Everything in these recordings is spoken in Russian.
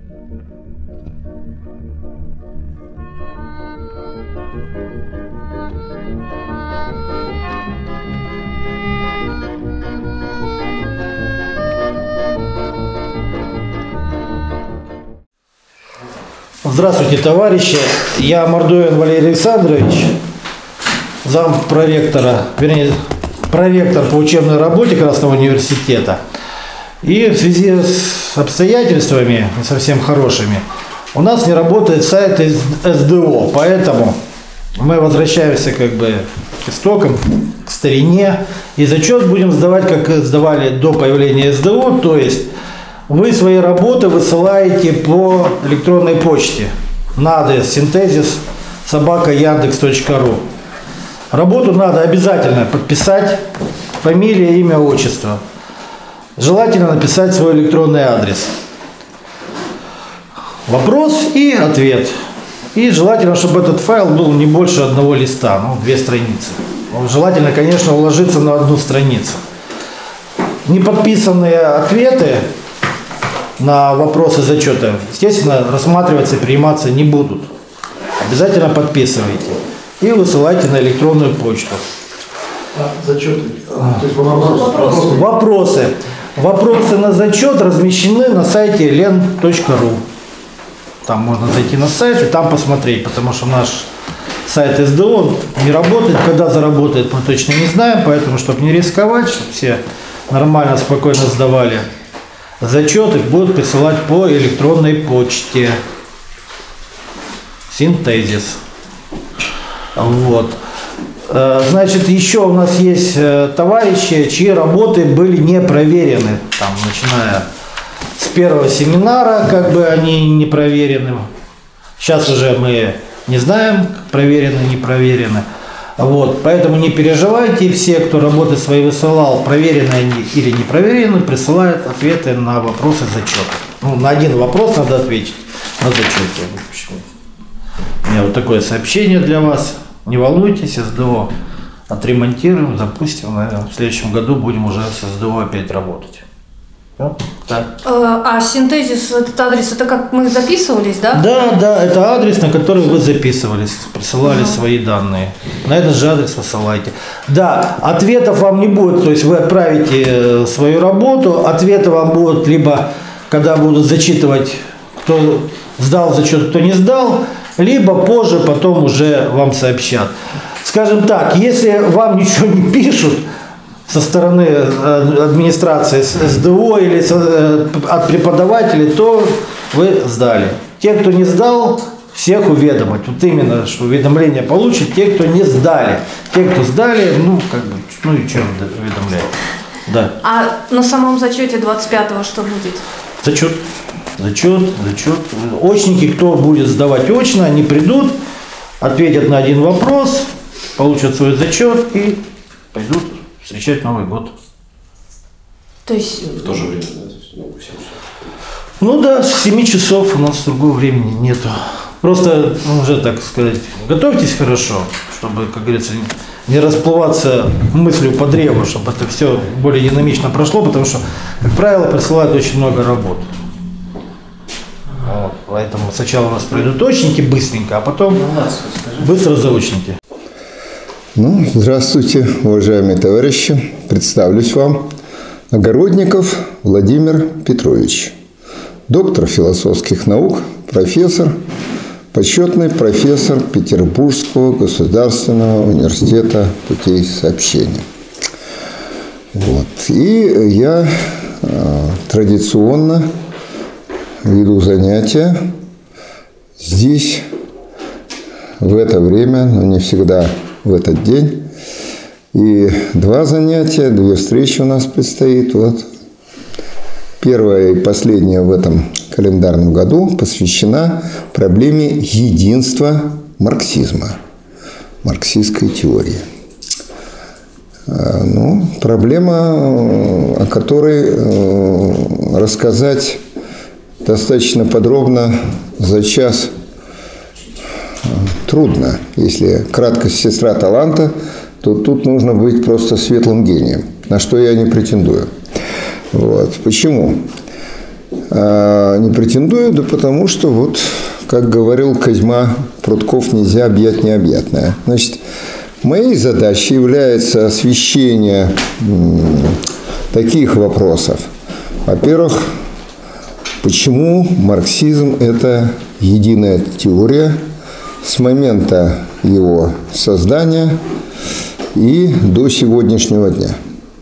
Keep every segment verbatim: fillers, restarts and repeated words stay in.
Здравствуйте, товарищи. Я Мордовин Валерий Александрович, зам проректора, вернее, проректор по учебной работе Красного университета. И в связи с обстоятельствами не совсем хорошими у нас не работает сайт эс дэ о, поэтому мы возвращаемся как бы к истокам, к старине, и зачет будем сдавать, как сдавали до появления эс дэ о, то есть вы свои работы высылаете по электронной почте на адрес синтезис собака яндекс точка ру. Работу надо обязательно подписать, фамилия, имя, отчество. Желательно написать свой электронный адрес. Вопрос и ответ. И желательно, чтобы этот файл был не больше одного листа, ну, две страницы. Желательно, конечно, уложиться на одну страницу. Неподписанные ответы на вопросы зачета, естественно, рассматриваться и приниматься не будут. Обязательно подписывайте и высылайте на электронную почту. А, зачеты? То есть вопросы. Вопросы. Вопросы. Вопросы на зачет размещены на сайте лен точка ру. Там можно зайти на сайт и там посмотреть, потому что наш сайт эс дэ о не работает. Когда заработает, мы точно не знаем, поэтому, чтобы не рисковать, чтобы все нормально, спокойно сдавали зачеты, будут присылать по электронной почте. Синтезис. Вот. Значит, еще у нас есть товарищи, чьи работы были не проверены. Там, начиная с первого семинара, как бы они не проверены. Сейчас уже мы не знаем, проверены, не проверены. Вот, поэтому не переживайте, все, кто работы свои высылал, проверены они или не проверены, присылают ответы на вопросы зачета. Ну, на один вопрос надо ответить на зачете. В общем, у меня вот такое сообщение для вас. Не волнуйтесь, эс дэ о отремонтируем, запустим. Наверное, в следующем году будем уже с эс дэ о опять работать. Да. А синтезис, этот адрес, это как мы записывались, да? Да, да, это адрес, на который вы записывались, присылали ага. свои данные. На этот же адрес высылайте. Да, ответов вам не будет, то есть вы отправите свою работу, ответы вам будут либо, когда будут зачитывать, кто сдал зачет, кто не сдал, либо позже потом уже вам сообщат. Скажем так, если вам ничего не пишут со стороны администрации эс дэ о или от преподавателей, то вы сдали. Те, кто не сдал, всех уведомить. Вот именно, что уведомление получат те, кто не сдали. Те, кто сдали, ну, как бы, ну и чем уведомляют. Да. А на самом зачете двадцать пятого что будет? Зачет. Зачет, зачет. Очники, кто будет сдавать очно, они придут, ответят на один вопрос, получат свой зачет и пойдут встречать Новый год. То есть... В то же время, да? Ну да, с семи часов у нас другого времени нету. Просто, ну, уже так сказать, готовьтесь хорошо, чтобы, как говорится, не расплываться мыслью по древу, чтобы это все более динамично прошло, потому что, как правило, присылают очень много работ. Вот, поэтому сначала у нас пройдут очники быстренько, а потом быстро заочники. Ну, здравствуйте, уважаемые товарищи. Представлюсь вам. Огородников Владимир Петрович. Доктор философских наук, профессор, почетный профессор Петербургского государственного университета путей сообщения. Вот. И я э, традиционно веду занятия здесь в это время, но не всегда в этот день. И два занятия, две встречи у нас предстоит. Вот. Первая и последняя в этом календарном году посвящена проблеме единства марксизма, марксистской теории. Ну, проблема, о которой рассказать достаточно подробно за час трудно. Если краткость сестра таланта, то тут нужно быть просто светлым гением, на что я не претендую. Вот. Почему? А не претендую, да потому что, вот, как говорил Козьма Прутков, нельзя объять необъятное. Значит, моей задачей является освещение таких вопросов. Во-первых, почему марксизм – это единая теория с момента его создания и до сегодняшнего дня.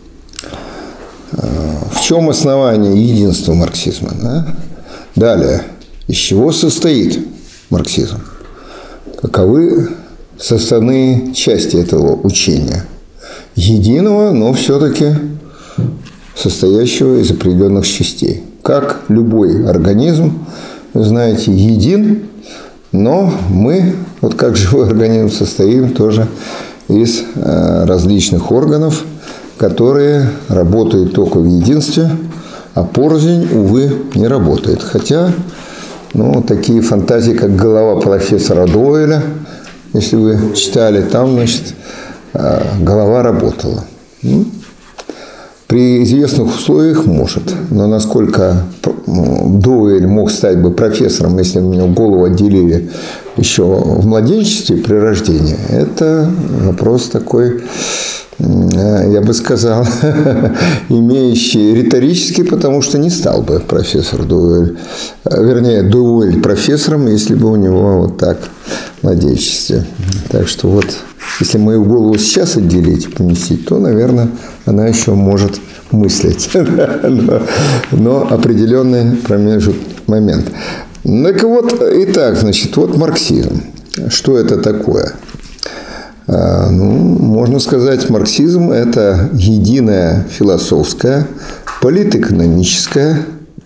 В чем основание единства марксизма? Да? Далее, из чего состоит марксизм? Каковы составные части этого учения? Единого, но все-таки состоящего из определенных частей. Как любой организм, вы знаете, един, но мы, вот как живой организм, состоим тоже из различных органов, которые работают только в единстве, а порознь, увы, не работает. Хотя, ну, такие фантазии, как голова профессора Дойля, если вы читали, там, значит, голова работала. Ну, при известных условиях может. Но насколько Дойль мог стать бы профессором, если у него голову отделили еще в младенчестве при рождении, это вопрос такой, я бы сказал, имеющий риторический, потому что не стал бы профессор Дойль, вернее, Дойль профессором, если бы у него вот так в младенчестве. Так что вот, если мою голову сейчас отделить и поместить, то, наверное, она еще может мыслить. но, но определенный промежуток момент. Так вот, итак, значит, вот марксизм. Что это такое? Ну, можно сказать, марксизм – это единая философская, политэкономическая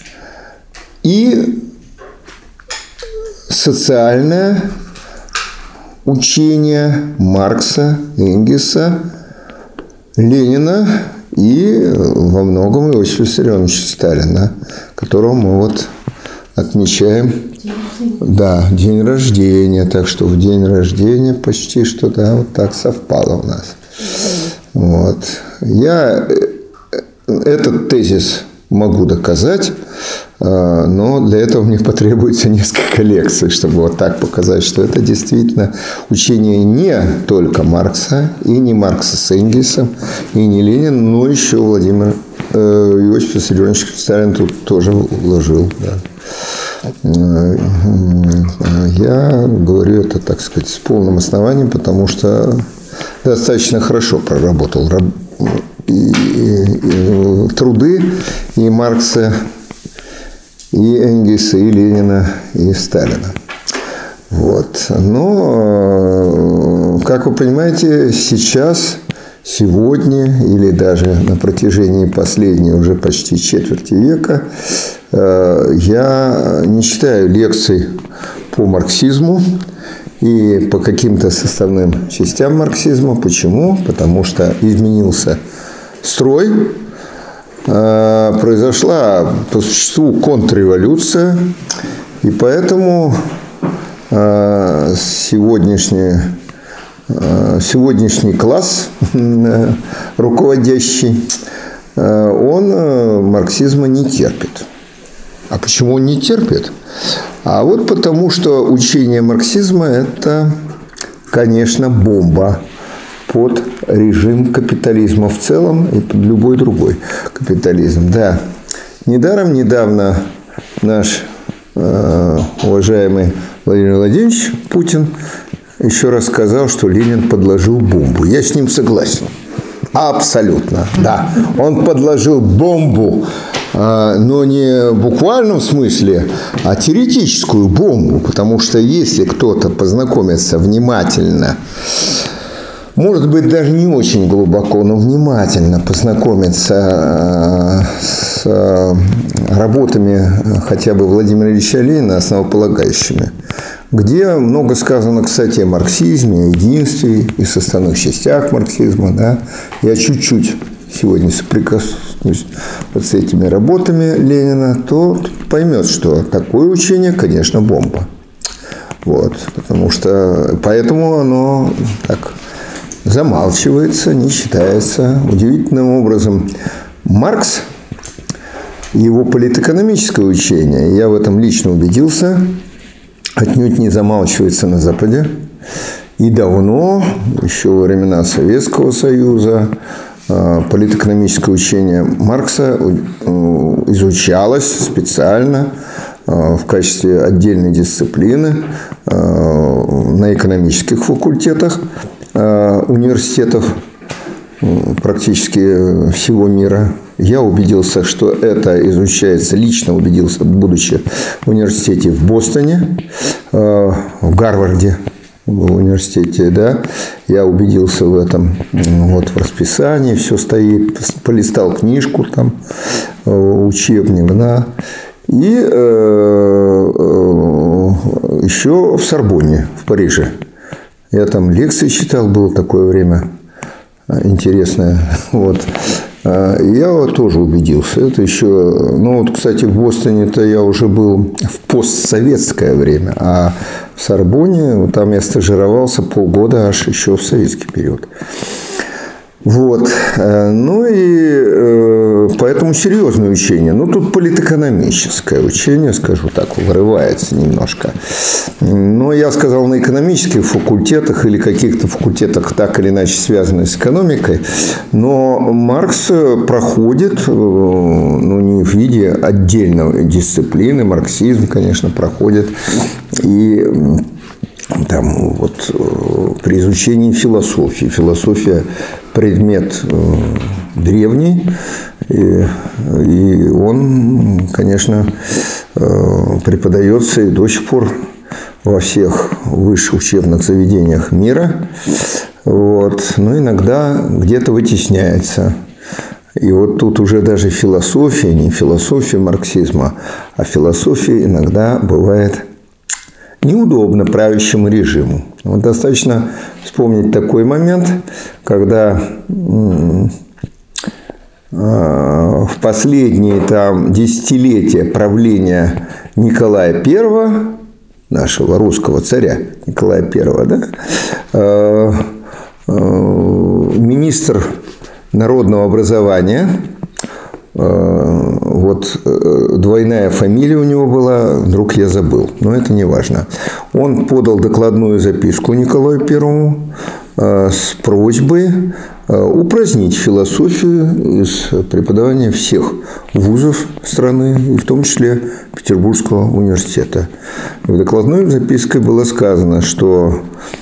и социальное учение Маркса, Энгельса, Ленина и во многом Иосифа Виссарионовича Сталина, которого мы вот отмечаем, да, день рождения. Так что в день рождения почти что, да, вот так совпало у нас. Вот. Я этот тезис могу доказать, но для этого мне потребуется несколько лекций, чтобы вот так показать, что это действительно учение не только Маркса, и не Маркса с Энгельсом, и не Ленин, но еще Владимир э, Иосиф Виссарионович Сталин тут тоже вложил. Да. Я говорю это, так сказать, с полным основанием, потому что достаточно хорошо проработал и, и, и труды и Маркса, и Энгельса, и Ленина, и Сталина. Вот. Но, как вы понимаете, сейчас, сегодня, или даже на протяжении последней уже почти четверти века, я не читаю лекций по марксизму и по каким-то составным частям марксизма. Почему? Потому что изменился строй, произошла по существу контрреволюция, и поэтому сегодняшний, сегодняшний класс руководящий, он марксизма не терпит. А почему он не терпит? А вот потому, что учение марксизма – это, конечно, бомба под режим капитализма в целом и под любой другой капитализм. Да, недаром недавно наш э, уважаемый Владимир Владимирович Путин еще раз сказал, что Ленин подложил бомбу. Я с ним согласен. Абсолютно, да. Он подложил бомбу, но не в буквальном смысле, а теоретическую бомбу. Потому что если кто-то познакомится внимательно, может быть, даже не очень глубоко, но внимательно познакомиться с работами хотя бы Владимира Ильича Ленина, основополагающими, где много сказано, кстати, о марксизме, о единстве и составных частях марксизма. Да. Я чуть-чуть сегодня соприкоснусь вот с этими работами Ленина, то поймет, что такое учение, конечно, бомба. Вот, потому что поэтому оно так замалчивается, не считается. Удивительным образом Маркс Его политэкономическое учение, я в этом лично убедился, отнюдь не замалчивается на Западе. И давно, еще во времена Советского Союза, политэкономическое учение Маркса изучалось специально в качестве отдельной дисциплины на экономических факультетах университетов практически всего мира. Я убедился, что это изучается, лично убедился, будучи в университете в Бостоне, в Гарварде, в университете, да, я убедился в этом, вот в расписании все стоит, полистал книжку там, учебник, да, и э, э, еще в Сорбонне, в Париже. Я там лекции читал, было такое время интересное, вот. Я вот тоже убедился. Это еще... Ну, вот, кстати, в Бостоне-то я уже был в постсоветское время, а в Сорбонне, там я стажировался полгода аж еще в советский период. Вот. Ну, и поэтому серьезное учение. Ну, тут политэкономическое учение, скажу так, вырывается немножко. Но я сказал, на экономических факультетах или каких-то факультетах, так или иначе связанных с экономикой. Но Маркс проходит, ну, не в виде отдельной дисциплины, марксизм, конечно, проходит и... Там, вот, при изучении философии. Философия – предмет древний, и, и он, конечно, преподается и до сих пор во всех высших учебных заведениях мира. Вот. Но иногда где-то вытесняется. И вот тут уже даже философия, не философия марксизма, а философия иногда бывает неудобно правящему режиму. Вот достаточно вспомнить такой момент, когда в последние там десятилетия правления Николая Первого, нашего русского царя Николая Первого, да, министр народного образования, вот двойная фамилия у него была, вдруг я забыл, но это не важно. Он подал докладную записку Николаю Первому с просьбой упразднить философию из преподавания всех вузов страны, и в том числе Петербургского университета. В докладной записке было сказано, что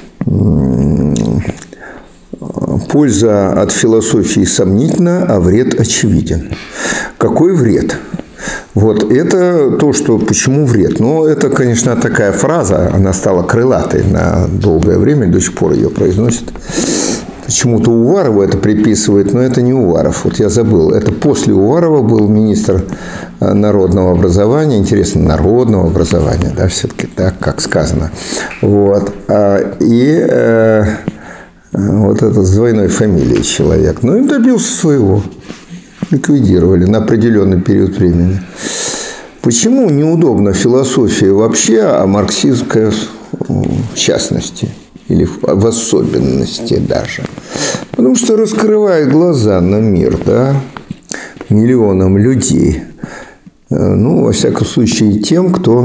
польза от философии сомнительна, а вред очевиден. Какой вред? Вот это то, что... Почему вред? Ну, это, конечно, такая фраза, она стала крылатой на долгое время, до сих пор ее произносят. Почему-то Уварову это приписывают, но это не Уваров. Вот я забыл. Это после Уварова был министр народного образования. Интересно, народного образования, да, все-таки так, как сказано. Вот. И... Вот этот с двойной фамилией человек. Ну, и добился своего. Ликвидировали на определенный период времени. Почему неудобна философия вообще, а марксистская в частности? Или в особенности даже? Потому что раскрывает глаза на мир, да, миллионам людей. Ну, во всяком случае, тем, кто...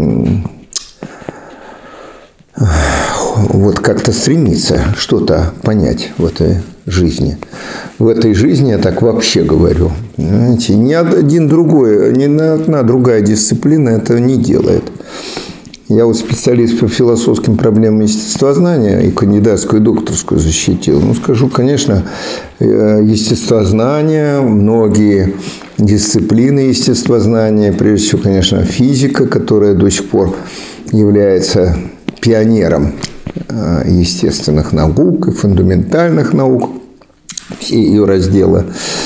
вот как-то стремится что-то понять в этой жизни. В этой жизни, я так вообще говорю, знаете, ни один другой, ни одна другая дисциплина это не делает. Я вот специалист по философским проблемам естествознания и кандидатскую, и докторскую защитил. Ну, скажу, конечно, естествознание, многие дисциплины естествознания, прежде всего, конечно, физика, которая до сих пор является пионером естественных наук и фундаментальных наук. Все ее разделы,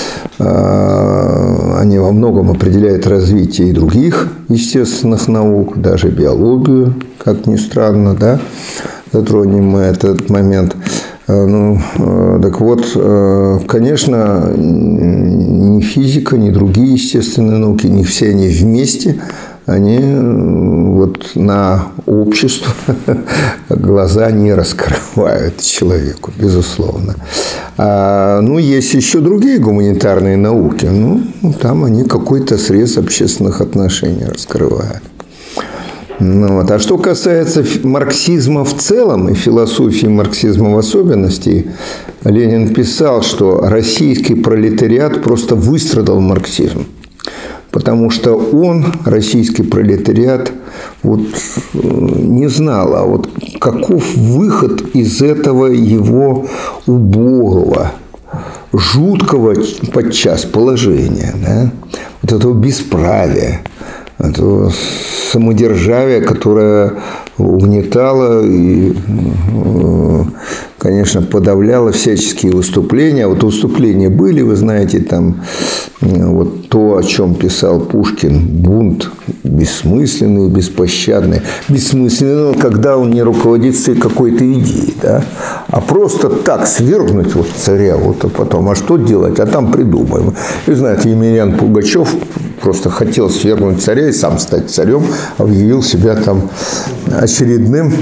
они во многом определяют развитие и других естественных наук, даже биологию, как ни странно, да, затронем мы этот момент. Ну, так вот, конечно, ни физика, ни другие естественные науки, не все они вместе, они вот на общество глаза не раскрывают человеку, безусловно. А, ну, есть еще другие гуманитарные науки. Ну, там они какой-то срез общественных отношений раскрывают. Ну, вот. А что касается марксизма в целом и философии марксизма в особенности, Ленин писал, что российский пролетариат просто выстрадал марксизм. Потому что он, российский пролетариат, вот, не знал, а вот каков выход из этого его убогого, жуткого подчас положения, да? Вот этого бесправия, этого самодержавия, которое угнетало и, конечно, подавляло всяческие выступления. Вот выступления были, вы знаете, там вот то, о чем писал Пушкин, бунт бессмысленный, беспощадный. Бессмысленный, когда он не руководится какой-то идеей, да? А просто так свергнуть вот царя, вот, а потом, а что делать? А там придумаем. И знаете, Емельян Пугачев просто хотел свергнуть царя и сам стать царем, объявил себя там очередным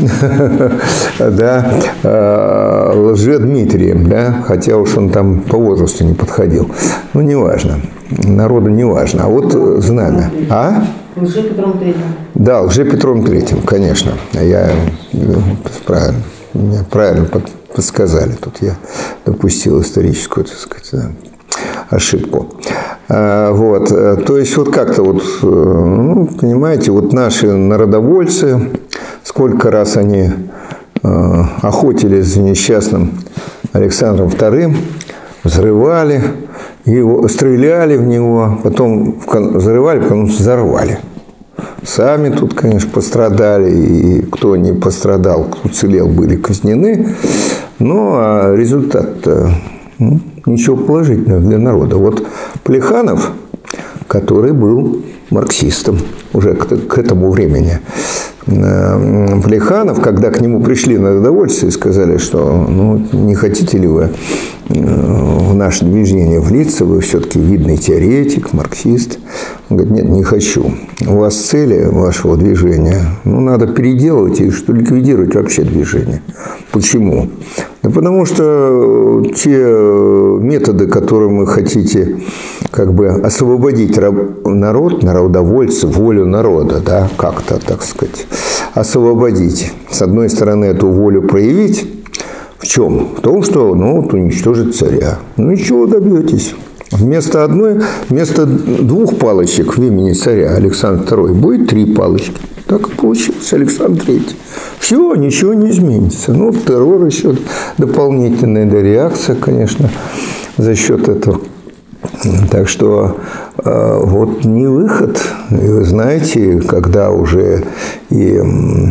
да, Лжедмитрием, да, хотя уж он там по возрасту не подходил. Ну, неважно. Народу не важно. А вот знамя. А? Лже-Петром Третьим. Да, Лже-Петром Третьим, конечно. Я правильно, меня правильно подсказали. Тут я допустил историческую, так сказать, да, ошибку. А, вот. То есть, вот как-то вот, ну, понимаете, вот наши народовольцы, сколько раз они э, охотились за несчастным Александром Вторым, взрывали его, стреляли в него, потом взрывали, потом взорвали. Сами тут, конечно, пострадали, и кто не пострадал, кто уцелел, были казнены. Ну, а результат-то ну, ничего положительного для народа. Вот Плеханов, который был марксистом уже к, к этому времени, Плеханов, когда к нему пришли народовольцы и сказали, что ну, не хотите ли вы в наше движение влиться, вы все-таки видный теоретик, марксист. Он говорит, нет, не хочу. У вас цели вашего движения, ну, надо переделывать и что ликвидировать вообще движение. Почему? Да потому что те методы, которыми вы хотите как бы освободить народ, народовольцы, волю народа, да, как-то, так сказать, освободить. С одной стороны, эту волю проявить. В чем? В том, что ну, вот уничтожить царя. Ну, и чего добьетесь? Вместо одной, вместо двух палочек в имени царя Александр Второй будет три палочки. Так и получилось Александр Третий. Все, ничего не изменится. Ну, террор еще дополнительная да, реакция, конечно, за счет этого. Так что э, вот не выход. И вы знаете, когда уже и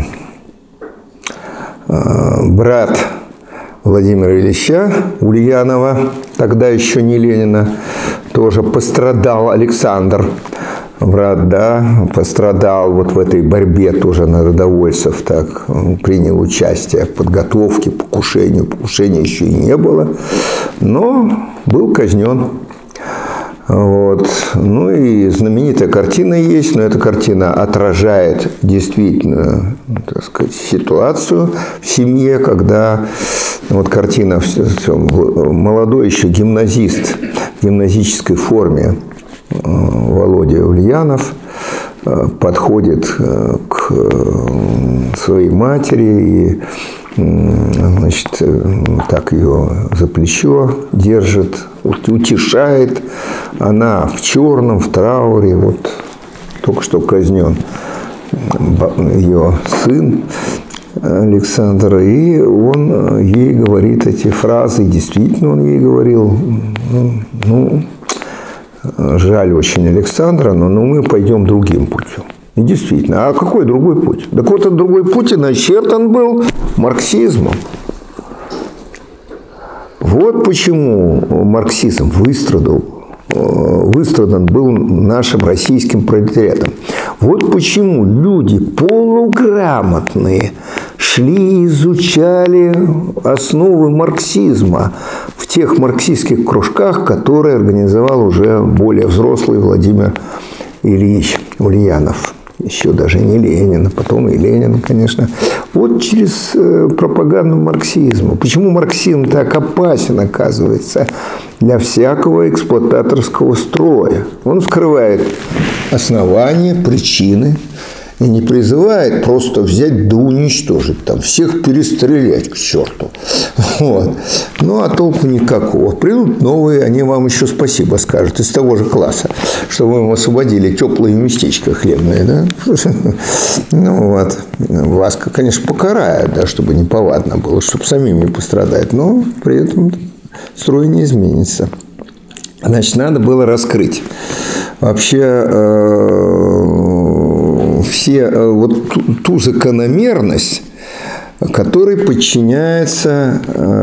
э, брат Владимира Ильича Ульянова, тогда еще не Ленина, тоже пострадал, Александр, брат, да, пострадал вот в этой борьбе тоже народовольцев, так, принял участие в подготовке, покушению, покушения еще и не было, но был казнен. Вот. Ну и знаменитая картина есть, но эта картина отражает действительно, так сказать, ситуацию в семье, когда вот картина, молодой еще гимназист в гимназической форме Володя Ульянов подходит к своей матери и значит, так ее за плечо держит, утешает. Она в черном, в трауре, вот только что казнен ее сын Александр, и он ей говорит эти фразы, и действительно он ей говорил, ну, жаль очень Александра, но ну, мы пойдем другим путем. И действительно, а какой другой путь? Так вот, этот другой путь и начертан был марксизмом. Вот почему марксизм выстрадал, выстрадан был нашим российским пролетариатом. Вот почему люди полуграмотные шли и изучали основы марксизма в тех марксистских кружках, которые организовал уже более взрослый Владимир Ильич Ульянов. еще даже не Ленина, потом и Ленин, конечно, вот через пропаганду марксизма. Почему марксизм так опасен, оказывается, для всякого эксплуататорского строя? Он вскрывает основания, причины, и не призывает просто взять да уничтожить, там, всех перестрелять к черту. Вот. Ну, а толку никакого. Придут новые, они вам еще спасибо скажут из того же класса, что вы им освободили теплые местечко хлебные, да? Ну, вот. Вас, конечно, покарают, да, чтобы не повадно было, чтобы самим не пострадать, но при этом строй не изменится. Значит, надо было раскрыть вообще э, все, э, вот ту, ту закономерность, которой подчиняется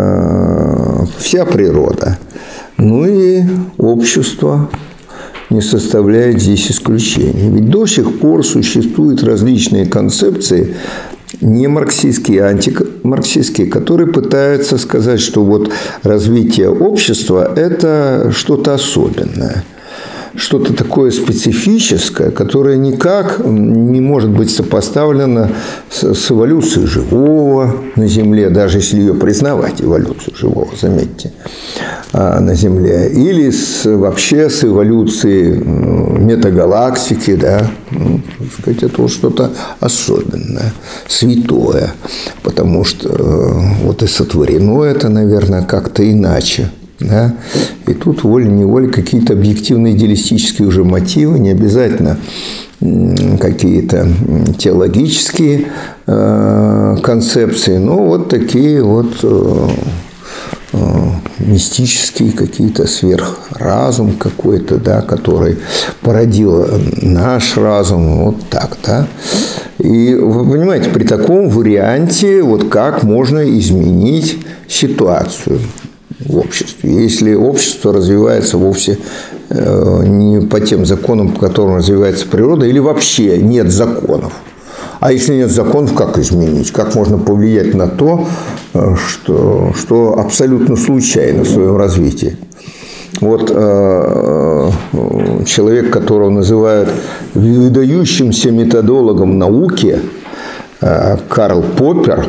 э, вся природа. Ну и общество не составляет здесь исключения. Ведь до сих пор существуют различные концепции, не марксистские, а антимарксистские, которые пытаются сказать, что вот развитие общества – это что-то особенное, что-то такое специфическое, которое никак не может быть сопоставлено с, с эволюцией живого на Земле, даже если ее признавать, эволюцию живого, заметьте, на Земле, или с, вообще с эволюцией метагалактики, да, ну, так сказать, это вот что-то особенное, святое, потому что вот и сотворено это, наверное, как-то иначе. Да? И тут волей-неволей какие-то объективные идеалистические уже мотивы, не обязательно какие-то теологические э, концепции, но вот такие вот э, э, мистические какие-то, сверхразум какой-то, да, который породил наш разум, вот так, да. И вы понимаете, при таком варианте вот как можно изменить ситуацию в обществе. Если общество развивается вовсе не по тем законам, по которым развивается природа, или вообще нет законов. А если нет законов, как изменить? Как можно повлиять на то, что, что абсолютно случайно в своем развитии? Вот э, человек, которого называют выдающимся методологом науки, э, Карл Поппер,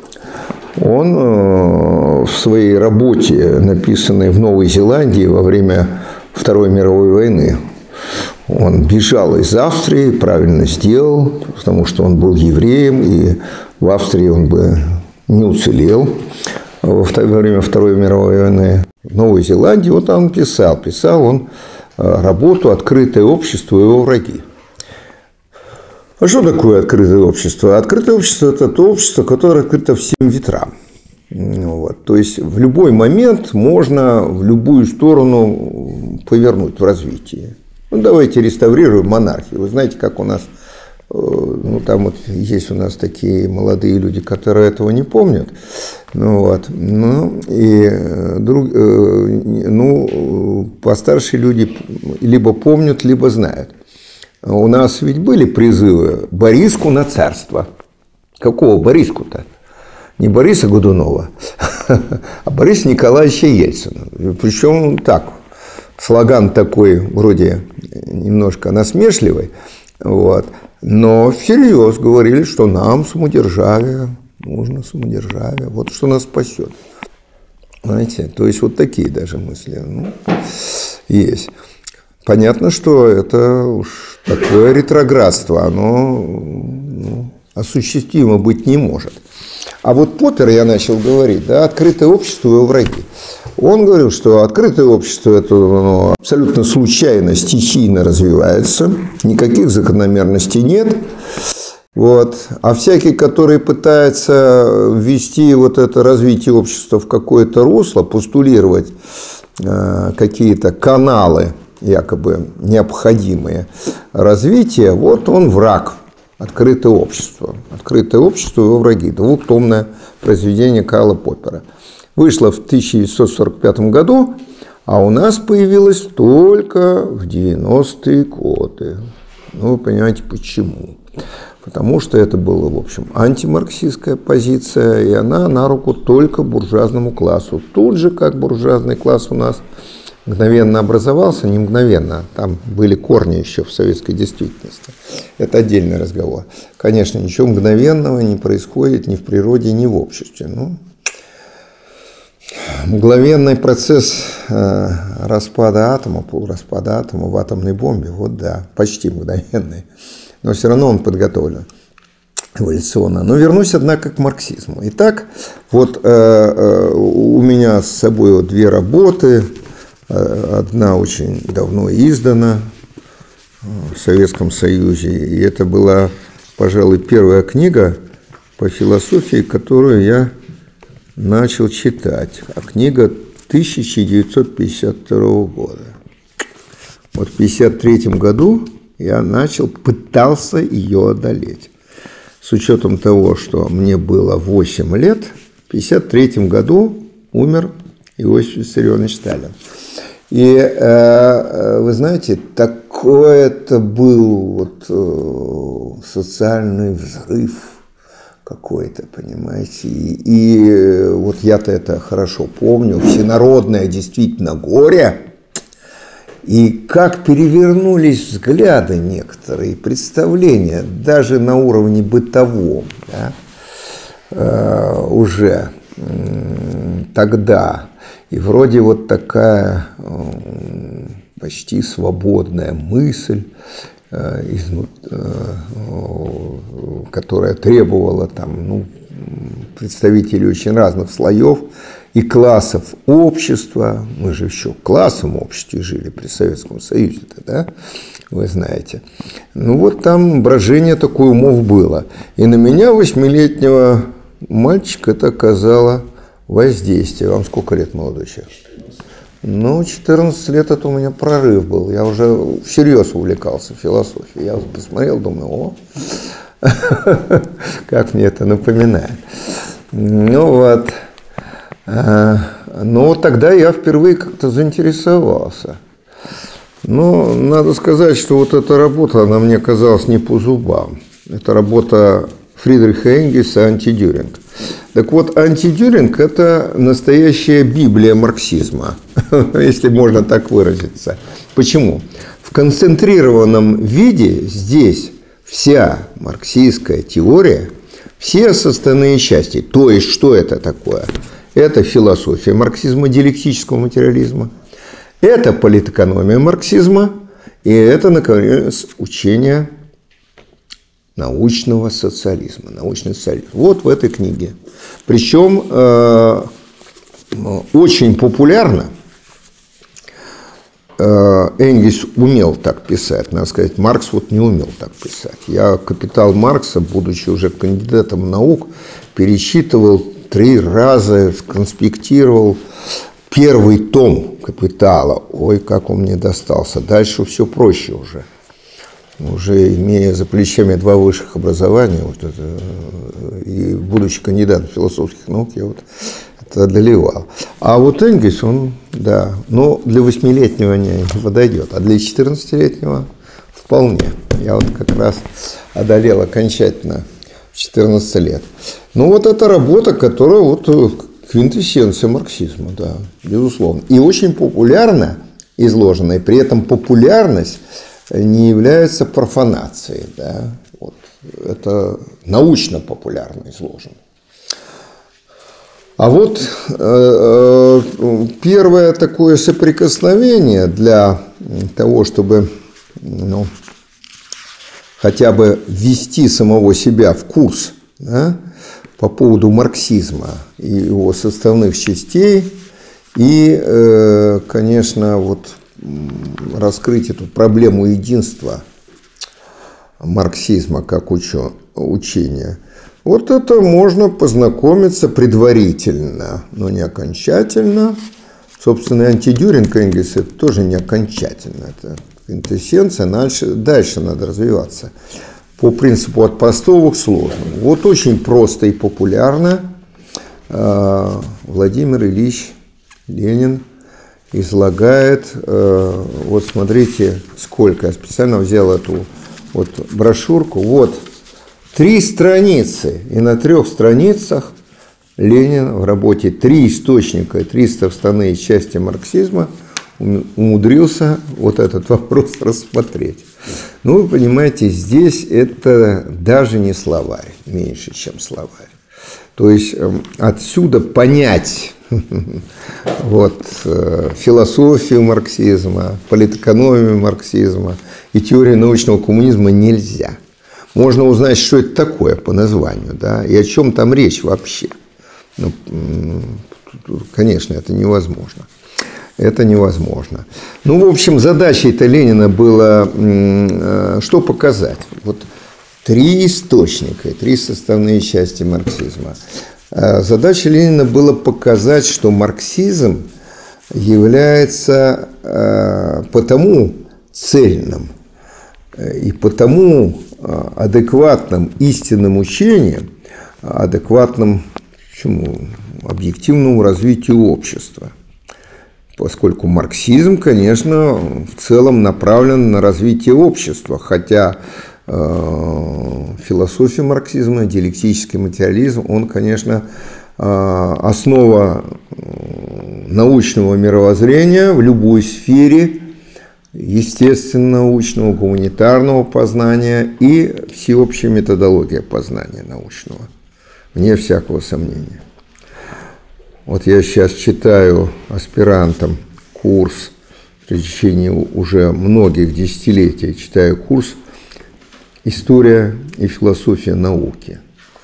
он в своей работе, написанной в Новой Зеландии во время Второй мировой войны, он бежал из Австрии, правильно сделал, потому что он был евреем, и в Австрии он бы не уцелел во время Второй мировой войны. В Новой Зеландии вот он писал, писал он работу «Открытое общество и его враги». А что такое открытое общество? Открытое общество – это то общество, которое открыто всем ветрам. Вот. То есть в любой момент можно в любую сторону повернуть в развитии. Ну, давайте реставрируем монархию. Вы знаете, как у нас, ну, там вот есть у нас такие молодые люди, которые этого не помнят. Ну, вот. Ну, и друг, ну, постарше люди либо помнят, либо знают. У нас ведь были призывы Бориску на царство. Какого Бориску-то? Не Бориса Годунова, а Бориса Николаевича Ельцина. Причем так, слоган такой вроде немножко насмешливый, вот, но всерьез говорили, что нам самодержавие, нужно самодержавие, вот что нас спасет. Знаете, то есть вот такие даже мысли, ну, есть. Понятно, что это уж такое ретроградство, оно, ну, осуществимо быть не может. А вот Поппер, я начал говорить, да, открытое общество и его враги. Он говорил, что открытое общество – это, ну, абсолютно случайно, стихийно развивается, никаких закономерностей нет. Вот. А всякий, который пытается ввести вот это развитие общества в какое-то русло, постулировать э, какие-то каналы, якобы необходимые развития, вот он враг. Открытое общество. Открытое общество и его враги. Двухтомное произведение Карла Поппера. Вышло в тысяча девятьсот сорок пятом году, а у нас появилось только в девяностые годы. Ну, вы понимаете, почему? Потому что это была, в общем, антимарксистская позиция, и она на руку только буржуазному классу. Тут же, как буржуазный класс у нас мгновенно образовался, не мгновенно, там были корни еще в советской действительности. Это отдельный разговор. Конечно, ничего мгновенного не происходит ни в природе, ни в обществе. Ну, мгновенный процесс э, распада атома, полураспада атома в атомной бомбе, вот да, почти мгновенный. Но все равно он подготовлен эволюционно. Но вернусь, однако, к марксизму. Итак, вот э, э, у меня с собой вот две работы. Одна очень давно издана в Советском Союзе. И это была, пожалуй, первая книга по философии, которую я начал читать. А книга тысяча девятьсот пятьдесят второго года. Вот в пятьдесят третьем году я начал, пытался ее одолеть. С учетом того, что мне было восемь лет, в пятьдесят третьем году умер Иосиф Виссарионович Сталин. И э, вы знаете, такой это был вот, э, социальный взрыв какой-то, понимаете. И, и вот я-то это хорошо помню, всенародное действительно горе. И как перевернулись взгляды некоторые, представления, даже на уровне бытовом, да, э, уже э, тогда. И вроде вот такая э, почти свободная мысль, э, изну, э, э, которая требовала там, ну, представителей очень разных слоев и классов общества. Мы же еще в классовом обществе жили при Советском Союзе-то, да, вы знаете. Ну вот там брожение такое умов было. И на меня, восьмилетнего мальчика, это оказало воздействие. Вам сколько лет, молодой человек? Ну, четырнадцать лет это у меня прорыв был. Я уже всерьез увлекался философией. Я посмотрел, думаю, о, как мне это напоминает. Ну вот. Но тогда я впервые как-то заинтересовался. Но надо сказать, что вот эта работа, она мне казалась не по зубам. Это работа Фридриха Энгельса «Антидюринг». Так вот, «Антидюринг» – это настоящая библия марксизма, если можно так выразиться. Почему? В концентрированном виде здесь вся марксистская теория, все составные части. То есть, что это такое? Это философия марксизма, диалектического материализма, это политэкономия марксизма, и это, наконец, учение научного социализма, научный социализм. Вот в этой книге. Причем э, очень популярно. э, Энгельс умел так писать, надо сказать, Маркс вот не умел так писать. Я «Капитал Маркса», будучи уже кандидатом наук, пересчитывал три раза, конспектировал первый том «Капитала». Ой, как он мне достался. Дальше все проще уже. Уже имея за плечами два высших образования, вот это, и будучи кандидатом философских наук, я вот это одолевал. А вот Энгельс, он, да, но для восьмилетнего не подойдет, а для четырнадцатилетнего вполне. Я вот как раз одолел окончательно в четырнадцать лет. Ну, вот эта работа, которая вот квинтэссенция марксизма, да, безусловно. И очень популярно изложена, и при этом популярность не является профанацией, да, вот, это научно популярно изложено. А вот э, э, первое такое соприкосновение для того, чтобы, ну, хотя бы ввести самого себя в курс, да, по поводу марксизма и его составных частей, и, э, конечно, вот раскрыть эту проблему единства марксизма как учения. Вот это можно познакомиться предварительно, но не окончательно. Собственно, «Антидюринг» Энгельса – это тоже не окончательно. Это квинтэссенция, дальше, дальше надо развиваться. По принципу от простого к сложному. Вот очень просто и популярно Владимир Ильич Ленин излагает, вот смотрите, сколько, я специально взял эту вот брошюрку, вот три страницы, и на трех страницах Ленин в работе «Три источника и три составные части марксизма» умудрился вот этот вопрос рассмотреть. Ну, вы понимаете, здесь это даже не словарь, меньше, чем словарь. То есть отсюда понять вот, философию марксизма, политэкономию марксизма и теорию научного коммунизма нельзя. Можно узнать, что это такое по названию, да, и о чем там речь вообще. Ну, конечно, это невозможно. Это невозможно. Ну, в общем, задачей-то Ленина было что показать? Вот три источника, три составные части марксизма. Задача Ленина была показать, что марксизм является потому цельным и потому адекватным истинным учением, адекватным чему? Объективному развитию общества. Поскольку марксизм, конечно, в целом направлен на развитие общества, хотя э, философия марксизма, диалектический материализм, он, конечно, э, основа научного мировоззрения в любой сфере, естественно-научного, гуманитарного познания и всеобщая методология познания научного, вне всякого сомнения. Вот я сейчас читаю аспирантам курс, в течение уже многих десятилетий читаю курс «История и философия науки».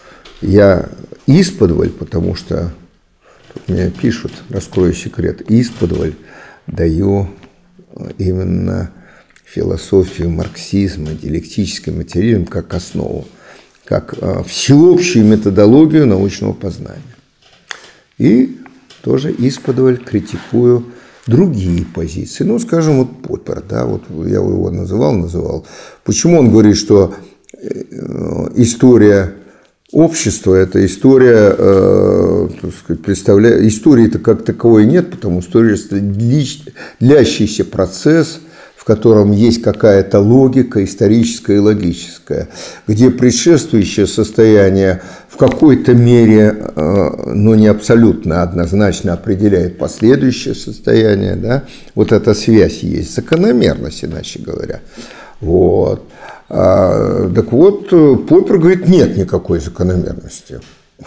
Я исподволь, потому что тут меня пишут, раскрою секрет, исподволь даю именно философию марксизма, диалектический материализм как основу, как всеобщую методологию научного познания. И тоже исподволь критикую другие позиции. Ну, скажем, вот Поппер, да, вот я его называл, называл. Почему он говорит, что история общества – это история, э, так сказать, представляет, истории-то как таковой нет, потому что история – это длящийся процесс, в котором есть какая-то логика историческая и логическая, где предшествующее состояние в какой-то мере, но не абсолютно однозначно определяет последующее состояние, да? Вот эта связь есть, закономерность, иначе говоря. Вот. А, так вот, Поппер говорит, нет никакой закономерности.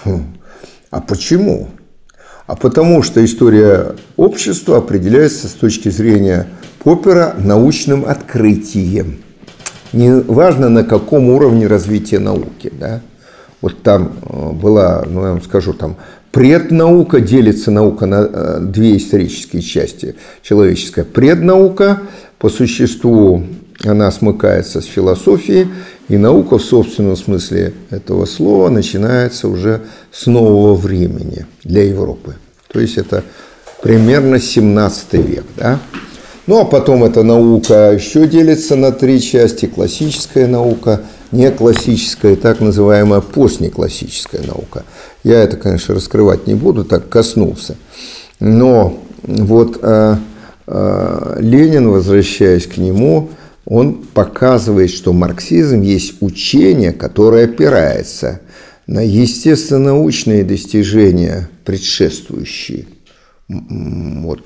А почему? А потому что история общества определяется с точки зрения Поппера научным открытием. Не важно, на каком уровне развития науки. Да? Вот там была, ну я вам скажу, там преднаука, делится наука на две исторические части. Человеческая преднаука, по существу она смыкается с философией, и наука в собственном смысле этого слова начинается уже с нового времени для Европы. То есть это примерно семнадцатый век. Да? Ну, а потом эта наука еще делится на три части. Классическая наука, неклассическая и так называемая постнеклассическая наука. Я это, конечно, раскрывать не буду, так коснулся. Но вот э, э, Ленин, возвращаясь к нему, он показывает, что марксизм есть учение, которое опирается на естественно-научные достижения, предшествующие вот,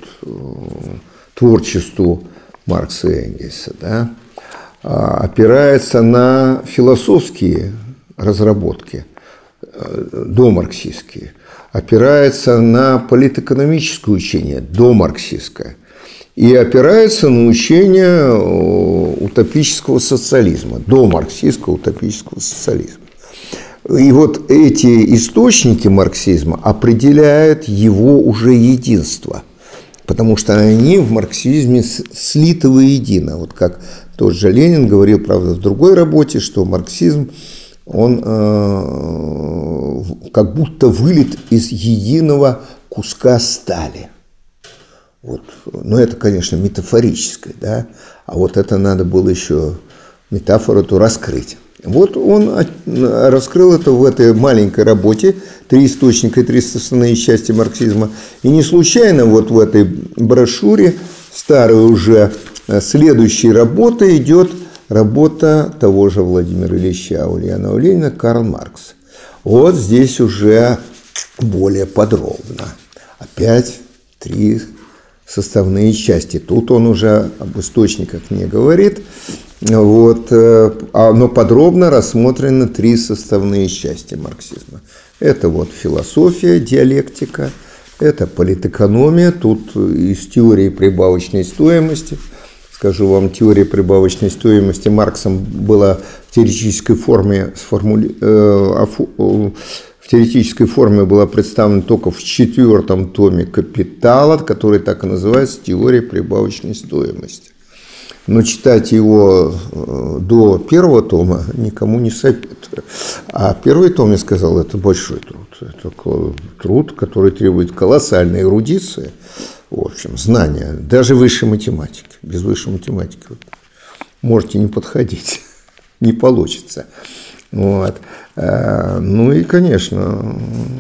творчеству Маркса и Энгельса, да, опирается на философские разработки, домарксистские, опирается на политэкономическое учение, домарксистское, и опирается на учение утопического социализма, домарксистского утопического социализма. И вот эти источники марксизма определяют его уже единство, потому что они в марксизме слиты воедино. Вот как тот же Ленин говорил, правда, в другой работе, что марксизм, он э, как будто вылит из единого куска стали. Вот. Но это, конечно, метафорическое, да? А вот это надо было еще метафору-то раскрыть. Вот он раскрыл это в этой маленькой работе «Три источника и три составные части марксизма». И не случайно вот в этой брошюре, старой уже, следующей работы идет работа того же Владимира Ильича Ульянова Ленина «Карл Маркс». Вот здесь уже более подробно. Опять три составные части. Тут он уже об источниках не говорит, вот, но подробно рассмотрены три составные части марксизма. Это вот философия, диалектика, это политэкономия, тут из теории прибавочной стоимости. Скажу вам, теория прибавочной стоимости Марксом была в теоретической форме, сформули... в теоретической форме была представлена только в четвертом томе «Капитала», который так и называется «Теория прибавочной стоимости». Но читать его до первого тома никому не советую. А первый том, я сказал, это большой труд. Это труд, который требует колоссальной эрудиции, в общем, знания, даже высшей математики. Без высшей математики можете не подходить, не получится. Вот. Ну и, конечно,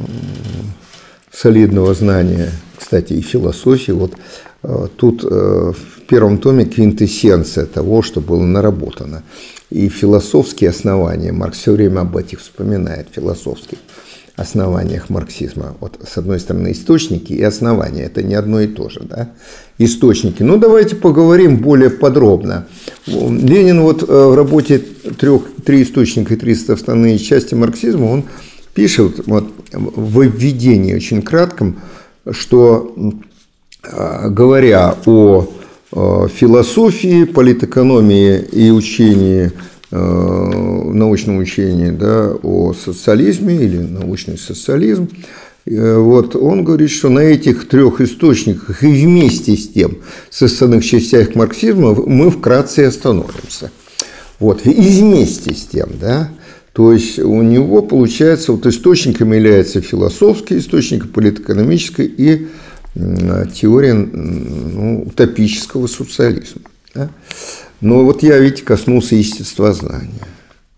солидного знания, кстати, и философии. Вот тут в первом томе квинтэссенция того, что было наработано. И философские основания, Маркс все время об этих вспоминает, философских основаниях марксизма. Вот, с одной стороны, источники и основания. Это не одно и то же, да? Источники. Ну, давайте поговорим более подробно. Ленин вот в работе трех, «Три источника и три составные части марксизма» он пишет вот, в введении очень кратком, что, говоря о философии, политэкономии и учении, научном учении, да, о социализме или научный социализм, вот, он говорит, что на этих трех источниках и вместе с тем составных частях марксизма мы вкратце остановимся. Вот, и вместе с тем, да, то есть у него получается, вот источником является философский источник, политэкономический и теория, ну, утопического социализма. Да? Но вот я, видите, коснулся естествознания.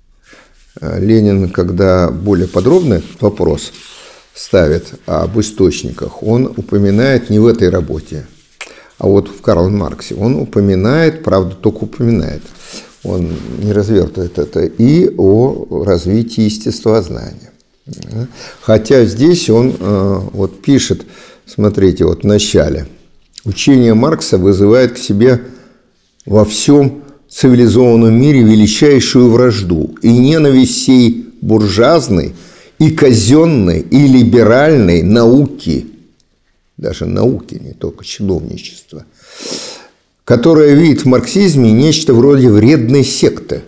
Ленин, когда более подробно этот вопрос ставит об источниках, он упоминает не в этой работе, а вот в Карл Марксе. Он упоминает, правда, только упоминает, он не развертывает это, и о развитии естествознания. Хотя здесь он вот пишет, смотрите, вот в начале. Учение Маркса вызывает к себе во всем цивилизованном мире величайшую вражду и ненависть сей буржуазной и казенной и либеральной науки, даже науки, не только чиновничества, которая видит в марксизме нечто вроде вредной секты.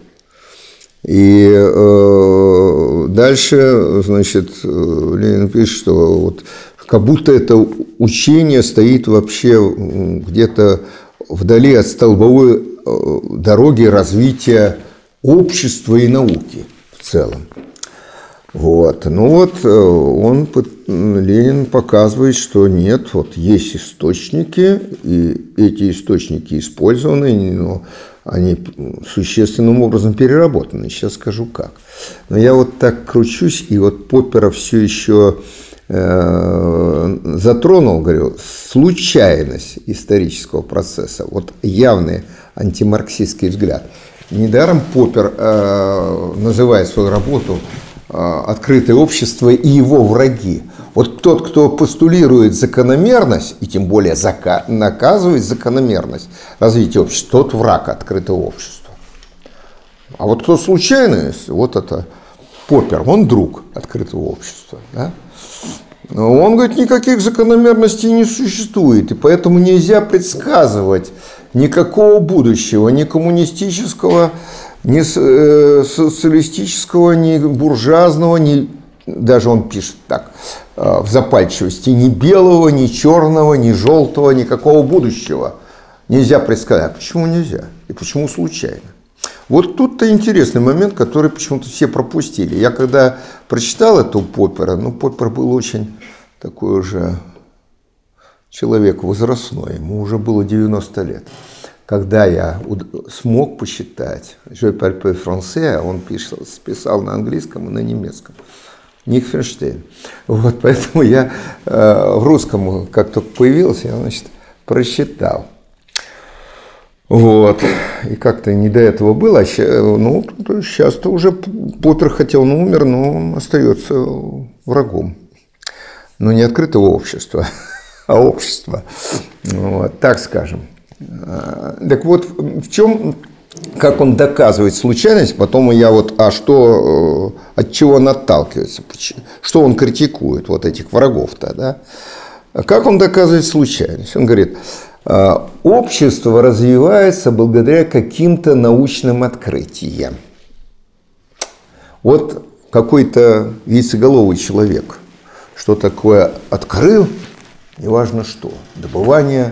И э, дальше, значит, Ленин пишет, что вот как будто это учение стоит вообще где-то вдали от столбовой дороги развития общества и науки в целом. Вот. Ну вот он, Ленин показывает, что нет, вот есть источники, и эти источники использованы, но они существенным образом переработаны. Сейчас скажу как. Но я вот так кручусь, и вот Поппера все еще затронул, говорю, случайность исторического процесса, вот явный антимарксистский взгляд. Недаром Поппер э, называет свою работу э, «Открытое общество и его враги». Вот тот, кто постулирует закономерность, и тем более зака- наказывает закономерность развития общества, тот враг открытого общества. А вот кто случайность, вот это Поппер, он друг открытого общества, да? Он говорит, никаких закономерностей не существует, и поэтому нельзя предсказывать никакого будущего, ни коммунистического, ни социалистического, ни буржуазного, ни, даже он пишет так, в запальчивости, ни белого, ни черного, ни желтого, никакого будущего нельзя предсказать. А почему нельзя? И почему случайно? Вот тут-то интересный момент, который почему-то все пропустили. Я когда прочитал это у Поппера, ну, Поппер был очень такой уже человек возрастной, ему уже было девяносто лет. Когда я смог посчитать, «Je parle pas français», он писал, писал на английском и на немецком, Нихфенштейн. Вот, поэтому я э, в русском, как только появился, я, значит, прочитал. Вот. И как-то не до этого было. Ну, сейчас-то уже Поппер, хотя он умер, но он остается врагом. Но не открытого общества, а общество. Вот, так скажем. Так вот, в чем, как он доказывает случайность, потом я вот, а что, от чего он отталкивается, что он критикует, вот этих врагов-то, да? Как он доказывает случайность? Он говорит, общество развивается благодаря каким-то научным открытиям. Вот какой-то яйцеголовый человек что такое открыл, неважно что, добывание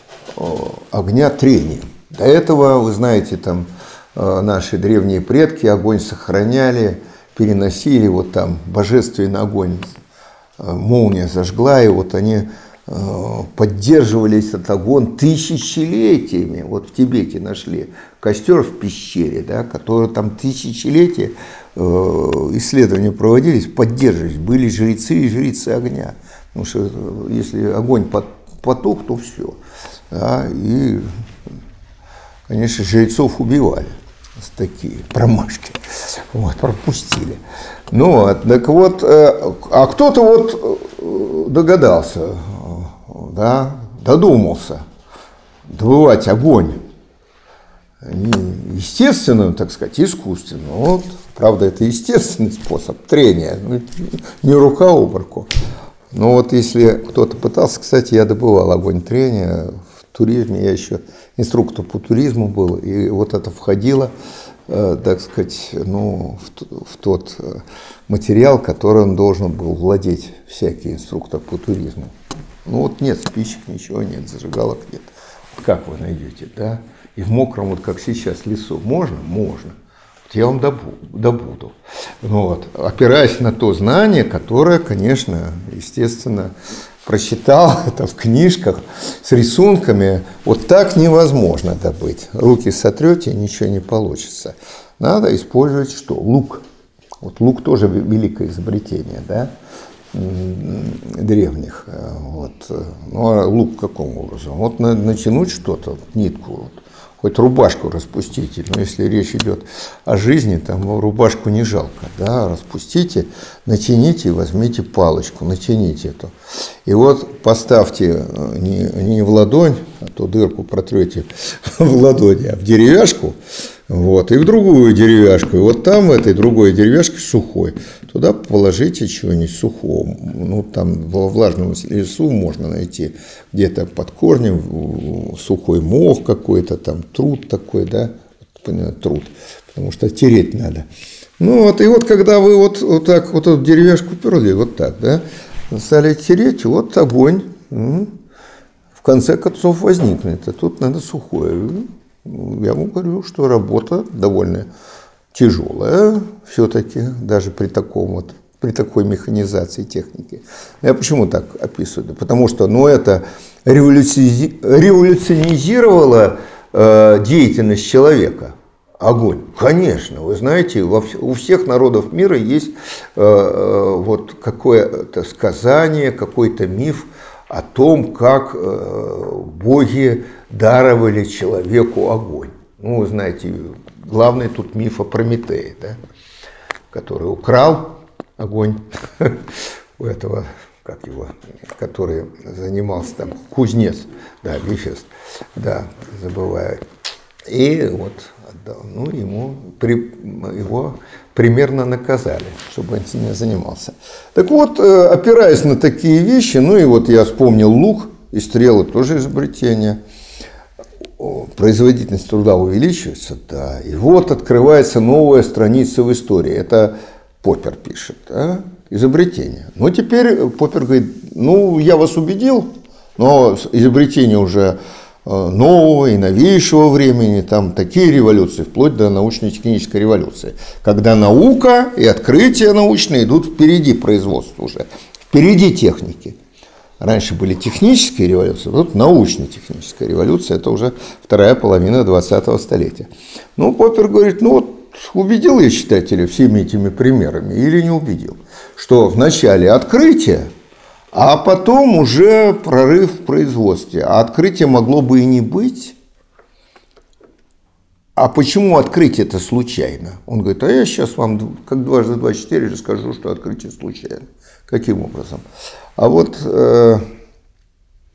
огня трением. До этого, вы знаете, там наши древние предки огонь сохраняли, переносили, вот там божественный огонь, молния зажгла, и вот они поддерживали этот огонь тысячелетиями. Вот в Тибете нашли костер в пещере, да, который там тысячелетия исследования проводились, поддерживались. Были жрецы и жрицы огня. Потому что если огонь потух, то все. Да, и, конечно, жрецов убивали. Такие промашки. Вот, пропустили. Ну, так вот, а кто-то вот догадался, да, додумался добывать огонь не естественным, так сказать, искусственным. Вот, правда, это естественный способ трения, не рука об руку. Но вот если кто-то пытался, кстати, я добывал огонь трения в туризме, я еще инструктор по туризму был, и вот это входило, так сказать, ну, в, в тот материал, которым должен был владеть всякий инструктор по туризму. Ну вот нет спичек, ничего нет, зажигалок нет. Как вы найдете, да? И в мокром, вот как сейчас, лесу, можно? Можно. Вот я вам добуду. добуду. Ну, вот, опираясь на то знание, которое, конечно, естественно, прочитал это в книжках с рисунками. Вот так невозможно добыть. Руки сотрете, ничего не получится. Надо использовать что? Лук. Вот лук тоже великое изобретение, да? Древних. Вот. Ну, а лук каким образом? Вот натянуть что-то, нитку, вот, хоть рубашку распустите, но если речь идет о жизни, там рубашку не жалко, да, распустите, натяните и возьмите палочку, натяните эту. И вот поставьте не, не в ладонь, а то дырку протрете в ладони, а в деревяшку, вот, и в другую деревяшку, и вот там в этой другой деревяшке сухой, туда положите чего-нибудь сухого, ну, там во влажном лесу можно найти где-то под корнем сухой мох какой-то, там труд такой, да, труд, потому что тереть надо. Ну, вот, и вот когда вы вот, вот так вот эту деревяшку перли, вот так, да, стали тереть, вот огонь, в конце концов возникнет, а тут надо сухое. Я вам говорю, что работа довольно тяжелая все-таки, даже при таком вот, при такой механизации техники. Я почему так описываю? Потому что, ну, это революци... революционизировало э, деятельность человека. Огонь. Конечно, вы знаете, во, у всех народов мира есть э, э, вот какое-то сказание, какой-то миф о том, как э, боги даровали человеку огонь. Ну, вы знаете, главный тут миф о Прометее, да, который украл огонь у этого, как его, который занимался там, кузнец, да, Гефест, да, забываю. И вот отдал, ну, ему, при, его примерно наказали, чтобы он не занимался. Так вот, опираясь на такие вещи, ну и вот я вспомнил лук и стрелы, тоже изобретение. Производительность труда увеличивается, да, и вот открывается новая страница в истории. Это Поппер пишет, да? Изобретение. Ну, теперь Поппер говорит, ну, я вас убедил, но изобретение уже нового и новейшего времени, там такие революции, вплоть до научно-технической революции, когда наука и открытия научные идут впереди производства уже, впереди техники. Раньше были технические революции, тут научно-техническая революция, это уже вторая половина двадцатого столетия. Ну, Поппер говорит, ну вот убедил я читателей всеми этими примерами или не убедил, что вначале открытие, а потом уже прорыв в производстве. А открытие могло бы и не быть. А почему открытие-то случайно? Он говорит, а я сейчас вам как дважды два четыре расскажу, что открытие случайно. Каким образом? А вот э,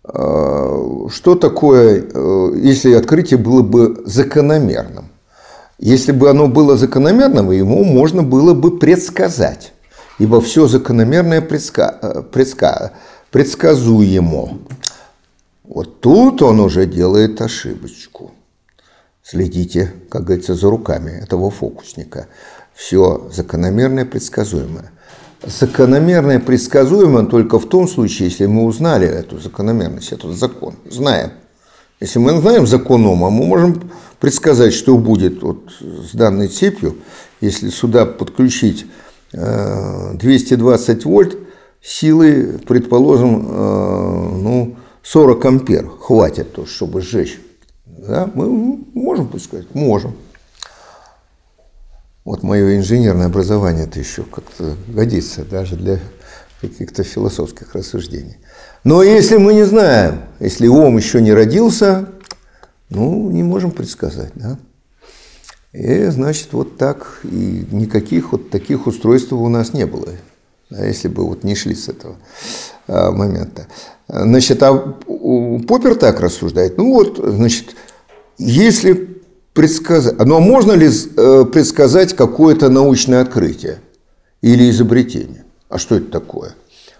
что такое, если открытие было бы закономерным? Если бы оно было закономерным, ему можно было бы предсказать, ибо все закономерное предска... Предска... предсказуемо. Вот тут он уже делает ошибочку. Следите, как говорится, за руками этого фокусника. Все закономерное, предсказуемое. Закономерное, предсказуемое только в том случае, если мы узнали эту закономерность, этот закон, знаем. Если мы знаем закон Ома, мы можем предсказать, что будет вот с данной цепью, если сюда подключить двести двадцать вольт, силы, предположим, ну, сорок ампер хватит, чтобы сжечь. Да? Мы можем предсказать? Можем. Вот мое инженерное образование-то еще как-то годится даже для каких-то философских рассуждений. Но если мы не знаем, если Ом еще не родился, ну, не можем предсказать, да? И, значит, вот так, и никаких вот таких устройств у нас не было, да, если бы вот не шли с этого а, момента. Значит, а Поппер так рассуждает, ну вот, значит, если предсказать, ну, а можно ли предсказать какое-то научное открытие или изобретение? А что это такое?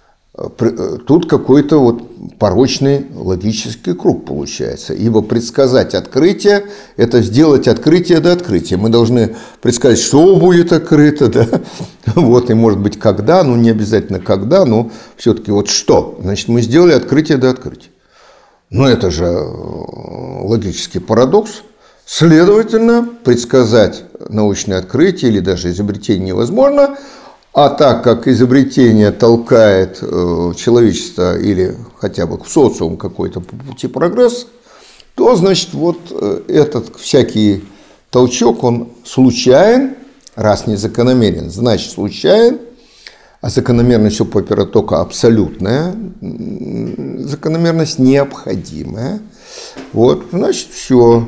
Тут какой-то вот порочный логический круг получается, ибо предсказать открытие – это сделать открытие до открытия. Мы должны предсказать, что будет открыто, да? Вот, и может быть когда, ну не обязательно когда, но все-таки вот что. Значит, мы сделали открытие до открытия. Но это же логический парадокс. Следовательно, предсказать научное открытие или даже изобретение невозможно. А так как изобретение толкает э, человечество или хотя бы социум какой-то по пути прогресса, то, значит, вот э, этот всякий толчок, он случайен, раз не закономерен, значит, случайен, а закономерность у Поппера только абсолютная, закономерность необходимая. Вот, значит, все.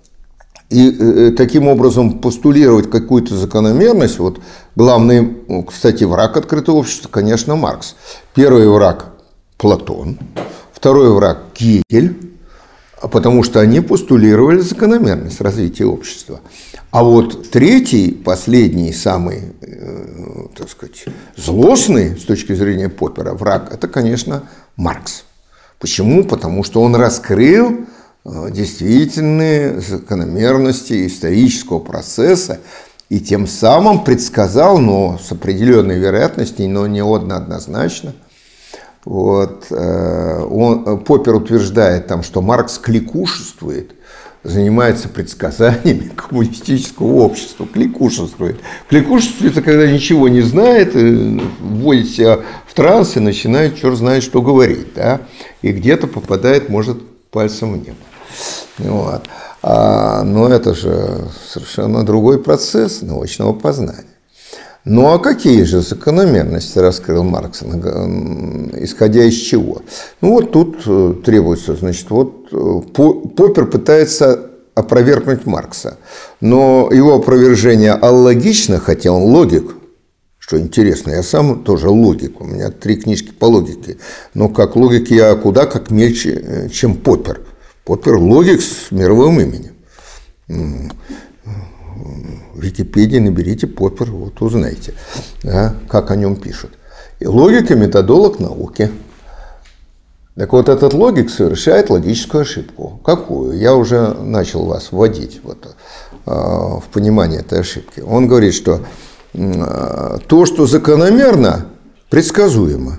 И э, таким образом постулировать какую-то закономерность, вот главный, кстати, враг открытого общества, конечно, Маркс. Первый враг – Платон, второй враг – Гегель, потому что они постулировали закономерность развития общества. А вот третий, последний, самый, э, так сказать, злостный с точки зрения Поппера враг – это, конечно, Маркс. Почему? Потому что он раскрыл действительные закономерности исторического процесса и тем самым предсказал, но с определенной вероятностью, но не однозначно. Вот, он, Поппер утверждает там, что Маркс кликушествует, занимается предсказаниями коммунистического общества, кликушествует. Кликушествует – это когда ничего не знает, вводит себя в транс и начинает черт знает что говорить, да? И где-то попадает, может, пальцем в небо. Вот. А, но это же совершенно другой процесс научного познания. Ну а какие же закономерности раскрыл Маркс, исходя из чего? Ну вот тут требуется, значит, вот Поппер пытается опровергнуть Маркса, но его опровержение аллогично, хотя он логик. Что интересно, я сам тоже логик, у меня три книжки по логике, но как логик я куда как мельче, чем Поппер. Поппер логик с мировым именем. В Википедии наберите Поппер, вот узнаете, да, как о нем пишут. И логика – методолог науки. Так вот, этот логик совершает логическую ошибку. Какую? Я уже начал вас вводить вот, в понимание этой ошибки. Он говорит, что то, что закономерно, предсказуемо.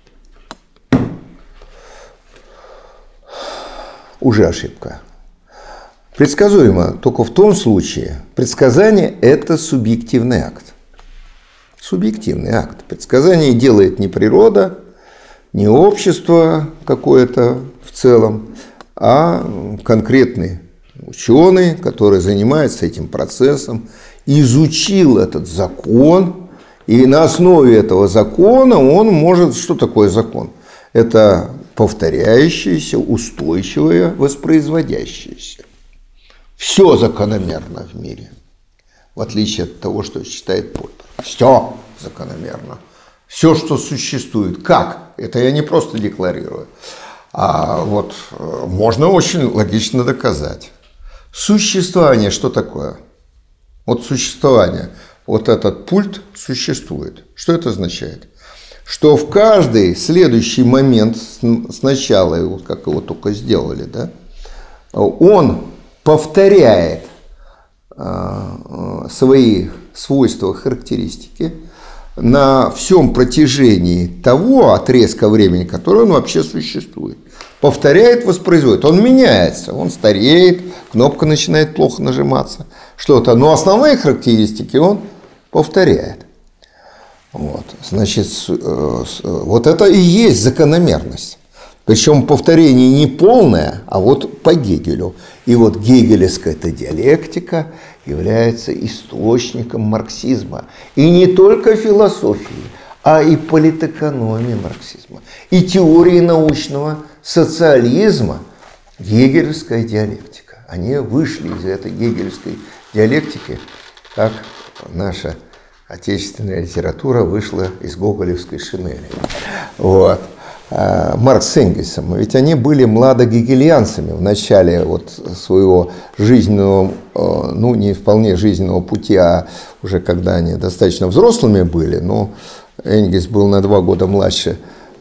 Уже ошибка. Предсказуемо только в том случае, предсказание – это субъективный акт. Субъективный акт. Предсказание делает не природа, не общество какое-то в целом, а конкретный ученый, который занимается этим процессом, изучил этот закон, и на основе этого закона он может… Что такое закон? Это повторяющееся, устойчивое, воспроизводящееся. Все закономерно в мире, в отличие от того, что считает Поппер. Все закономерно. Все, что существует. Как? Это я не просто декларирую. А вот можно очень логично доказать. Существование что такое? Вот существование. Вот этот пульт существует. Что это означает? Что в каждый следующий момент сначала, вот как его только сделали, да, он повторяет свои свойства, характеристики на всем протяжении того отрезка времени, который он вообще существует. Повторяет, воспроизводит. Он меняется, он стареет, кнопка начинает плохо нажиматься, что-то. Но основные характеристики он повторяет. Вот. Значит, вот это и есть закономерность. Причем повторение не полное, а вот по Гегелю. И вот гегелевская эта диалектика является источником марксизма. И не только философии, а и политэкономии марксизма. И теории научного социализма. Гегелевская диалектика. Они вышли из этой гегелевской диалектики, как наша отечественная литература вышла из гоголевской шинели. Вот. Маркс с Энгельсом, ведь они были младогегельянцами в начале вот своего жизненного, ну не вполне жизненного пути, а уже когда они достаточно взрослыми были, но Энгельс был на два года младше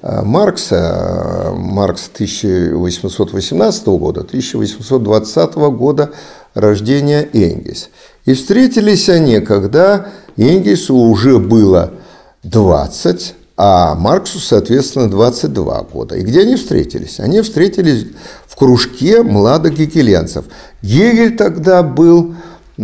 Маркса, Маркс тысяча восемьсот восемнадцатого года, тысяча восемьсот двадцатого года рождения Энгельс. И встретились они, когда Энгельсу уже было двадцать, а Марксу, соответственно, двадцать два года. И где они встретились? Они встретились в кружке младогегельянцев. Гегель тогда был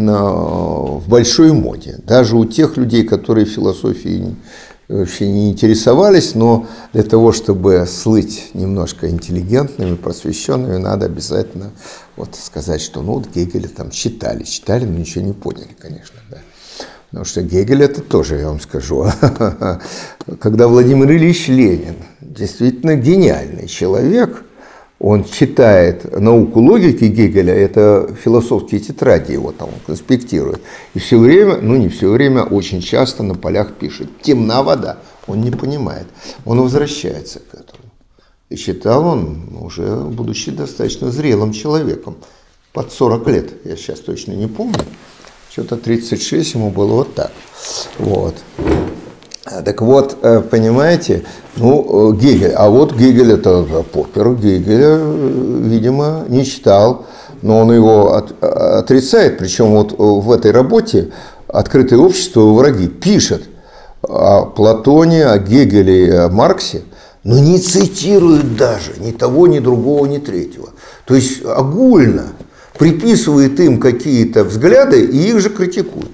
в большой моде. Даже у тех людей, которые философией вообще не интересовались, но для того, чтобы слыть немножко интеллигентными, просвещенными, надо обязательно вот сказать, что ну, вот Гегеля там читали, читали, но ничего не поняли, конечно, да. Потому что Гегель это тоже, я вам скажу, когда Владимир Ильич Ленин, действительно гениальный человек, он читает науку логики Гегеля, это философские тетради его там конспектирует, и все время, ну не все время, очень часто на полях пишет «темна вода», он не понимает, он возвращается к этому. И читал он, уже будучи достаточно зрелым человеком, под сорок лет, я сейчас точно не помню. Что-то тридцать шесть ему было вот так. Вот. Так вот, понимаете, ну, Гегель, а вот Гегель это Поппер, Гегеля, видимо, не читал, но он его от, отрицает, причем вот в этой работе «Открытое общество и враги» пишет о Платоне, о Гегеле и о Марксе, но не цитирует даже ни того, ни другого, ни третьего. То есть огульно приписывает им какие-то взгляды и их же критикует.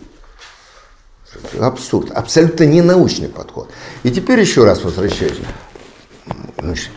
Абсурд. Абсолютно ненаучный подход. И теперь еще раз возвращаюсь. Значит,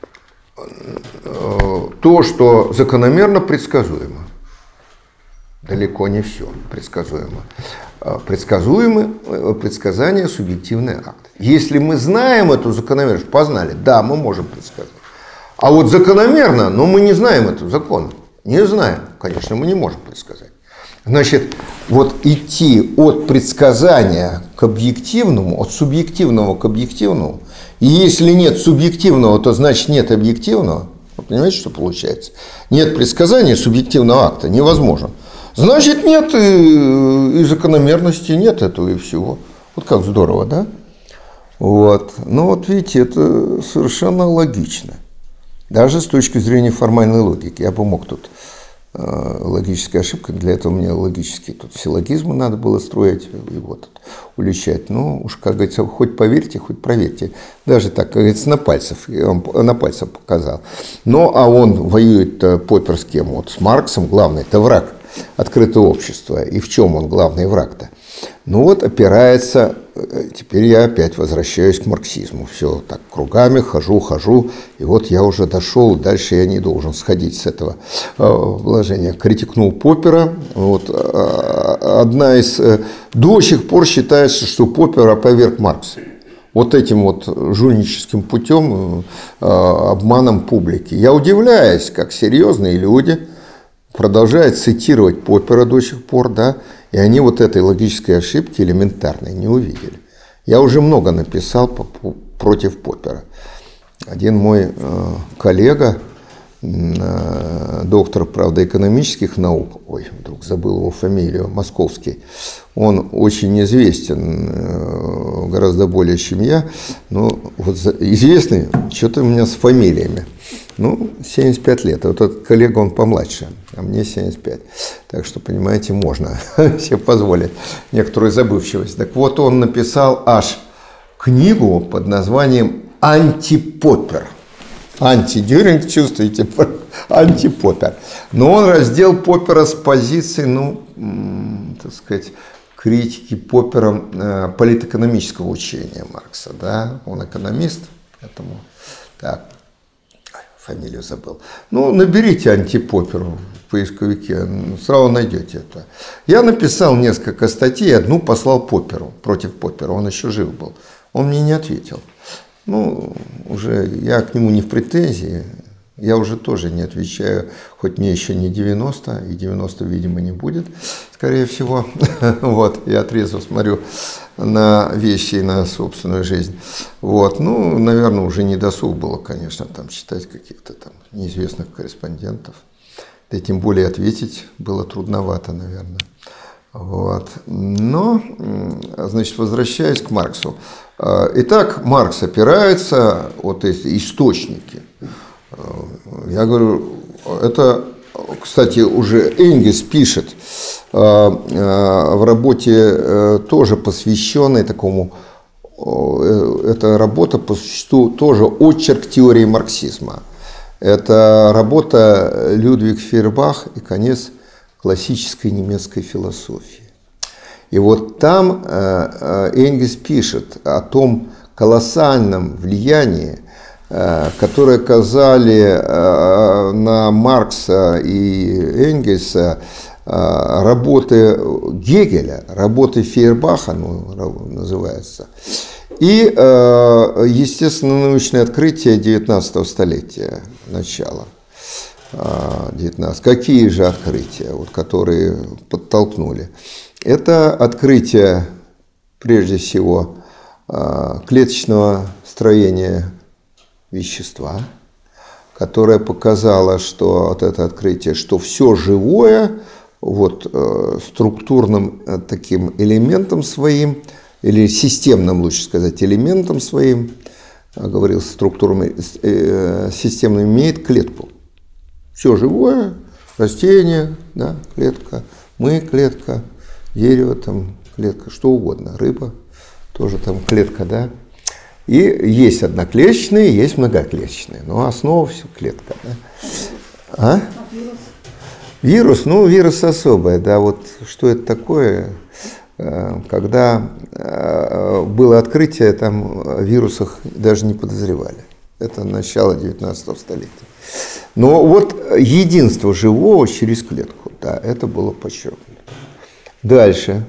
то, что закономерно предсказуемо. Далеко не все предсказуемо. Предсказуемы, предсказание – субъективный акт. Если мы знаем эту закономерность, познали, да, мы можем предсказать. А вот закономерно, но мы не знаем этого закона. Не знаем, конечно, мы не можем предсказать. Значит, вот идти от предсказания к объективному, от субъективного к объективному, и если нет субъективного, то значит нет объективного. Вы понимаете, что получается? Нет предсказания субъективного акта, невозможно. Значит, нет и, и закономерности, нет этого и всего. Вот как здорово, да? Вот. Ну вот видите, это совершенно логично. Даже с точки зрения формальной логики. Я бы мог тут э, логическая ошибка, для этого мне логические тут силлогизмы надо было строить, и вот тут уличать. Ну, уж, как говорится, хоть поверьте, хоть проверьте. Даже так, как говорится, на пальцах, я вам на пальцах показал. Но, а он воюет, Поппер, с кем? Вот с Марксом, главный, это враг открытого общества. И в чем он главный враг-то? Ну вот опирается, теперь я опять возвращаюсь к марксизму. Все так кругами, хожу, хожу, и вот я уже дошел, дальше я не должен сходить с этого вложения. Критикнул Поппера. Вот, одна из, до сих пор считается, что Поппер опроверг Маркса. Вот этим вот жульническим путем, обманом публики. Я удивляюсь, как серьезные люди продолжают цитировать Поппера до сих пор, да, и они вот этой логической ошибки элементарной не увидели. Я уже много написал по, по, против Поппера. один мой коллега, доктор, правда, экономических наук, ой, вдруг забыл его фамилию, московский, он очень известен, гораздо более, чем я, но вот известный, что-то у меня с фамилиями. Ну, семьдесят пять лет, а вот этот коллега, он помладше, а мне семьдесят пять. Так что, понимаете, можно себе позволить некоторую забывчивость. Так вот, он написал аж книгу под названием «Антипоппер». Анти-дюринг, чувствуете, антипоппер. Но он раздел Поппера с позиции, ну, так сказать, критики Поппером э, политэкономического учения Маркса. Да? Он экономист, поэтому так, фамилию забыл. Ну, наберите антипоппер в поисковике, сразу найдете это. Я написал несколько статей, одну послал Попперу, против Поппера, он еще жив был. Он мне не ответил. Ну, уже я к нему не в претензии, я уже тоже не отвечаю, хоть мне еще не девяносто, и девяносто, видимо, не будет, скорее всего. Вот, я трезво смотрю на вещи и на собственную жизнь. Вот, ну, наверное, уже не досуг было, конечно, там читать каких-то там неизвестных корреспондентов. Да и тем более ответить было трудновато, наверное. Вот. Но, значит, возвращаясь к Марксу. Итак, Маркс опирается, вот эти источники. Я говорю, это, кстати, уже Энгельс пишет в работе, тоже посвященной такому, эта работа по существу тоже очерк теории марксизма. Это работа Людвиг Фейербах и конец классической немецкой философии. И вот там Энгельс пишет о том колоссальном влиянии, которое оказали на Маркса и Энгельса работы Гегеля, работы Фейербаха, ну, называется, и, естественно, научные открытия девятнадцатого столетия, начала девятнадцатого. Какие же открытия, вот, которые подтолкнули? Это открытие, прежде всего, клеточного строения вещества, которое показало, что вот это открытие, что все живое, вот, структурным таким элементом своим, или системным, лучше сказать, элементом своим, говорил, структурным, системным, имеет клетку. Все живое, растение, да, клетка, мы клетка, дерево там клетка, что угодно, рыба тоже там клетка, да. И есть одноклеточные, есть многоклеточные, но основа все клетка, да. А? Вирус, ну вирус особое, да, вот что это такое, когда было открытие, там о вирусах даже не подозревали. Это начало девятнадцатого столетия. Но вот единство живого через клетку, да, это было подчеркнуто. Дальше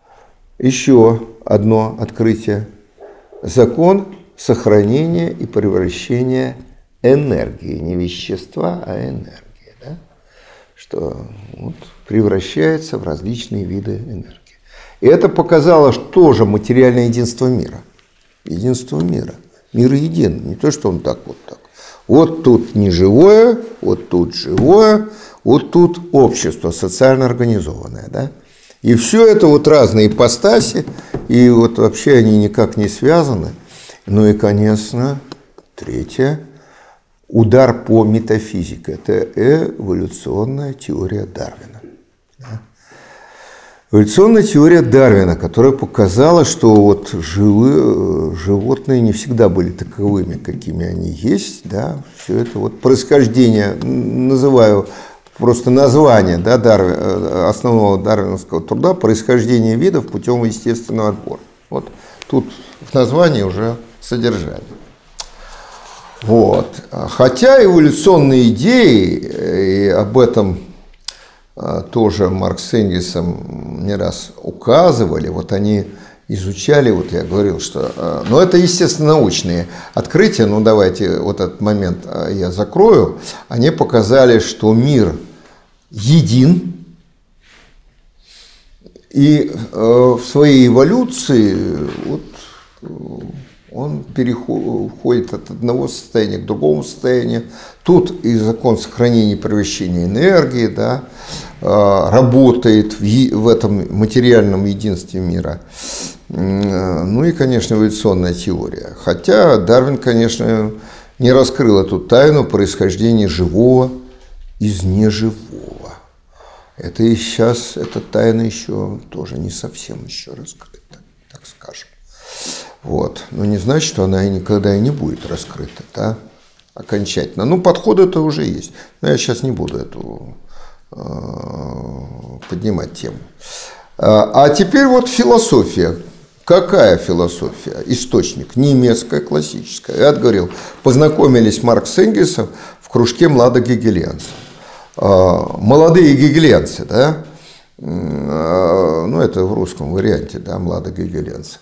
еще одно открытие. Закон сохранения и превращения энергии, не вещества, а энергии, да? Что вот, превращается в различные виды энергии. И это показало тоже материальное единство мира. Единство мира. Мир един, не то, что он так вот так. Вот тут неживое, вот тут живое, вот тут общество социально организованное, да? И все это вот разные ипостаси, и вот вообще они никак не связаны. Ну и, конечно, третье, удар по метафизике. Это эволюционная теория Дарвина. Да? Эволюционная теория Дарвина, которая показала, что вот живые, животные не всегда были таковыми, какими они есть. Да? Все это вот происхождение, называю просто название, да, Дарвин, основного дарвиновского труда «Происхождение видов путем естественного отбора». Вот тут в названии уже содержание. Вот. Хотя эволюционные идеи, и об этом тоже Маркс с Энгельсом не раз указывали, вот они изучали, вот я говорил, что... Но это, естественно, научные открытия, ну давайте вот этот момент я закрою. Они показали, что мир един, и в своей эволюции вот, Он переходит от одного состояния к другому состоянию. Тут и закон сохранения и превращения энергии, да, работает в этом материальном единстве мира. Ну и, конечно, эволюционная теория. Хотя Дарвин, конечно, не раскрыл эту тайну происхождения живого из неживого. Это и сейчас, эта тайна еще тоже не совсем еще раскрыта, так скажем. Вот. Но не значит, что она и никогда и не будет раскрыта, да, окончательно. Ну, подходы-то уже есть. Но я сейчас не буду эту э, поднимать тему. А, а теперь вот философия. Какая философия? Источник. Немецкая, классическая. Я говорил, познакомились Маркс с Энгельсом в кружке младогегельянцев. А, молодые гегельянцы, да, а, ну, это в русском варианте, да, младогегельянцы.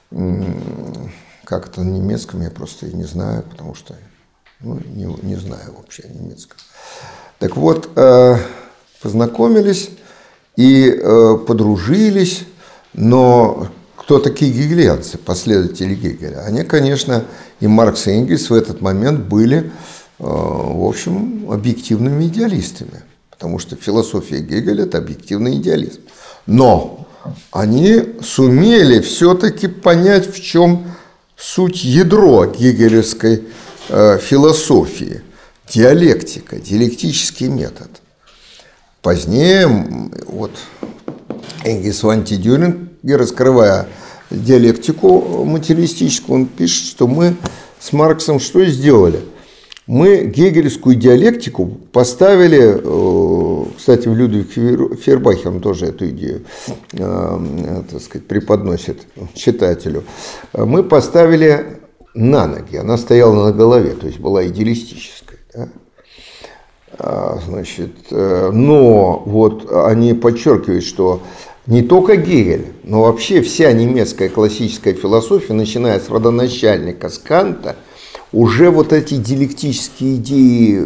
Как это на немецком, я просто и не знаю, потому что ну, не, не знаю вообще немецкого. Так вот, э, познакомились и э, подружились, но кто такие гегельянцы, последователи Гегеля? Они, конечно, и Маркс, и Энгельс в этот момент были, э, в общем, объективными идеалистами, потому что философия Гегеля – это объективный идеализм. Но они сумели все-таки понять, в чем суть ядро гегелевской э, философии. Диалектика, диалектический метод. Позднее, вот, Энгельс в «Антидюринге», раскрывая диалектику материалистическую, он пишет, что мы с Марксом что сделали? Мы гегельскую диалектику поставили, кстати, в Людвиге Фейербахе он тоже эту идею, так сказать, преподносит читателю, мы поставили на ноги, она стояла на голове, то есть была идеалистической. Да? Значит, но вот они подчеркивают, что не только Гегель, но вообще вся немецкая классическая философия, начиная с родоначальника, с Канта, уже вот эти диалектические идеи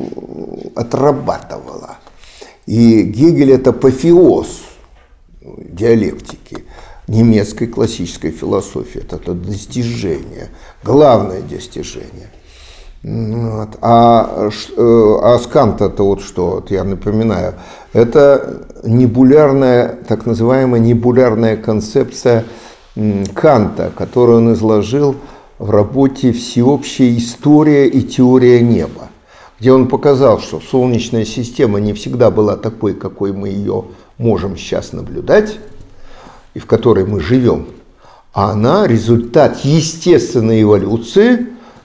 отрабатывала. И Гегель – это апофеоз диалектики немецкой классической философии. Это, это достижение, главное достижение. Вот. А, а с Канта-то вот что, вот я напоминаю, это небулярная, так называемая небулярная концепция Канта, которую он изложил в работе «Всеобщая история и теория неба», где он показал, что Солнечная система не всегда была такой, какой мы ее можем сейчас наблюдать, и в которой мы живем, а она результат естественной эволюции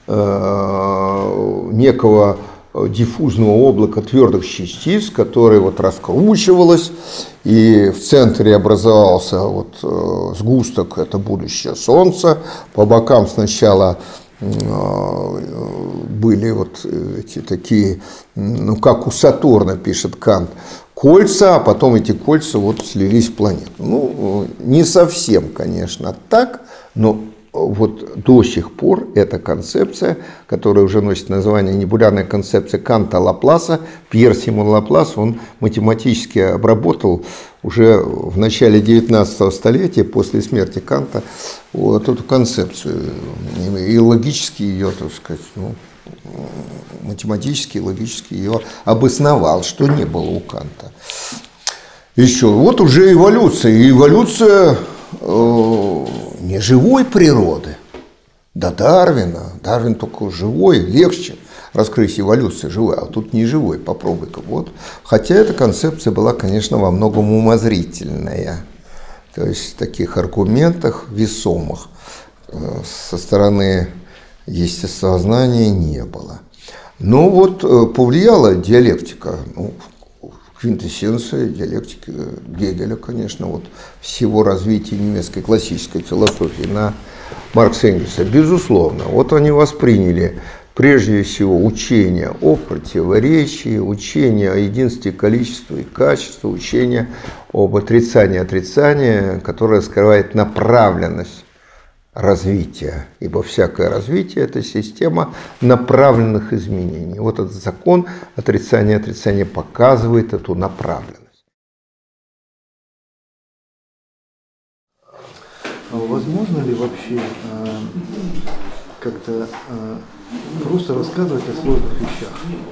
э, некого диффузного облака твердых частиц, которое вот раскручивалось, и в центре образовался вот э, сгусток, это будущее Солнце, по бокам сначала э, были вот эти такие, ну как у Сатурна, пишет Кант, кольца, а потом эти кольца вот слились в планету. Ну, не совсем, конечно, так, но вот до сих пор эта концепция, которая уже носит название небулярная концепция Канта Лапласа, Пьер Симон Лаплас, он математически обработал уже в начале девятнадцатого столетия, после смерти Канта, вот эту концепцию. И логически ее, так сказать, ну, математически и логически ее обосновал, что не было у Канта. Еще, вот уже эволюция. И эволюция э, не живой природы, до Дарвина. Дарвин только живой, легче раскрыть эволюцию живой, а тут не живой, попробуй-ка. Вот. Хотя эта концепция была, конечно, во многом умозрительная. То есть в таких аргументах весомых э, со стороны естествознания не было. Но вот повлияла диалектика, ну, квинтэссенция диалектики Гегеля, конечно, вот всего развития немецкой классической философии на Маркса и Энгельса, безусловно. Вот они восприняли прежде всего учение о противоречии, учение о единстве количества и качества, учение об отрицании отрицания, которое скрывает направленность развития, ибо всякое развитие – это система направленных изменений. Вот этот закон отрицания отрицания показывает эту направленность. Возможно ли вообще как-то э, просто рассказывать о сложных вещах.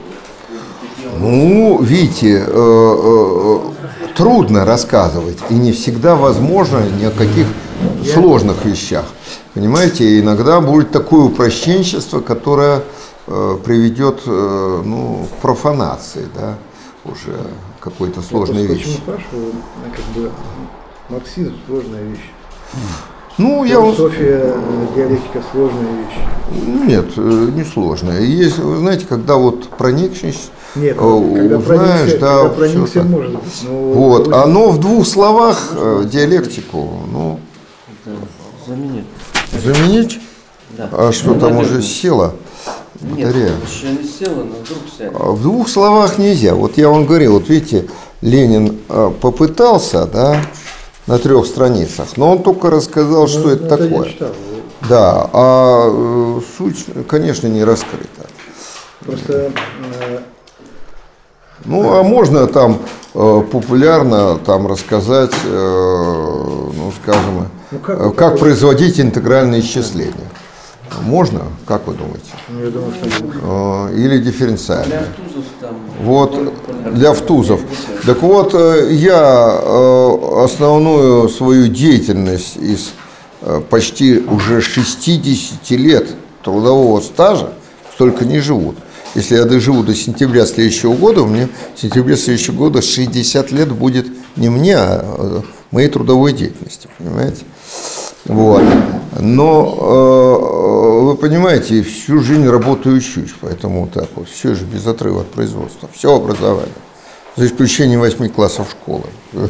Ну, видите, э, э, трудно рассказывать, и не всегда возможно ни о каких сложных вещах. Понимаете, иногда будет такое упрощенчество, которое э, приведет э, ну, к профанации, да, уже какой-то сложной вещи. Почему спрашиваю, как бы марксизм сложная вещь. Ну, я вам... Философия, диалектика сложная вещь. Нет, не сложная. Есть, вы знаете, когда вот проникнешь, Нет, когда узнаешь, проникся, да, когда проникся, может быть. Но вот, очень... оно в двух словах э, диалектику, ну, Заменить. заменить? Да. А что Ну, там наверное. уже село? Нет, Батарея. еще не села, но вдруг сядет. В двух словах нельзя. Вот я вам говорил, вот видите, Ленин э, попытался, да, на трех страницах, но он только рассказал, что ну, это, это такое. Я читал. Да, а э, суть, конечно, не раскрыта. Просто э, Ну, а можно там э, популярно там рассказать, э, ну, скажем, Ну, как- э, как, как- производить интегральное исчисление. Можно, как вы думаете? я думаю, что Э, или дифференциальное. Для втузов там. Вот, для втузов. Так вот, э, я э, основную свою деятельность из э, почти уже шестидесяти лет трудового стажа, столько не живут. Если я доживу до сентября следующего года, у меня в сентябре следующего года шестьдесят лет будет не мне, а моей трудовой деятельности, понимаете? Вот. Но э, вы понимаете, всю жизнь работаю и учусь, поэтому так вот, все же без отрыва от производства, все образование, за исключением восьми классов школы.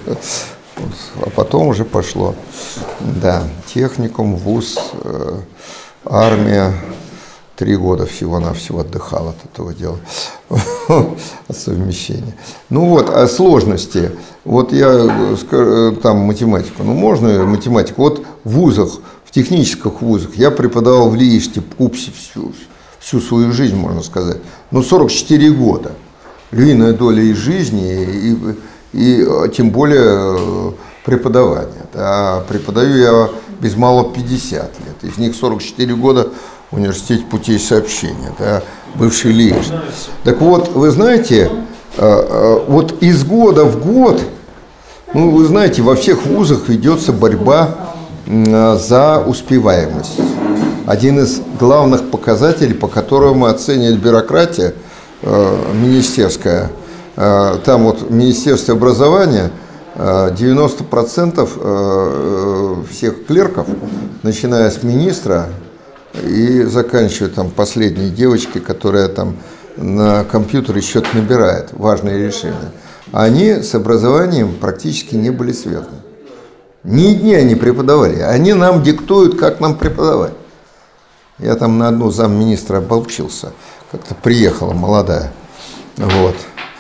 А потом уже пошло, да, техникум, вуз, э, армия. Три года всего-навсего отдыхал от этого дела, от совмещения. Ну вот, о сложности. Вот я там математику, ну можно математику. Вот в вузах, в технических вузах, я преподавал в ЛИИШТе, в КУПСе всю, всю свою жизнь, можно сказать. Ну, сорок четыре года. Львиная доля из жизни, и, и, и тем более преподавания. Да. Преподаю я без малого пятьдесят лет. Из них сорок четыре года в университете путей сообщения, да, бывший ЛИИШ. Так вот, вы знаете, вот из года в год, ну, вы знаете, во всех вузах ведется борьба за успеваемость. Один из главных показателей, по которому оценивает бюрократия министерская, там вот в Министерстве образования девяносто процентов всех клерков, начиная с министра и заканчивая там последней девочкой, которая там на компьютере что-то набирает, важные решения, они с образованием практически не были связаны. Ни дня они преподавали, они нам диктуют, как нам преподавать. Я там на одну замминистра оболчился, как-то приехала молодая, вот,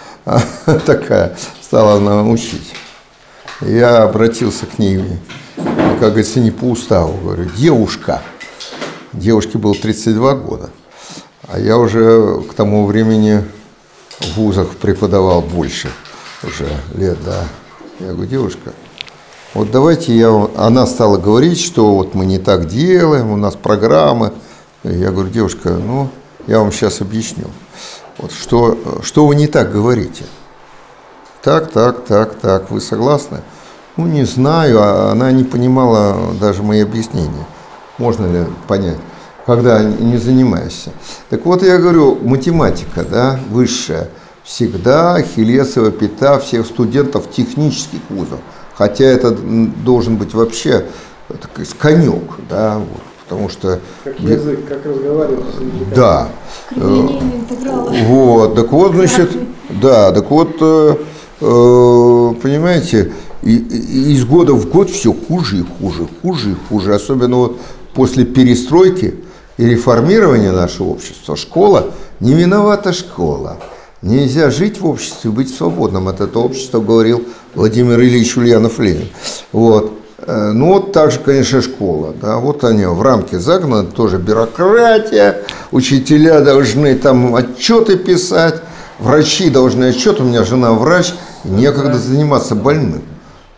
такая, стала она учить. Я обратился к ней, как говорится, не по уставу, говорю, девушка. Девушке было тридцать два года, а я уже к тому времени в вузах преподавал больше уже лет, да. Я говорю, девушка, вот давайте я... Она стала говорить, что вот мы не так делаем, у нас программы. Я говорю, девушка, ну, я вам сейчас объясню. Вот что, что вы не так говорите? Так, так, так, так, вы согласны? Ну, не знаю, она не понимала даже мои объяснения. Можно ли понять, когда не занимаешься? Так вот, я говорю, математика, да, высшая, всегда ахиллесова пята всех студентов технических вузов. Хотя это должен быть вообще так, конек, да, вот, потому что... Как язык, как разговаривать с языком. Да. Линейные интегралы. Вот, так вот, значит, да, так вот, э, э, понимаете, и, и из года в год все хуже и хуже, хуже и хуже, особенно вот после перестройки и реформирования нашего общества. Школа, не виновата школа. Нельзя жить в обществе, быть свободным от этого общества, говорил Владимир Ильич Ульянов-Ленин. Вот. Ну вот так же, конечно, школа. Да, вот они в рамки загнаны, тоже бюрократия, учителя должны там отчеты писать, врачи должны отчет, у меня жена врач, некогда заниматься больным.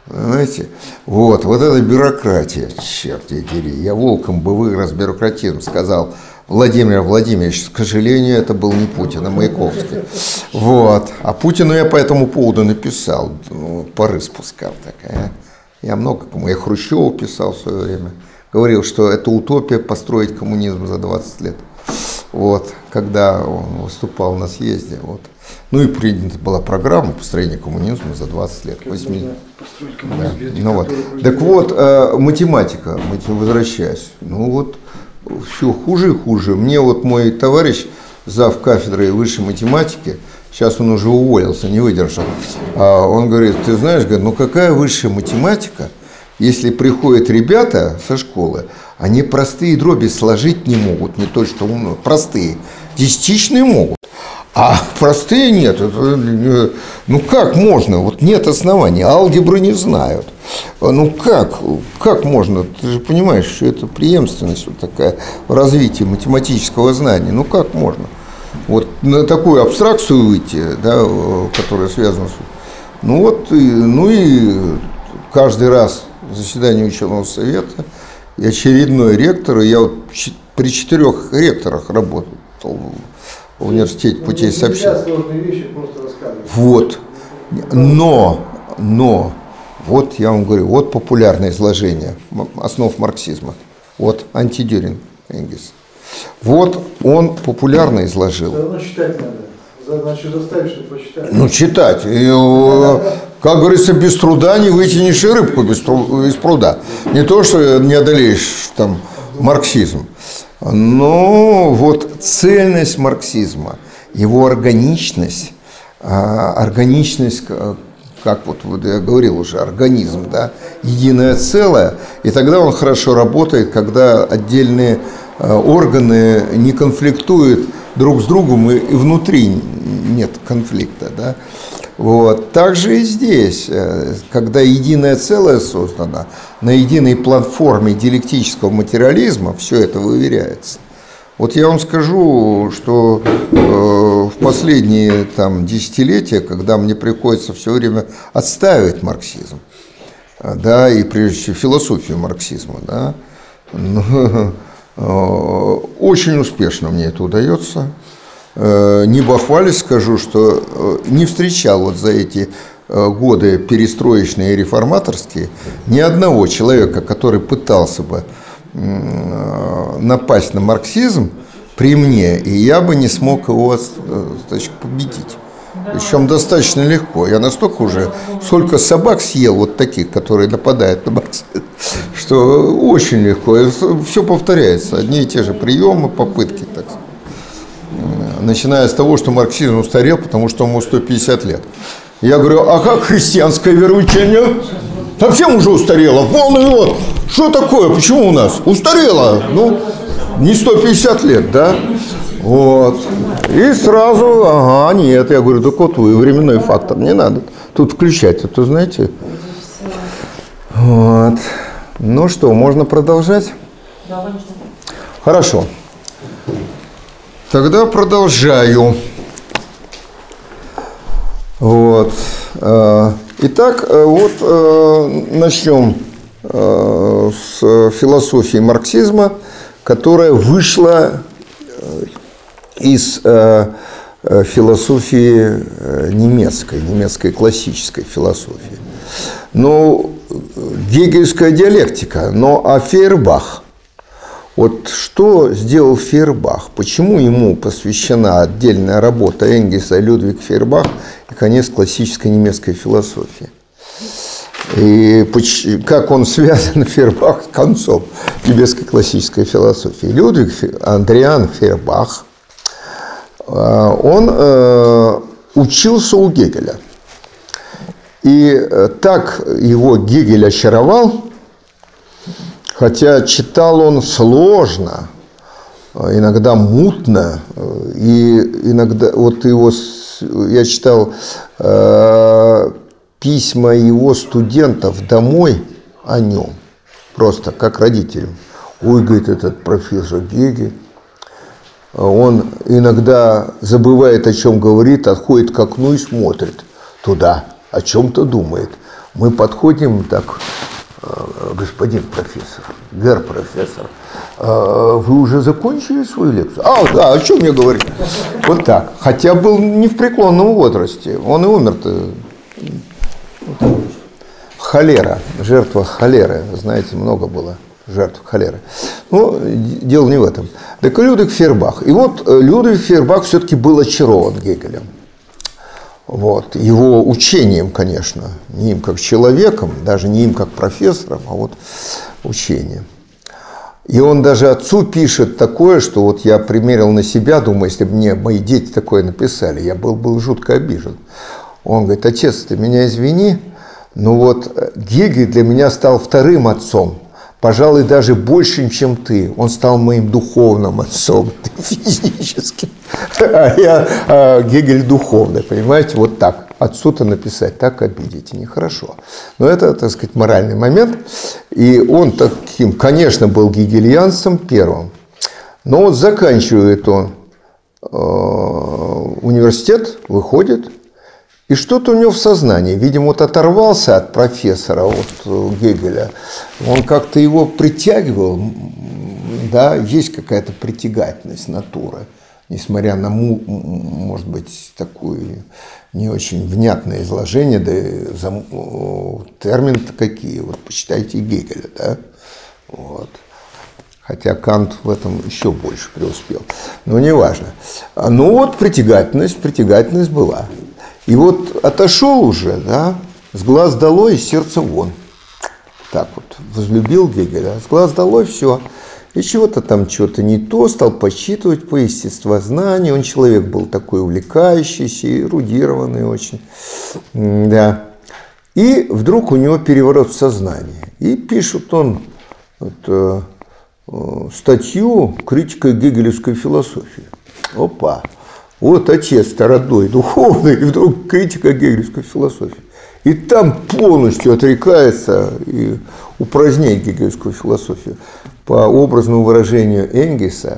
Знаете, вот, вот эта бюрократия, черт я дери. Я волком бы вырос бюрократизм, сказал Владимир Владимирович. К сожалению, это был не Путин, а Маяковский. Вот. А Путину я по этому поводу написал, ну, пары спускал такая. Я много кому, я Хрущеву писал в свое время. Говорил, что это утопия построить коммунизм за двадцать лет. Вот, когда он выступал на съезде. Вот. Ну и принята была программа построения коммунизма за двадцать лет. восьмидесятые. Да. Ну, вот. Так вот, э, математика, возвращаясь. Ну вот, все хуже и хуже. Мне вот мой товарищ, зав. Кафедры высшей математики, сейчас он уже уволился, не выдержал. А он говорит, ты знаешь, говорит, ну какая высшая математика, если приходят ребята со школы, они простые дроби сложить не могут, не то что умные, простые, десятичные могут, а простые нет. Это, ну как можно, вот нет оснований, алгебры не знают. Ну как, как можно, ты же понимаешь, что это преемственность вот такая в развитии математического знания, ну как можно? Вот на такую абстракцию выйти, да, которая связана с... Ну вот, и, ну и каждый раз заседание ученого совета и очередной ректор, я вот при четырех ректорах работал в университете путей сообщения. Вот, но, но, вот я вам говорю, вот популярное изложение основ марксизма, вот антидюринг Энгельс. Вот он популярно изложил. Все равно читать надо. Значит, заставить, чтобы почитать. Ну, читать. И, как говорится, без труда не вытянешь и рыбку без тру- из пруда. Не то, что не одолеешь там марксизм. Но вот цельность марксизма, его органичность, органичность, как вот я говорил уже, организм, да, единое целое, и тогда он хорошо работает, когда отдельные органы не конфликтуют друг с другом, и внутри нет конфликта. Да? Вот. Так же и здесь, когда единое целое создано, на единой платформе диалектического материализма все это выверяется. Вот я вам скажу, что э, в последние там, десятилетия, когда мне приходится все время отстаивать марксизм, да, и прежде всего философию марксизма, да, ну, очень успешно мне это удается. Не бахвались, скажу, что не встречал вот за эти годы перестроечные и реформаторские ни одного человека, который пытался бы напасть на марксизм при мне, и я бы не смог его, значит, победить. Причем достаточно легко. Я настолько уже, сколько собак съел вот таких, которые нападают на марксизм, что очень легко. И все повторяется. Одни и те же приемы, попытки, так сказать. Начиная с того, что марксизм устарел, потому что ему сто пятьдесят лет. Я говорю, а как христианское вероучение? Совсем уже устарело. Полный вот. Что такое? Почему у нас? Устарело. Ну, не сто пятьдесят лет, да? Вот. И сразу, ага, нет, я говорю, так вот вы, временной фактор, не надо тут включать, это, знаете. Вот. Ну что, можно продолжать? Да, конечно. Хорошо. Тогда продолжаю. Вот. Итак, вот начнем с философии марксизма, которая вышла из э, философии немецкой, немецкой классической философии. Ну, гегельская диалектика, но а Фейербах. Вот что сделал Фейербах? Почему ему посвящена отдельная работа Энгельса, Людвиг Фейербах и конец классической немецкой философии? И как он связан, Фейербах, с концом немецкой классической философии? Людвиг Андриан Фейербах, он э, учился у Гегеля. И так его Гегель очаровал, хотя читал он сложно, иногда мутно, и иногда, вот его, я читал э, письма его студентов домой о нем, просто как родителям. Ой, говорит, этот профессор Гегель, он иногда забывает, о чем говорит, отходит к окну и смотрит туда, о чем-то думает. Мы подходим так, господин профессор, гер профессор, вы уже закончили свою лекцию? А, да, о чем я говорю? Вот так. Хотя был не в преклонном возрасте. Он и умер-то. Холера, жертва холеры. Знаете, много было жертв холеры. Но дело не в этом. Так Людвиг Фейербах. И вот Людвиг Фейербах все-таки был очарован Гегелем. Вот. Его учением, конечно. Не им как человеком, даже не им как профессором, а вот учением. И он даже отцу пишет такое, что вот я примерил на себя, думаю, если бы мне мои дети такое написали, я был, был жутко обижен. Он говорит: отец, ты меня извини, но вот Гегель для меня стал вторым отцом, пожалуй, даже большим, чем ты. Он стал моим духовным отцом, ты физическим, а я а Гегель духовный, понимаете, вот так. Отцу-то написать, так обидите, нехорошо. Но это, так сказать, моральный момент. И он таким, конечно, был гегельянцем первым. Но вот заканчивает он э, университет, выходит, и что-то у него в сознании. Видимо, вот оторвался от профессора, от Гегеля. Он как-то его притягивал, да, есть какая-то притягательность натуры. Несмотря на, может быть, такую не очень внятное изложение, да термины-то какие, вот почитайте Гегеля, да, вот. Хотя Кант в этом еще больше преуспел, но неважно. Ну вот притягательность, притягательность была. И вот отошел уже, да, с глаз долой, из сердца вон. Так вот, возлюбил Гегеля, с глаз долой, все. И чего-то там, что-то не то, стал подсчитывать по естествознанию. Он человек был такой увлекающийся, эрудированный очень. Да. И вдруг у него переворот в сознании. И пишет он вот, э, э, статью «Критика гегелевской философии». Опа! Вот отец-то родной, духовный, и вдруг критика гегелевской философии. И там полностью отрекается и упраздняет гегелевскую философию. По образному выражению Энгельса,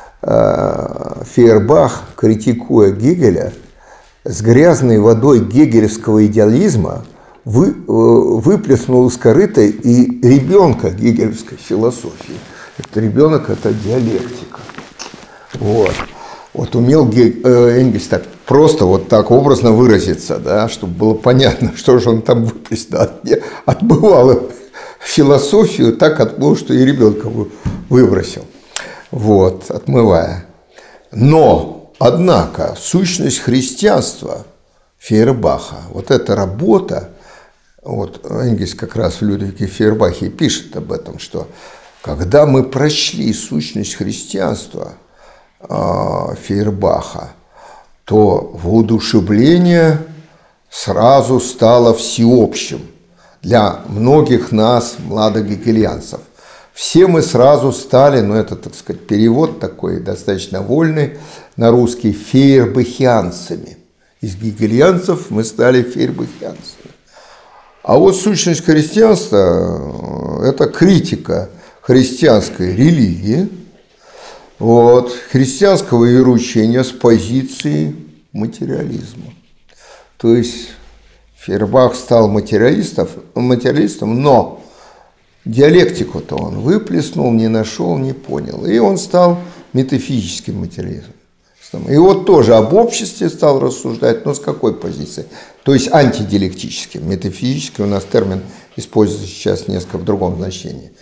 Фейербах, критикуя Гегеля, с грязной водой гегелевского идеализма вы, выплеснул из корыта и ребенка гегелевской философии. Это ребенок – это диалектика. Вот. Вот умел Энгельс так просто вот так образно выразиться, да, чтобы было понятно, что же он там выплеснул. Отбывал философию так отмыл, что и ребенка выбросил, вот, отмывая. Но, однако, сущность христианства Фейербаха, вот эта работа, вот Энгельс как раз в Людвиге Фейербахе пишет об этом, что когда мы прочли сущность христианства э, Фейербаха, то воодушевление сразу стало всеобщим. Для многих нас, младых гегельянцев. Все мы сразу стали, ну это, так сказать, перевод такой достаточно вольный на русский, фейербахианцами. Из гегельянцев мы стали фейербахианцами. А вот сущность христианства – это критика христианской религии, вот, христианского вероучения с позиции материализма. То есть Фейербах стал материалистом, материалистом, но диалектику-то он выплеснул, не нашел, не понял. И он стал метафизическим материалистом. И вот тоже об обществе стал рассуждать, но с какой позиции? То есть антидиалектическим. Метафизический у нас термин используется сейчас несколько в другом значении.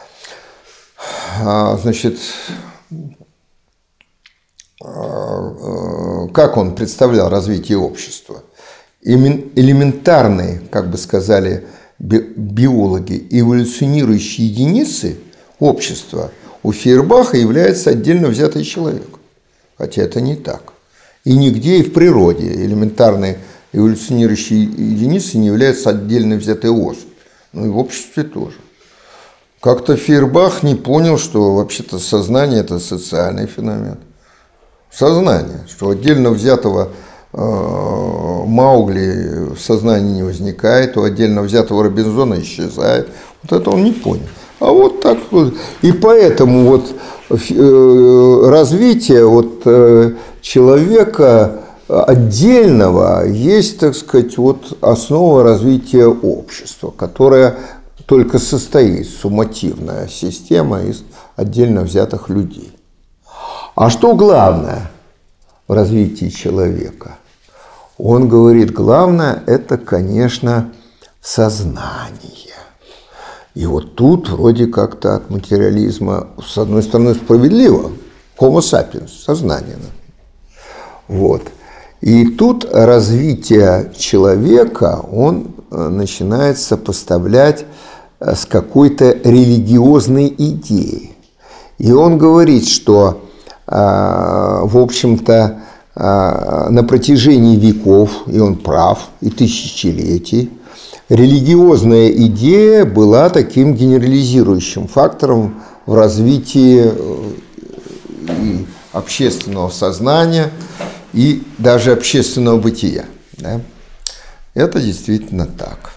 Значит, как он представлял развитие общества? Элементарные, как бы сказали биологи, эволюционирующие единицы общества у Фейербаха является отдельно взятый человек. Хотя это не так. И нигде и в природе элементарные эволюционирующие единицы не являются отдельно взятой особью. Ну и в обществе тоже. Как-то Фейербах не понял, что вообще-то сознание – это социальный феномен. Сознание, что отдельно взятого Маугли в сознании не возникает, у отдельно взятого Робинзона исчезает. Вот это он не понял. А вот так вот. И поэтому вот развитие вот человека отдельного есть, так сказать, вот основа развития общества, которая только состоит, суммативная система из отдельно взятых людей. А что главное в развитии человека? Он говорит, главное – это, конечно, сознание. И вот тут вроде как-то от материализма, с одной стороны, справедливо, homo sapiens, сознание. Вот. И тут развитие человека он начинает сопоставлять с какой-то религиозной идеей. И он говорит, что, в общем-то, на протяжении веков, и он прав, и тысячелетий, религиозная идея была таким генерализирующим фактором в развитии и общественного сознания, и даже общественного бытия. Да? Это действительно так.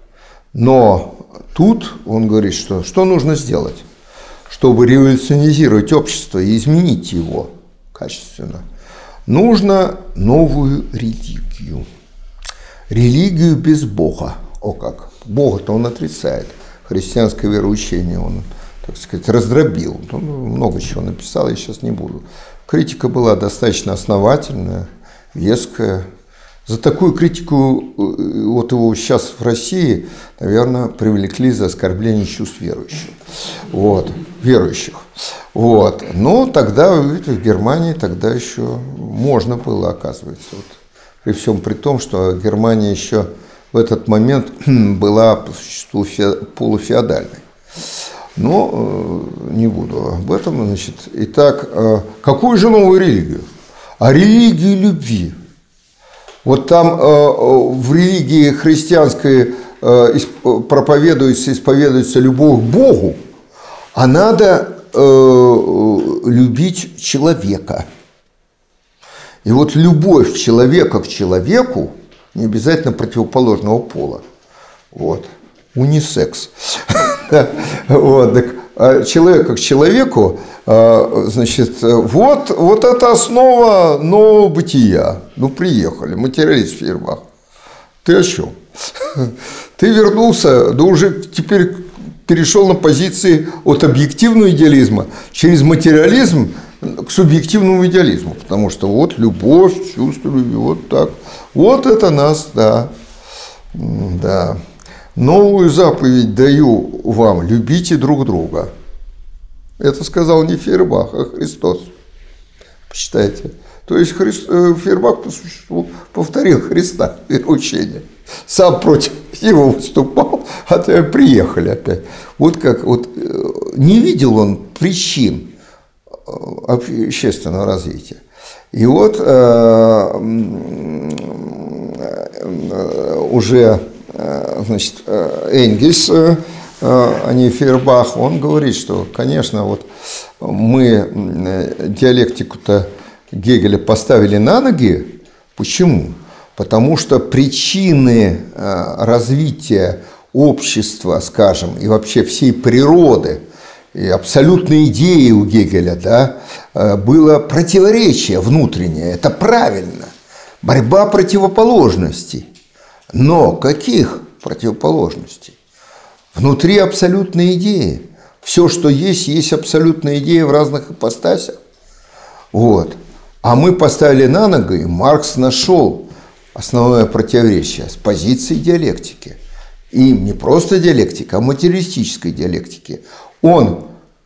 Но тут он говорит, что что нужно сделать, чтобы революционизировать общество и изменить его качественно. Нужно новую религию. Религию без Бога. О как! Бога-то он отрицает. Христианское вероучение он, так сказать, раздробил. Он много чего написал, я сейчас не буду. Критика была достаточно основательная, веская. За такую критику, вот его сейчас в России, наверное, привлекли за оскорбление чувств верующих. Вот, верующих. Вот. Но тогда, видите, в Германии тогда еще можно было, оказывается. Вот. При всем при том, что Германия еще в этот момент была по существу полуфеодальной. Но не буду об этом. Значит, итак, какую же новую религию? А религию любви. Вот там в религии христианской проповедуется, исповедуется любовь к Богу, а надо любить человека. И вот любовь человека к человеку, не обязательно противоположного пола, вот, унисекс. Вот, так, человека к человеку, значит, вот, вот это основа нового бытия. Ну, приехали, материалист Фейербах. Ты о чем? Ты вернулся, да уже теперь перешел на позиции от объективного идеализма через материализм к субъективному идеализму. Потому что вот любовь, чувство любви, вот так. Вот это нас, да, да. Новую заповедь даю вам, любите друг друга. Это сказал не Фейербах, а Христос. Почитайте. То есть Христ, Фейербах по существу повторил Христа вероучение. Сам против него выступал, а то приехали опять. Вот как, вот не видел он причин общественного развития. И вот э, уже значит, Энгельс, а не Фейербах, он говорит, что, конечно, вот мы диалектику-то Гегеля поставили на ноги. Почему? Потому что причины развития общества, скажем, и вообще всей природы, и абсолютной идеи у Гегеля, да, было противоречие внутреннее. Это правильно. Борьба противоположностей. Но каких противоположностей? Внутри абсолютной идеи. Все, что есть, есть абсолютная идея в разных ипостасях. Вот. А мы поставили на ногу, и Маркс нашел основное противоречие с позиции диалектики. И не просто диалектика, а материалистической диалектики. Он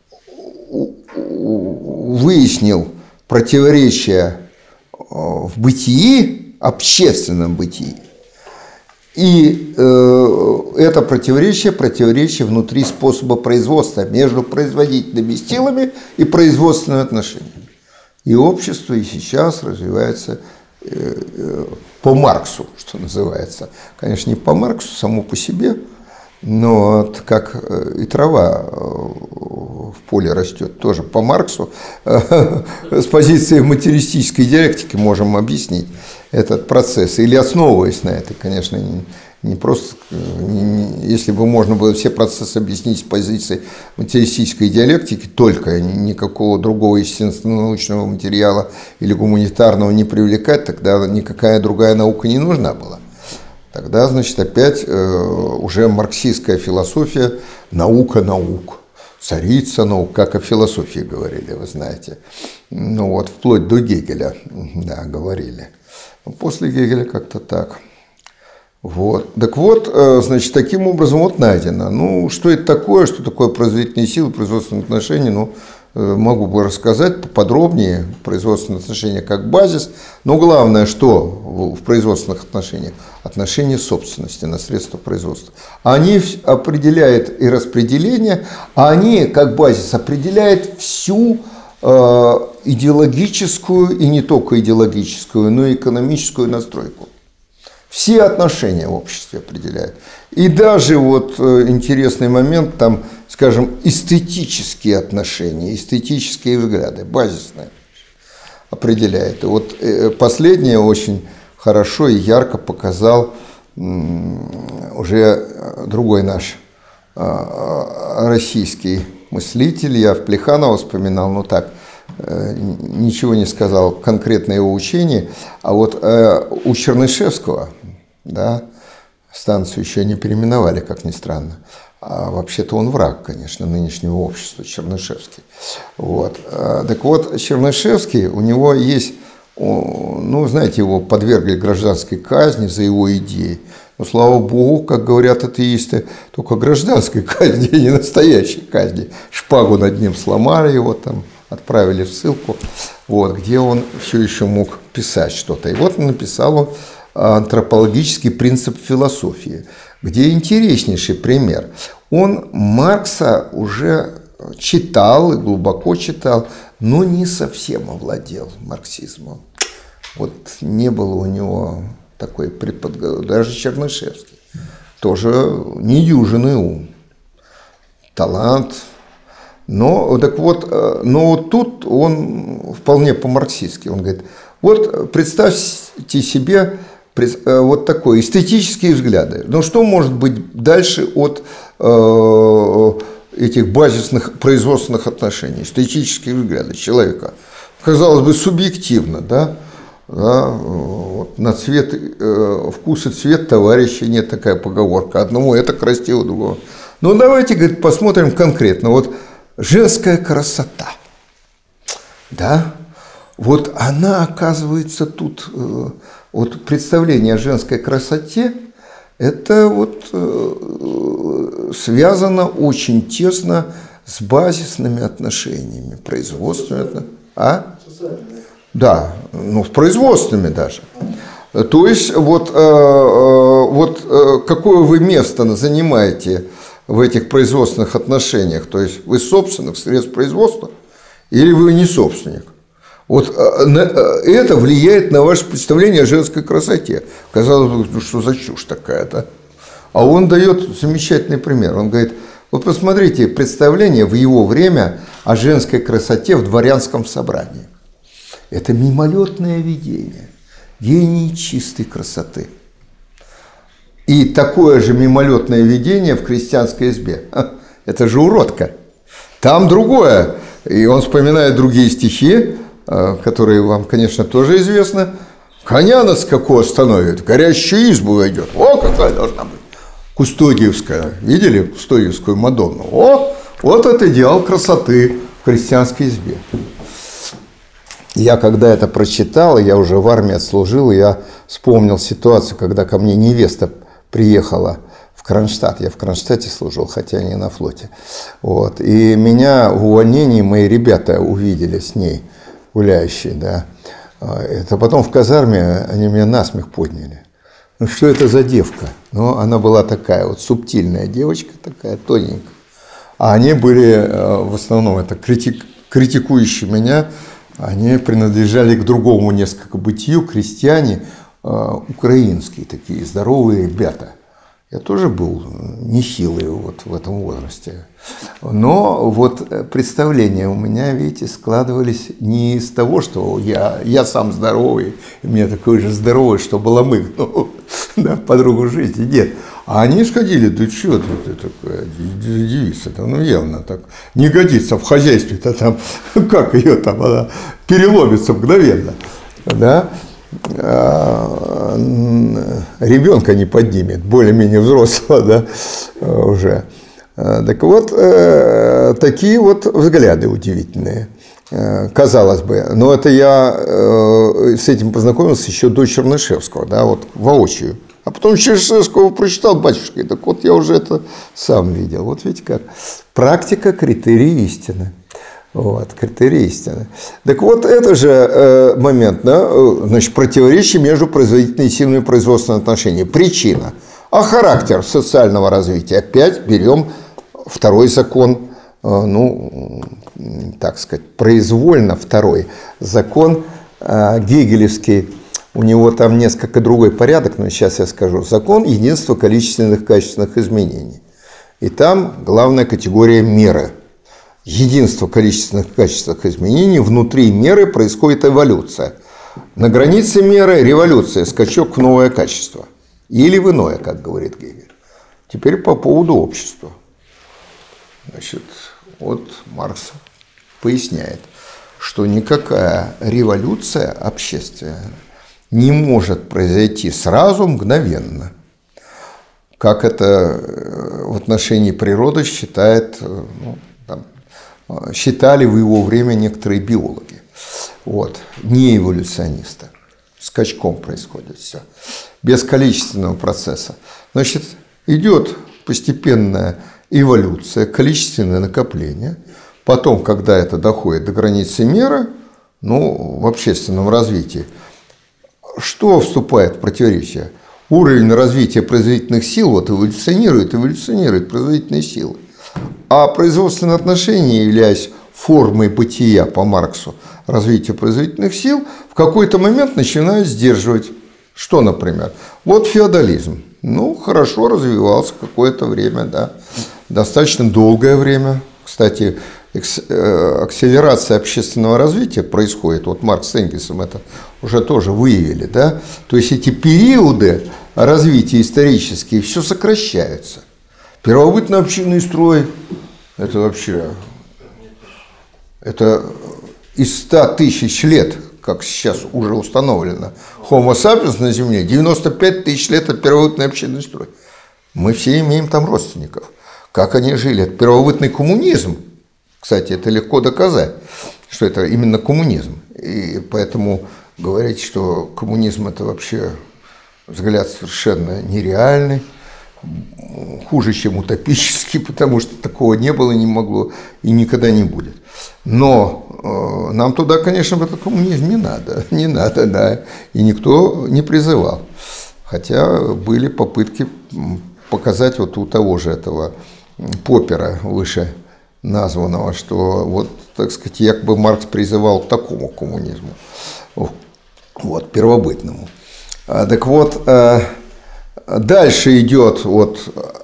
выяснил противоречие в бытии, общественном бытии. И э, это противоречие, противоречие внутри способа производства между производительными силами и производственными отношениями. И общество и сейчас развивается э, э, по Марксу, что называется. Конечно, не по Марксу, само по себе, но вот как и трава в поле растет, тоже по Марксу. С позиции материалистической диалектики можем объяснить этот процесс. Или основываясь на этой, конечно, Не просто, не, если бы можно было все процессы объяснить с позиции материалистической диалектики только, никакого другого естественно-научного материала или гуманитарного не привлекать, тогда никакая другая наука не нужна была. Тогда, значит, опять э, уже марксистская философия, наука наук, царица наук, как о философии говорили, вы знаете. Ну вот, вплоть до Гегеля, да, говорили. После Гегеля как-то так. Вот. Так вот, значит, таким образом вот найдено. Ну, что это такое, что такое производительные силы, производственные отношения, ну, могу бы рассказать поподробнее. Производственные отношения как базис. Но главное, что в производственных отношениях? Отношения собственности на средства производства. Они определяют и распределение, а они как базис определяют всю э, идеологическую, и не только идеологическую, но и экономическую настройку. Все отношения в обществе определяют. И даже вот интересный момент, там, скажем, эстетические отношения, эстетические взгляды, базисные, определяет. И вот последнее очень хорошо и ярко показал уже другой наш российский мыслитель. Я в Плеханова вспоминал, но так, ничего не сказал конкретно его учении. А вот у Чернышевского, да, станцию еще не переименовали, как ни странно. А вообще-то он враг, конечно, нынешнего общества, Чернышевский. Вот. Так вот, Чернышевский, у него есть, ну, знаете, его подвергли гражданской казни за его идеи. Но, слава богу, как говорят атеисты, только гражданской казни, а не настоящей казни. Шпагу над ним сломали, его там отправили в ссылку, вот, где он все еще мог писать что-то. И вот написал он антропологический принцип философии, где интереснейший пример. Он Маркса уже читал и глубоко читал, но не совсем овладел марксизмом. Вот не было у него такой преподготовки. Даже Чернышевский. Тоже недюжинный ум. Талант. Но, так вот, но тут он вполне по-марксистски. Он говорит, вот представьте себе вот такой эстетические взгляды. Но что может быть дальше от э, этих базисных производственных отношений, эстетические взгляды человека? Казалось бы, субъективно, да? Да, вот, на цвет, э, вкус и цвет товарищей, нет, такая поговорка. Одному это красиво, другому. Ну, давайте, говорит, посмотрим конкретно. Вот женская красота, да, вот она, оказывается, тут, э, вот представление о женской красоте, это вот э, связано очень тесно с базисными отношениями, производственными, а? Да, ну, с производственными даже. То есть, вот, э, вот э, какое вы место занимаете в этих производственных отношениях? То есть, вы собственник средств производства или вы не собственник? Вот э, на, э, это влияет на ваше представление о женской красоте. Казалось бы, ну что за чушь такая-то? А он дает замечательный пример. Он говорит, вот посмотрите представление в его время о женской красоте в дворянском собрании. Это мимолетное видение, гений чистой красоты. И такое же мимолетное видение в крестьянской избе. Это же уродка. Там другое. И он вспоминает другие стихи, которые вам, конечно, тоже известны. Коня на скаку остановит, в горящую избу войдет. О, какая должна быть. Кустодиевская. Видели Кустодиевскую Мадонну? О, вот это идеал красоты в крестьянской избе. Я когда это прочитал, я уже в армии отслужил, я вспомнил ситуацию, когда ко мне невеста приехала в Кронштадт. Я в Кронштадте служил, хотя не на флоте. Вот. И меня в увольнении мои ребята увидели с ней, гуляющие. Да. Это потом в казарме они меня насмех подняли. Ну что это за девка? Ну, она была такая вот субтильная девочка, такая тоненькая. А они были в основном это критик, критикующие меня. Они принадлежали к другому несколько бытию, крестьяне, э, украинские такие, здоровые ребята. Я тоже был нехилый вот в этом возрасте. Но вот представления у меня, видите, складывались не из того, что я, я сам здоровый, и мне такой же здоровый, что баламык. Ну, да, подругу жизни, нет. А они сходили, да что ты такая девица-то, ну явно так не годится в хозяйстве-то там, как ее там, она переломится мгновенно, да, а, ребенка не поднимет, более-менее взрослого, да, уже. Так вот, такие вот взгляды удивительные, казалось бы. Но это я с этим познакомился еще до Чернышевского, да, вот воочию. А потом Чернышевского прочитал батюшкой, так вот я уже это сам видел. Вот видите как. Практика – критерий истины. Вот, критерий истины. Так вот, это же момент, да, значит, противоречие между производительной силой и производственными отношениями. Причина. А характер социального развития? Опять берем второй закон, ну, так сказать, произвольно второй закон гегелевский. У него там несколько другой порядок, но сейчас я скажу. Закон единства количественных и качественных изменений. И там главная категория меры. Единство количественных и качественных изменений, внутри меры происходит эволюция. На границе меры революция, скачок в новое качество. Или в иное, как говорит Гегель. Теперь по поводу общества. Значит, вот Маркс поясняет, что никакая революция общественная не может произойти сразу, мгновенно, как это в отношении природы считает, ну, там, считали в его время некоторые биологи, вот, не эволюционисты. Скачком происходит все, без количественного процесса. Значит, идет постепенная эволюция, количественное накопление. Потом, когда это доходит до границы меры, ну, в общественном развитии, что вступает в противоречие? Уровень развития производительных сил вот эволюционирует, эволюционирует производительные силы. А производственные отношения, являясь формой бытия по Марксу развития производительных сил, в какой-то момент начинают сдерживать. Что, например? Вот феодализм. Ну, хорошо развивался какое-то время, да, достаточно долгое время. Кстати, акселерация общественного развития происходит, вот Маркс с Энгельсом это уже тоже выявили, да, то есть эти периоды развития исторические все сокращаются. Первобытно-общинный строй, это вообще, это из ста тысяч лет, как сейчас уже установлено, Homo sapiens на Земле, девяносто пять тысяч лет это первобытный общинный строй. Мы все имеем там родственников. Как они жили? Это первобытный коммунизм. Кстати, это легко доказать, что это именно коммунизм. И поэтому говорить, что коммунизм – это вообще взгляд совершенно нереальный, хуже, чем утопический, потому что такого не было, не могло и никогда не будет. Но э, нам туда, конечно, в этот коммунизм не надо, не надо, да, и никто не призывал. Хотя были попытки показать вот у того же этого Поппера, выше названного, что вот, так сказать, якобы Маркс призывал к такому коммунизму, вот, первобытному. А, так вот, а, дальше идет, вот,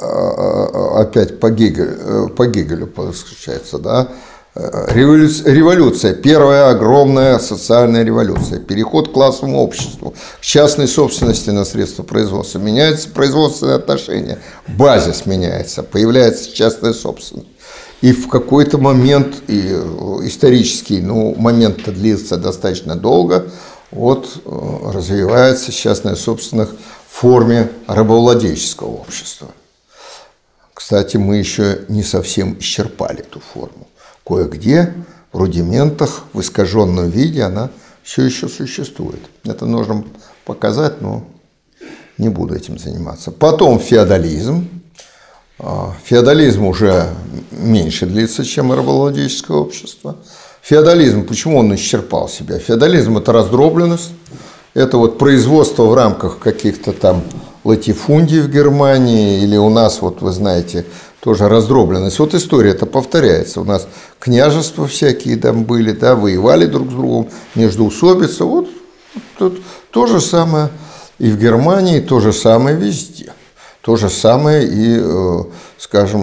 а, опять по Гегелю, по Гегелю получается, да, революция, революция, первая огромная социальная революция, переход к классовому обществу, к частной собственности на средства производства, меняются производственные отношения, базис меняется, появляется частная собственность. И в какой-то момент, и исторический, ну, момент-то длится достаточно долго, вот развивается частная собственность в форме рабовладельческого общества. Кстати, мы еще не совсем исчерпали эту форму. Кое-где в рудиментах, в искаженном виде она все еще существует. Это нужно показать, но не буду этим заниматься. Потом феодализм. Феодализм уже меньше длится, чем рабовладельческое общество. Феодализм, почему он исчерпал себя? Феодализм – это раздробленность, это вот производство в рамках каких-то там латифундий в Германии, или у нас, вот вы знаете, тоже раздробленность. Вот история это повторяется. У нас княжества всякие там были, да, воевали друг с другом, междоусобица. Вот тут то же самое и в Германии, то же самое везде. То же самое и, скажем,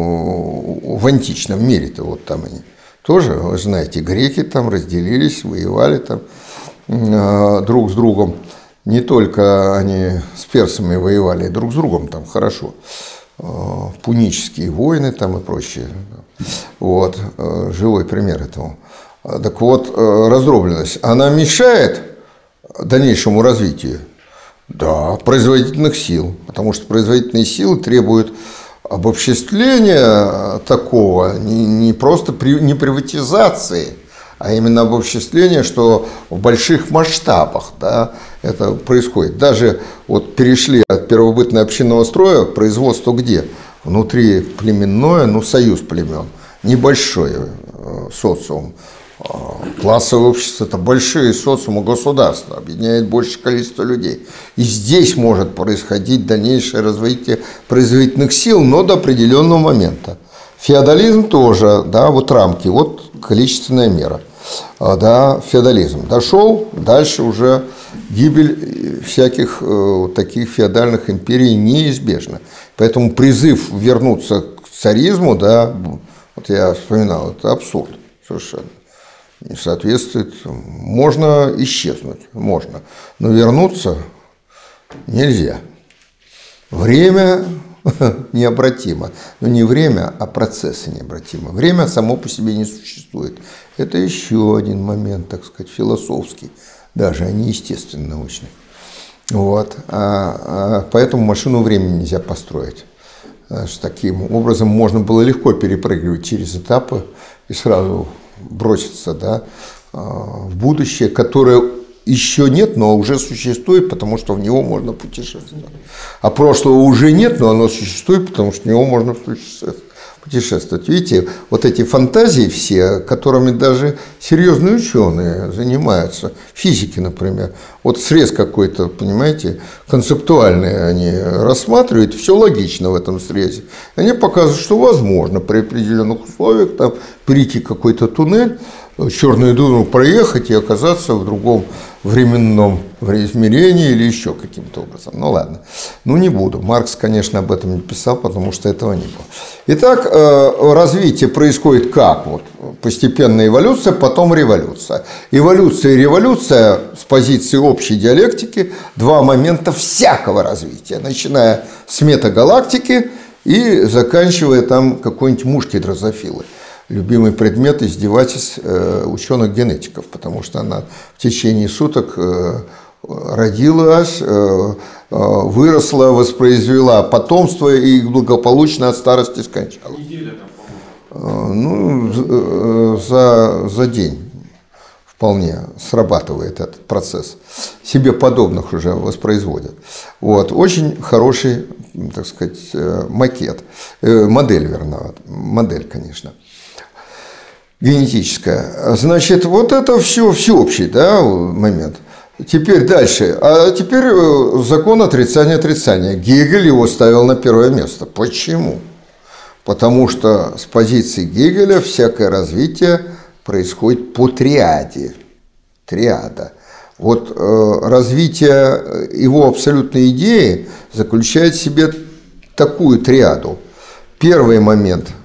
в античном мире-то вот там они. Тоже, вы знаете, греки там разделились, воевали там друг с другом. не только они с персами воевали, друг с другом там хорошо. Пунические войны там и прочее. Вот, живой пример этому. Так вот, раздробленность, она мешает дальнейшему развитию? Да, производительных сил, потому что производительные силы требуют обобществления такого, не, не просто при, не приватизации, а именно обобществления, что в больших масштабах, да, это происходит. Даже вот перешли от первобытно-общинного строя к производству где? Внутри племенное, ну, союз племен, небольшой э, социум. Классовое общество – это большие социумы государства, объединяет большее количество людей. И здесь может происходить дальнейшее развитие производительных сил, но до определенного момента. Феодализм тоже, да, вот рамки, вот количественная мера. Да, феодализм дошел, дальше уже гибель всяких э, таких феодальных империй неизбежна. Поэтому призыв вернуться к царизму, да, вот я вспоминал, это абсурд совершенно. Не соответствует. Можно исчезнуть, можно, но вернуться нельзя. Время необратимо. Но не время, а процессы необратимы. Время само по себе не существует. Это еще один момент, так сказать, философский, даже, а не естественно-научный. Вот. А, а поэтому машину времени нельзя построить. Таким образом можно было легко перепрыгивать через этапы и сразу броситься, да, в будущее, которое еще нет, но уже существует, потому что в него можно путешествовать. А прошлого уже нет, но оно существует, потому что в него можно путешествовать. Видите, вот эти фантазии все, которыми даже серьезные ученые занимаются, физики, например, вот срез какой-то, понимаете, концептуальный они рассматривают, все логично в этом срезе. Они показывают, что возможно при определенных условиях там перейти какой-то туннель, черную дыру проехать и оказаться в другом временном измерении или еще каким-то образом. Ну ладно, ну не буду. Маркс, конечно, об этом не писал, потому что этого не было. Итак, развитие происходит как? Вот, постепенная эволюция, потом революция. Эволюция и революция с позиции общей диалектики – два момента всякого развития, начиная с метагалактики и заканчивая там какой-нибудь мушкой дрозофилы. Любимый предмет издевательств э, ученых-генетиков, потому что она в течение суток э, родилась, э, выросла, воспроизвела потомство и благополучно от старости скончалась. Неделя там, ну, за, за день вполне срабатывает этот процесс. Себе подобных уже воспроизводят. Вот. Очень хороший, так сказать, макет, модель, верно, модель, конечно. Генетическая. Значит, вот это все всеобщий, да, момент. Теперь дальше. А теперь закон отрицания отрицания. Гегель его ставил на первое место. Почему? Потому что с позиции Гегеля всякое развитие происходит по триаде. Триада. Вот э, развитие его абсолютной идеи заключает в себе такую триаду. Первый момент –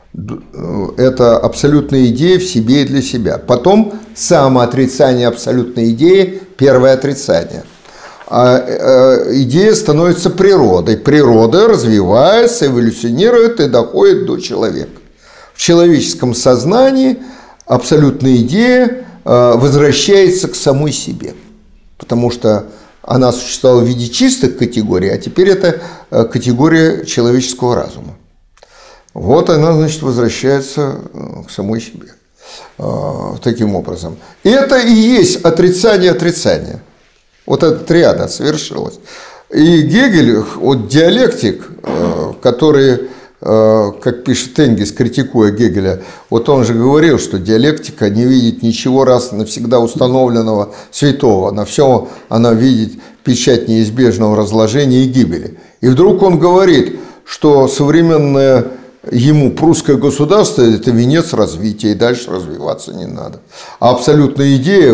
это абсолютная идея в себе и для себя. Потом самоотрицание абсолютной идеи, первое отрицание. А идея становится природой. Природа развивается, эволюционирует и доходит до человека. В человеческом сознании абсолютная идея возвращается к самой себе. Потому что она существовала в виде чистых категорий, а теперь это категория человеческого разума. Вот она, значит, возвращается к самой себе таким образом. И это и есть отрицание отрицания. Вот эта триада совершилась. И Гегель, вот диалектик, который, как пишет Энгельс, критикуя Гегеля, вот он же говорил, что диалектика не видит ничего раз навсегда установленного святого. На все она видит печать неизбежного разложения и гибели. И вдруг он говорит, что современное ему прусское государство – это венец развития, и дальше развиваться не надо. А абсолютная идея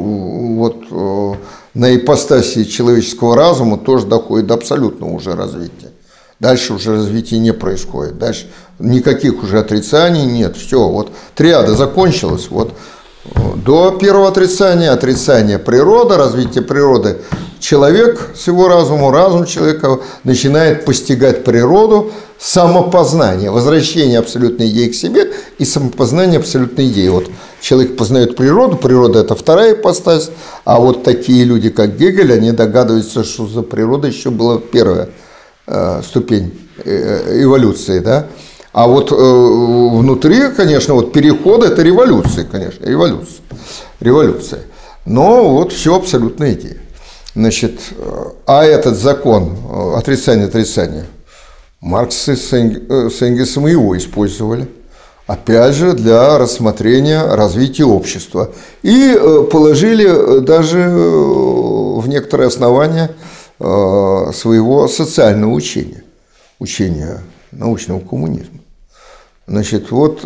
вот, на ипостаси человеческого разума тоже доходит до абсолютного уже развития. Дальше уже развития не происходит. Дальше никаких уже отрицаний нет. Все, вот триада закончилась. Вот, до первого отрицания, отрицание природы, развитие природы человек с его разумом, разум человека начинает постигать природу, самопознание, возвращение абсолютной идеи к себе и самопознание абсолютной идеи. Вот человек познает природу, природа – это вторая ипостась, а вот такие люди, как Гегель, они догадываются, что за природой еще была первая э, ступень э, эволюции, да? А вот э, внутри, конечно, вот переход – это революция, конечно, революция, революция. Но вот все абсолютная идея. Значит, а этот закон отрицания-отрицания, Маркс с Энгельсом его использовали, опять же, для рассмотрения развития общества. И положили даже в некоторые основания своего социального учения, учения научного коммунизма. Значит, вот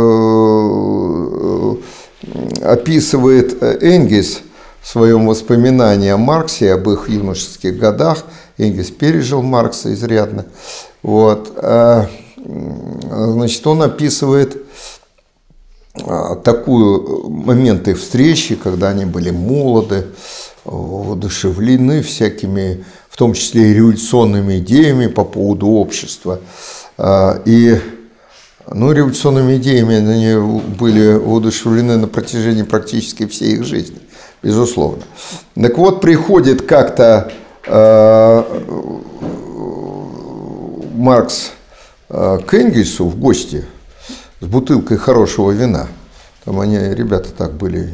описывает Энгельс в своем воспоминании о Марксе, об их юношеских годах. Энгельс пережил Маркса изрядно. Вот. Значит, он описывает такую моменты встречи, когда они были молоды, воодушевлены всякими, в том числе и революционными идеями по поводу общества. И ну, революционными идеями они были воодушевлены на протяжении практически всей их жизни, безусловно. Так вот, приходит как-то э, Маркс э, к Энгельсу в гости с бутылкой хорошего вина. Там они, ребята, так были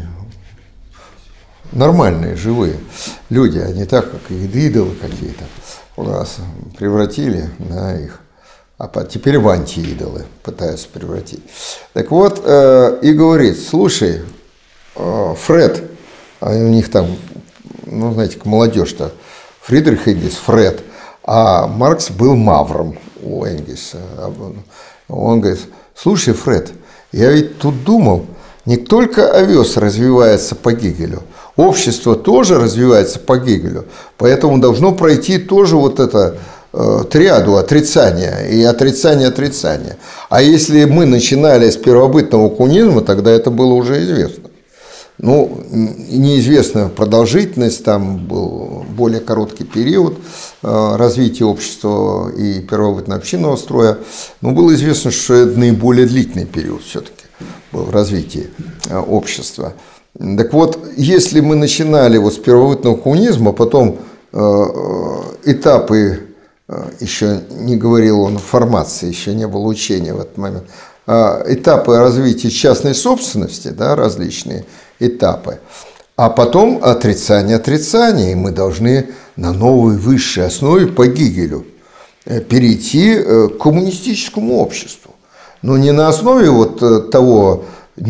нормальные, живые люди, а не так, как идолы какие-то у нас превратили, да, их. А теперь в антиидолы пытаются превратить. Так вот, э, и говорит, слушай, э, Фред, а у них там, ну, знаете, молодежь-то, Фридрих Энгельс, Фред, а Маркс был мавром у Энгельса. Он говорит, слушай, Фред, я ведь тут думал, не только овес развивается по Гегелю, общество тоже развивается по Гегелю, поэтому должно пройти тоже вот это триаду отрицания и отрицания-отрицания. А если мы начинали с первобытного коммунизма, тогда это было уже известно. Ну, неизвестна продолжительность, там был более короткий период развития общества и первобытно-общинного строя, но было известно, что это наиболее длительный период все-таки был в развитии общества. Так вот, если мы начинали вот с первобытного коммунизма, потом этапы, еще не говорил он формации, еще не было учения в этот момент, этапы развития частной собственности, да, различные этапы, а потом отрицание отрицания, и мы должны на новой высшей основе по Гегелю перейти к коммунистическому обществу. Но не на основе вот того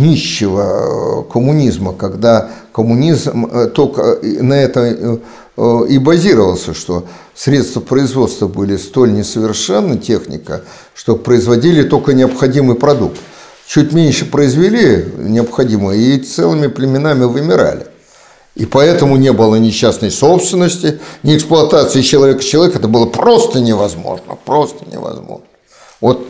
нищего коммунизма, когда коммунизм только на это и базировался, что средства производства были столь несовершенны, техника, что производили только необходимый продукт. Чуть меньше произвели необходимое, и целыми племенами вымирали. И поэтому не было ни частной собственности, ни эксплуатации человека человека. Это было просто невозможно, просто невозможно. Вот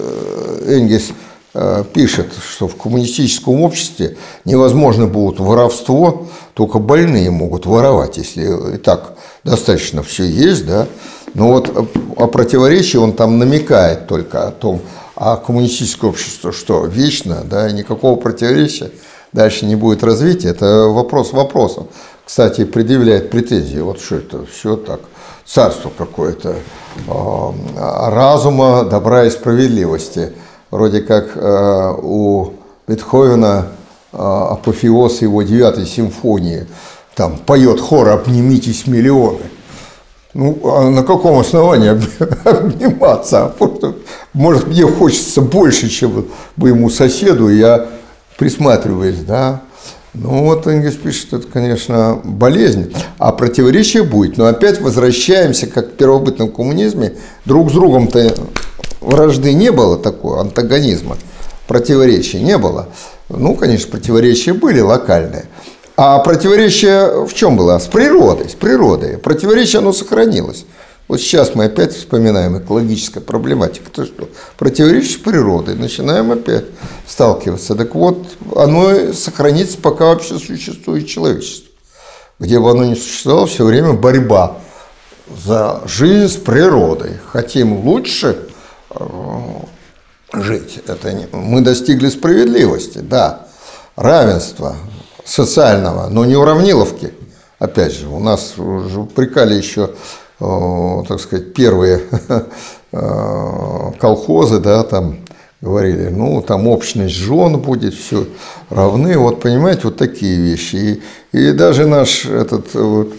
Энгельс пишет, что в коммунистическом обществе невозможно будет воровство, только больные могут воровать, если и так достаточно все есть, да. Но вот о противоречии он там намекает только о том, а коммунистическое общество что, вечно, да, никакого противоречия, дальше не будет развития, это вопрос вопросов. Кстати, предъявляет претензии, вот что это, все так, царство какое-то э, разума, добра и справедливости. Вроде как э, у Бетховена э, апофеоз его девятой симфонии, там поет хор «Обнимитесь миллионы». Ну, а на каком основании обниматься? Может, мне хочется больше, чем бы ему соседу, и я присматриваюсь, да. Ну, вот Энгельс пишет, это, конечно, болезнь, а противоречие будет. Но опять возвращаемся, как в первобытном коммунизме, друг с другом-то вражды не было такого, антагонизма, противоречия не было. Ну, конечно, противоречия были локальные. А противоречие в чем было? С природой, с природой. Противоречие, оно сохранилось. Вот сейчас мы опять вспоминаем экологическая проблематика. То что? Противоречие с природой. Начинаем опять сталкиваться. Так вот, оно сохранится, пока вообще существует человечество. где бы оно ни существовало, все время борьба за жизнь с природой. Хотим лучше жить. Это не... Мы достигли справедливости, да, равенства социального, но не уравниловки. Опять же, у нас уже упрекали еще, так сказать, первые колхозы, да, там говорили, ну, там общность жен будет, все равны. Вот, понимаете, вот такие вещи. И, и даже наш этот, вот,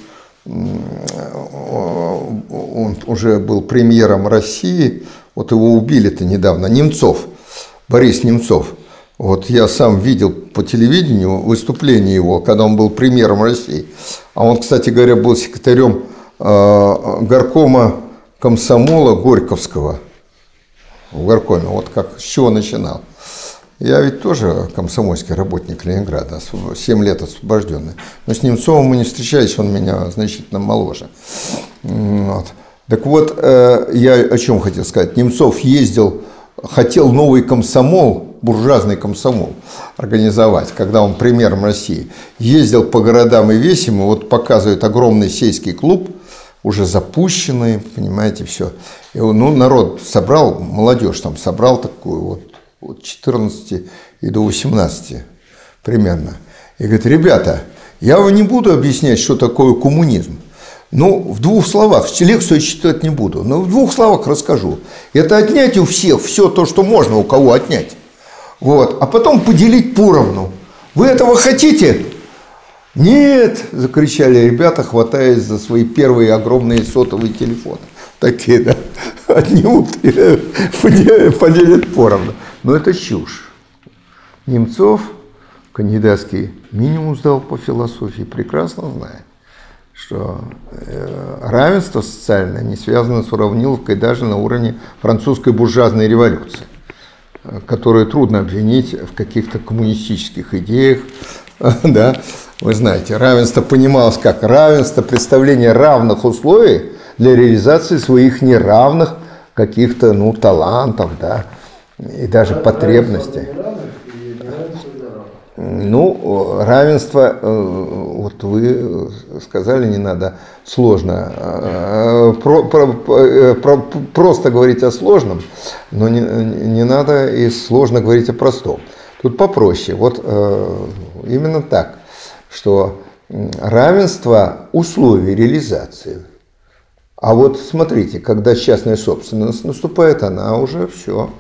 он уже был премьером России, вот его убили-то недавно, Немцов, Борис Немцов. Вот я сам видел по телевидению выступление его, когда он был премьером России. А он, кстати говоря, был секретарем э, горкома комсомола Горьковского в горкоме. Вот как, с чего начинал. Я ведь тоже комсомольский работник Ленинграда, семь лет освобожденный. Но с Немцовым мы не встречались, он меня значительно моложе. Вот. Так вот, э, я о чем хотел сказать. Немцов ездил, хотел новый комсомол, буржуазный комсомол организовать, когда он премьером России. Ездил по городам и весям, и вот показывает огромный сельский клуб, уже запущенный, понимаете, все. И он, ну, народ собрал, молодежь там собрал такую вот, от четырнадцати и до восемнадцати примерно. И говорит, ребята, я вам не буду объяснять, что такое коммунизм. Ну, в двух словах, лекцию я читать не буду, но в двух словах расскажу. Это отнять у всех все то, что можно у кого отнять. Вот, а потом поделить поровну. Вы этого хотите? Нет, закричали ребята, хватаясь за свои первые огромные сотовые телефоны. Такие, да, отнимут и поделят поровну. Но это чушь. Немцов кандидатский минимум сдал по философии, прекрасно знает, что равенство социальное не связано с уравниловкой даже на уровне французской буржуазной революции, которую трудно обвинить в каких-то коммунистических идеях. Да? Вы знаете, равенство понималось как равенство, представление равных условий для реализации своих неравных каких-то, ну, талантов, да, и даже потребностей. Ну, равенство, вот вы сказали, не надо сложно, про, про, про, просто говорить о сложном, но не, не надо и сложно говорить о простом. Тут попроще. Вот именно так, что равенство условий реализации. А вот смотрите, когда частная собственность наступает, она уже все.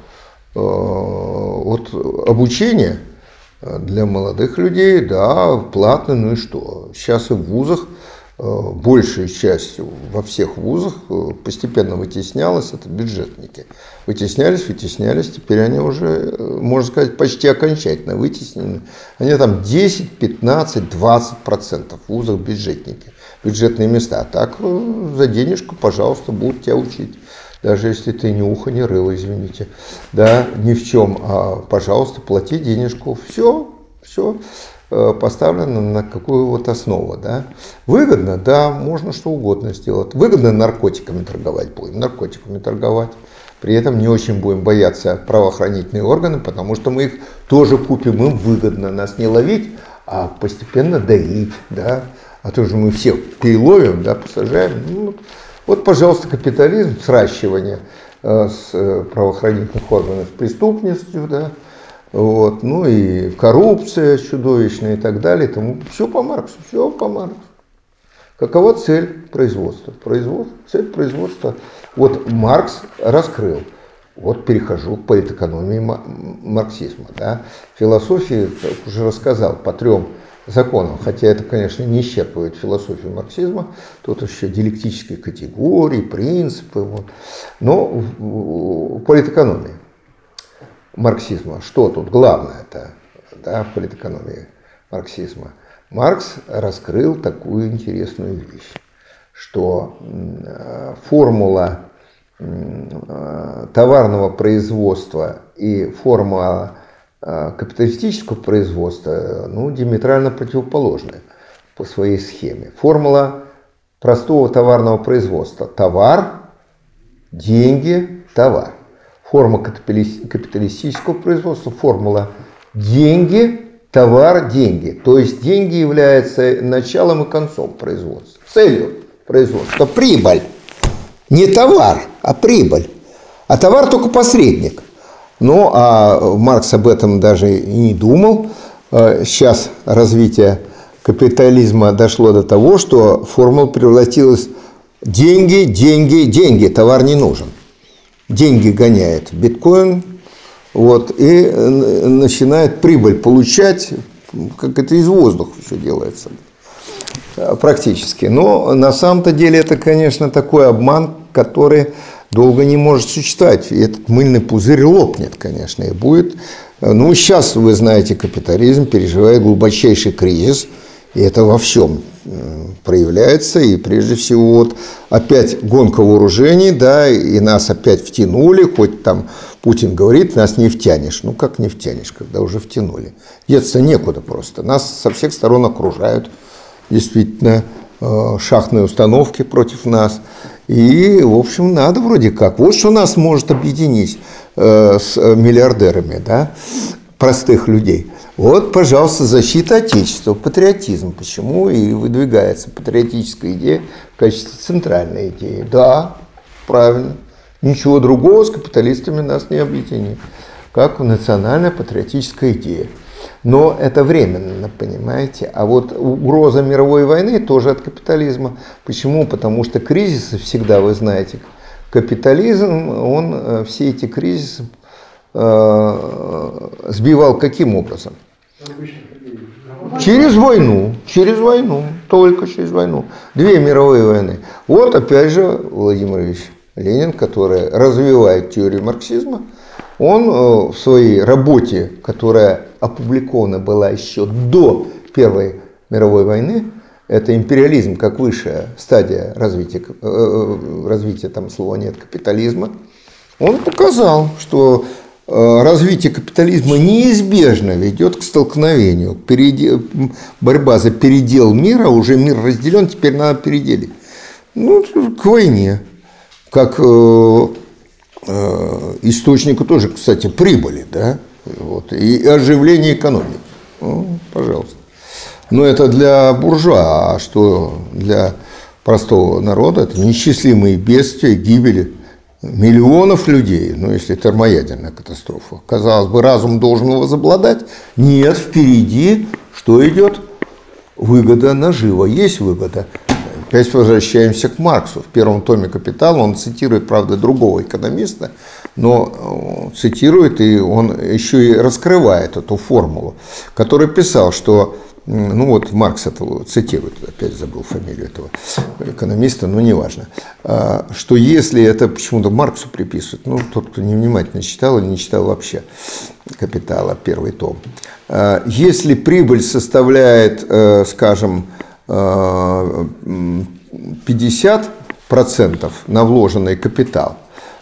Вот обучение для молодых людей, да, платно, ну и что? Сейчас и в вузах, большая часть во всех вузах постепенно вытеснялась, это бюджетники. Вытеснялись, вытеснялись, теперь они уже, можно сказать, почти окончательно вытеснены. Они там десять, пятнадцать, двадцать процентов в вузах бюджетники, бюджетные места. Так за денежку, пожалуйста, будут тебя учить. Даже если ты ни ухо, ни рыло, извините, да, ни в чем, а, пожалуйста, плати денежку. Все, все поставлено на какую вот основу, да. Выгодно, да, можно что угодно сделать. Выгодно наркотиками торговать будем, наркотиками торговать. При этом не очень будем бояться правоохранительные органы, потому что мы их тоже купим, им выгодно нас не ловить, а постепенно доить, да. А то же мы всех переловим, да, посажаем. Ну, вот, пожалуйста, капитализм, сращивание э, с э, правоохранительных органов с преступностью, да, вот, ну и коррупция чудовищная и так далее. Тому, все по Марксу, все по Марксу. Какова цель производства? Производство, цель производства. Вот Маркс раскрыл. Вот перехожу к политэкономии марксизма. Да. Философии, как уже рассказал, по трем законам, хотя это, конечно, не исчерпывает философию марксизма, тут еще диалектические категории, принципы. Вот. Но в политэкономии марксизма, что тут главное-то, да, в политэкономии марксизма? Маркс раскрыл такую интересную вещь, что формула товарного производства и формула капиталистического производства, ну, диаметрально противоположны по своей схеме. Формула простого товарного производства: товар, деньги, товар. Форма капиталистического производства: формула деньги, товар – деньги. То есть деньги являются началом и концом производства, целью производства. Прибыль. Не товар, а прибыль. А товар только посредник. Ну, а Маркс об этом даже и не думал. Сейчас развитие капитализма дошло до того, что формула превратилась в деньги, деньги, деньги. Товар не нужен. Деньги гоняет биткоин, вот, и начинает прибыль получать, как это из воздуха все делается практически. Но на самом-то деле это, конечно, такой обман, который долго не может существовать. И этот мыльный пузырь лопнет, конечно, и будет. Ну, сейчас, вы знаете, капитализм переживает глубочайший кризис, и это во всем проявляется. И прежде всего, вот опять гонка вооружений, да, и нас опять втянули, хоть там Путин говорит, нас не втянешь. Ну, как не втянешь, когда уже втянули? Деться некуда просто. Нас со всех сторон окружают, действительно, шахтные установки против нас. И, в общем, надо вроде как. Вот что нас может объединить э, с миллиардерами, да, простых людей. Вот, пожалуйста, защита Отечества, патриотизм. Почему и выдвигается патриотическая идея в качестве центральной идеи. Да, правильно. Ничего другого с капиталистами нас не объединит, как национальная патриотическая идея. Но это временно, понимаете. А вот угроза мировой войны тоже от капитализма. Почему? Потому что кризисы всегда, вы знаете, капитализм, он все эти кризисы э, сбивал каким образом? Через войну, через войну, только через войну. Две мировые войны. Вот опять же Владимир Ильич Ленин, который развивает теорию марксизма, он в своей работе, которая опубликована была еще до Первой мировой войны, это империализм как высшая стадия развития, развития там слова нет, капитализма, он показал, что развитие капитализма неизбежно ведет к столкновению. Передел, борьба за передел мира, уже мир разделен, теперь надо переделить. Ну, к войне, как источнику тоже, кстати, прибыли, да, вот, и оживление экономики. Ну, пожалуйста. Но это для буржуа, а что для простого народа? Это неисчислимые бедствия, гибели миллионов людей, ну, если термоядерная катастрофа. Казалось бы, разум должен возобладать. Нет, впереди что идет? Выгода, нажива. Есть выгода. Опять возвращаемся к Марксу. В первом томе «Капитала» он цитирует, правда, другого экономиста, но цитирует, и он еще и раскрывает эту формулу, который писал, что, ну вот Маркс это цитирует, опять забыл фамилию этого экономиста, но неважно, что если это почему-то Марксу приписывают, ну тот, кто невнимательно читал или не читал вообще «Капитала», первый том, если прибыль составляет, скажем, пятьдесят процентов на вложенный капитал,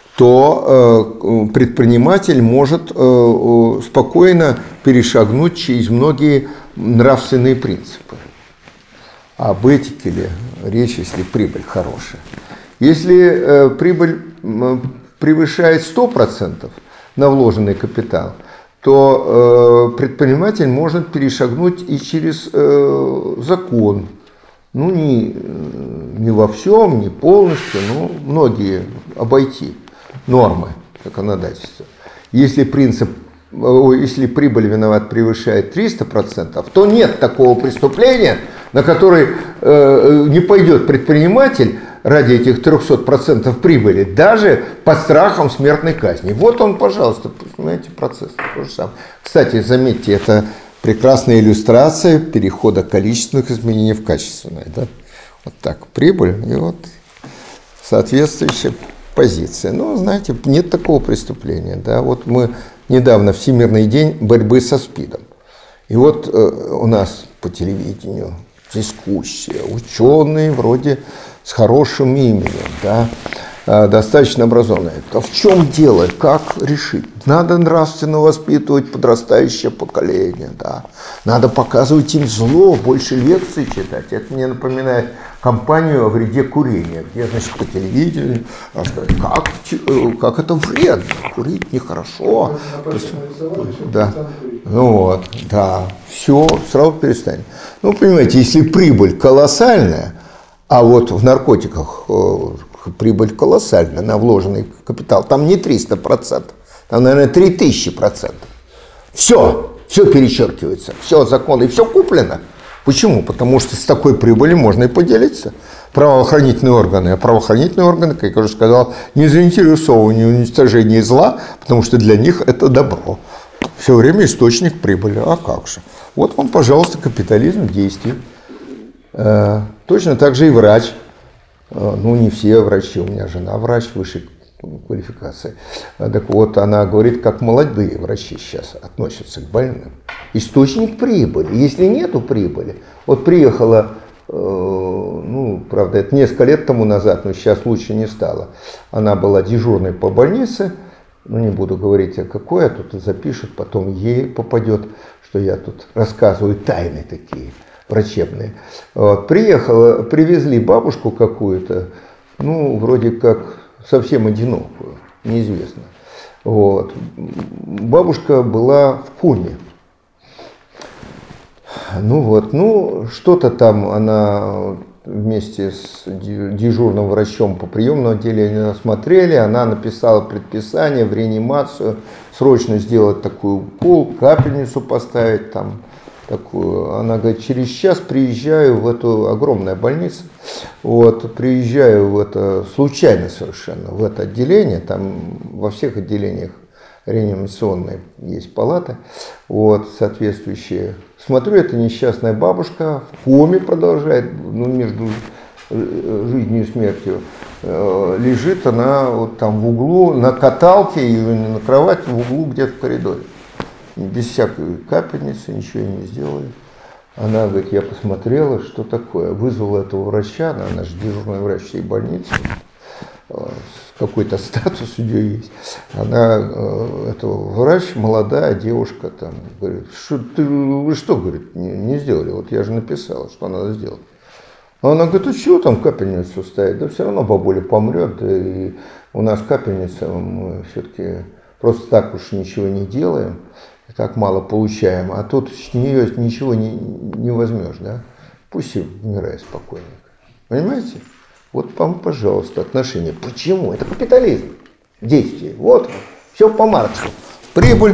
то предприниматель может спокойно перешагнуть через многие нравственные принципы. Об этике ли речь, если прибыль хорошая? Если прибыль превышает сто процентов на вложенный капитал, то предприниматель может перешагнуть и через закон. Ну, не, не во всем, не полностью, но многие обойти нормы законодательства. Если принцип, если прибыль виноват превышает триста процентов, то нет такого преступления, на который э, не пойдет предприниматель ради этих трехсот процентов прибыли, даже под страхом смертной казни. Вот он, пожалуйста, понимаете, процесс. То же самое. Кстати, заметьте, это прекрасная иллюстрация перехода количественных изменений в качественные. Да? Вот так, прибыль и вот соответствующая позиция. Ну, знаете, нет такого преступления. Да? Вот мы недавно, Всемирный день борьбы со СПИДом. И вот э, у нас по телевидению дискуссия, ученые вроде с хорошим именем, да, достаточно образованные. А в чем дело? Как решить? Надо нравственно воспитывать подрастающее поколение, да. Надо показывать им зло, больше лекций читать. Это мне напоминает кампанию о вреде курения, где, значит, по телевидению рассказывают, как, как это вредно, курить нехорошо. Да. Ну вот, да, все, сразу перестанет. Ну, понимаете, если прибыль колоссальная, а вот в наркотиках э, прибыль колоссальная на вложенный капитал, там не триста процентов, там, наверное, три тысячи процентов. Все, все перечеркивается, все законы, и все куплено. Почему? Потому что с такой прибылью можно и поделиться. Правоохранительные органы, а правоохранительные органы, как я уже сказал, не заинтересованы в уничтожении зла, потому что для них это добро. Все время источник прибыли. А как же? Вот вам, пожалуйста, капитализм в действии. Э, точно так же и врач. Э, ну, не все врачи. У меня жена врач высшей квалификации. Так вот, она говорит, как молодые врачи сейчас относятся к больным. Источник прибыли. Если нету прибыли, вот приехала, э, ну, правда, это несколько лет тому назад, но сейчас лучше не стало. Она была дежурной по больнице. Ну, не буду говорить, а какой, а тут запишут, потом ей попадет, что я тут рассказываю тайны такие врачебные. Вот. Приехала, привезли бабушку какую-то, ну, вроде как совсем одинокую, неизвестно. Вот. Бабушка была в коме. Ну вот, ну, что-то там она вместе с дежурным врачом по приемному отделению осмотрели, она написала предписание в реанимацию, срочно сделать такой укол, капельницу поставить там такую. Она говорит, через час приезжаю в эту огромную больницу, вот, приезжаю в это, случайно совершенно, в это отделение, там во всех отделениях реанимационные есть палаты, вот, соответствующие. Смотрю, это несчастная бабушка в коме продолжает, ну, между жизнью и смертью. Лежит она вот там в углу, на каталке или на кровати в углу где-то в коридоре. Без всякой капельницы, ничего ей не сделали. Она говорит, я посмотрела, что такое. Вызвала этого врача, она же дежурный врач всей больницы. Какой-то статус у нее есть. Она, это врач, молодая девушка, там, говорит, что ты, вы что, говорит, не, не сделали? Вот я же написала, что надо сделать. А она говорит, а чего там капельницу ставить? Да все равно бабуля помрет, и у нас капельница, мы все-таки просто так уж ничего не делаем, и так мало получаем, а тут с нее ничего не, не возьмешь, да? Пусть и умирает спокойненько. Понимаете? Вот вам, пожалуйста, отношения. Почему? Это капитализм. Действие. Вот. Все по Марксу. Прибыль.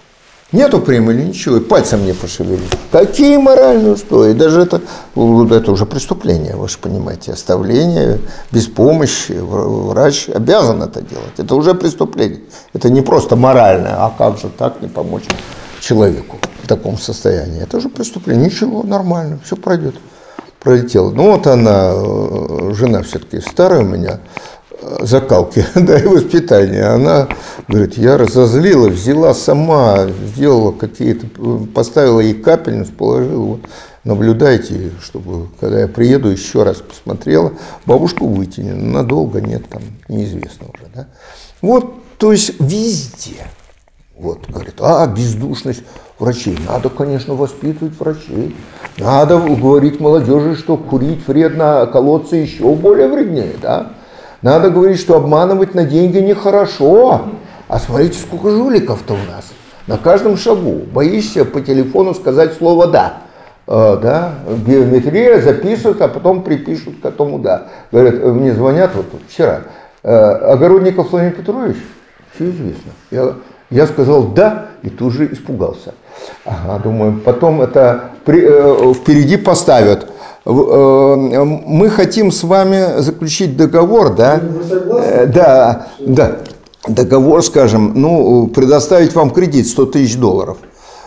Нету прибыли, ничего. И пальцем не пошевелить. Какие моральные устои? Даже это, это уже преступление, вы же понимаете. Оставление без помощи. Врач обязан это делать. Это уже преступление. Это не просто моральное. А как же так не помочь человеку в таком состоянии? Это уже преступление. Ничего, нормально. Все пройдет. Пролетела. Ну вот она, жена все-таки старая у меня, закалки, да, и воспитание. Она говорит, я разозлила, взяла сама, сделала какие-то, поставила ей капельницу, положила, вот, наблюдайте, чтобы, когда я приеду, еще раз посмотрела, бабушку вытянет, надолго нет, там, неизвестно уже, да. Вот, то есть везде. Вот, говорит, а, бездушность врачей. Надо, конечно, воспитывать врачей. Надо говорить молодежи, что курить вредно, а колоться еще более вреднее, да. Надо говорить, что обманывать на деньги нехорошо. А смотрите, сколько жуликов-то у нас. На каждом шагу. Боишься по телефону сказать слово «да». Э, да? Биометрия записывают, а потом припишут к этому «да». Говорят, мне звонят вот вчера. Э, Огородников Владимир Петрович? Все известно. Я... Я сказал «да» и тут же испугался. Ага, думаю, потом это при, э, впереди поставят. Э, э, мы хотим с вами заключить договор, да? Э, да, да. Договор, скажем, ну, предоставить вам кредит сто тысяч долларов.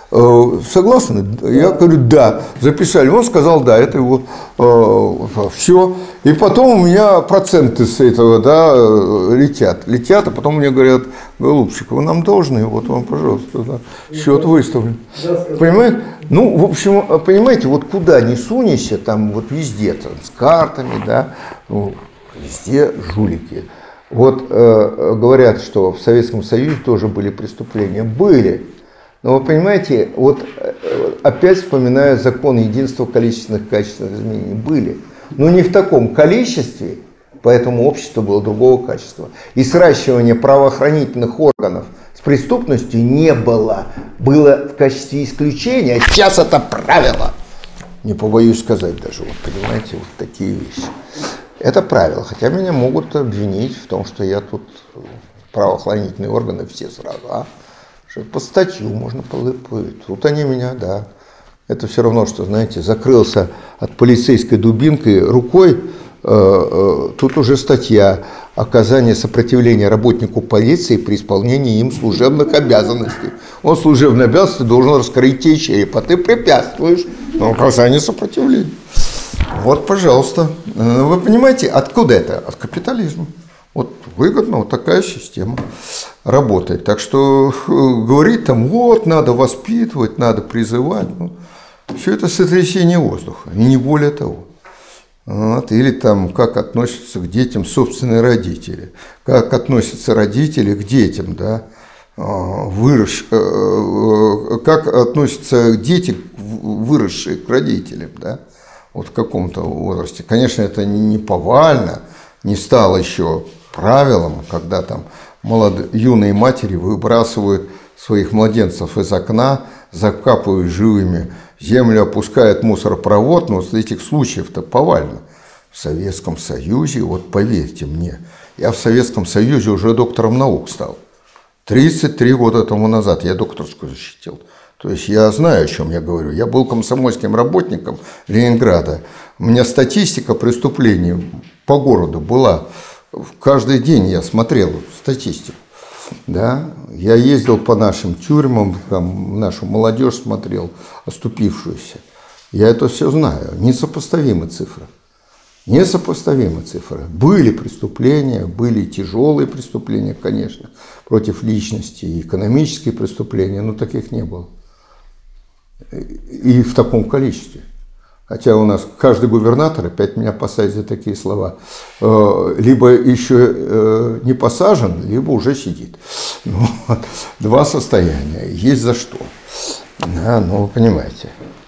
Э, согласны? Я говорю «да». Записали. Он сказал «да». Это его э, все. И потом у меня проценты с этого, да, летят. Летят, а потом мне говорят, голубчик, вы нам должны, вот вам, пожалуйста, да, счет выставлен. Понимаете? Ну, в общем, понимаете, вот куда ни сунешься, там вот везде, там, с картами, да, ну, везде жулики. Вот э, говорят, что в Советском Союзе тоже были преступления. Были. Но вы понимаете, вот опять вспоминаю закон единства количественных и качественных изменений. Были. Но не в таком количестве, поэтому общество было другого качества. И сращивание правоохранительных органов с с преступностью не было. Было в качестве исключения, а сейчас это правило. Не побоюсь сказать даже, вот понимаете, вот такие вещи. Это правило, хотя меня могут обвинить в том, что я тут правоохранительные органы все сразу, а? Что по статью можно полыпать. Тут они меня, да. Это все равно, что, знаете, закрылся от полицейской дубинкой рукой, э, э, тут уже статья «Оказание сопротивления работнику полиции при исполнении им служебных обязанностей». Он служебные обязанности должен раскрыть тебе череп, а ты препятствуешь на оказание сопротивления. Вот, пожалуйста. Вы понимаете, откуда это? От капитализма. Вот выгодно, вот такая система работает. Так что говорить там, вот, надо воспитывать, надо призывать, ну, все это сотрясение воздуха, и не более того. Вот. Или там, как относятся к детям собственные родители, как относятся родители к детям, да, вырос, как относятся дети, выросшие к родителям, да, вот в каком-то возрасте. Конечно, это не повально, не стало еще правилом, когда там молодые, юные матери выбрасывают своих младенцев из окна, закапывают живыми, землю опускают мусоропровод, но вот этих случаев-то повально. В Советском Союзе, вот поверьте мне, я в Советском Союзе уже доктором наук стал. тридцать три года тому назад я докторскую защитил. То есть я знаю, о чем я говорю. Я был комсомольским работником Ленинграда. У меня статистика преступлений по городу была. Каждый день я смотрел статистику. Да? Я ездил по нашим тюрьмам, там, нашу молодежь смотрел, оступившуюся. Я это все знаю. Несопоставимы цифры. Несопоставимы цифры. Были преступления, были тяжелые преступления, конечно, против личности, и экономические преступления, но таких не было. И в таком количестве. Хотя у нас каждый губернатор, опять меня посадит за такие слова, либо еще не посажен, либо уже сидит. Ну, вот. Два состояния. Есть за что. Да, ну, вы понимаете.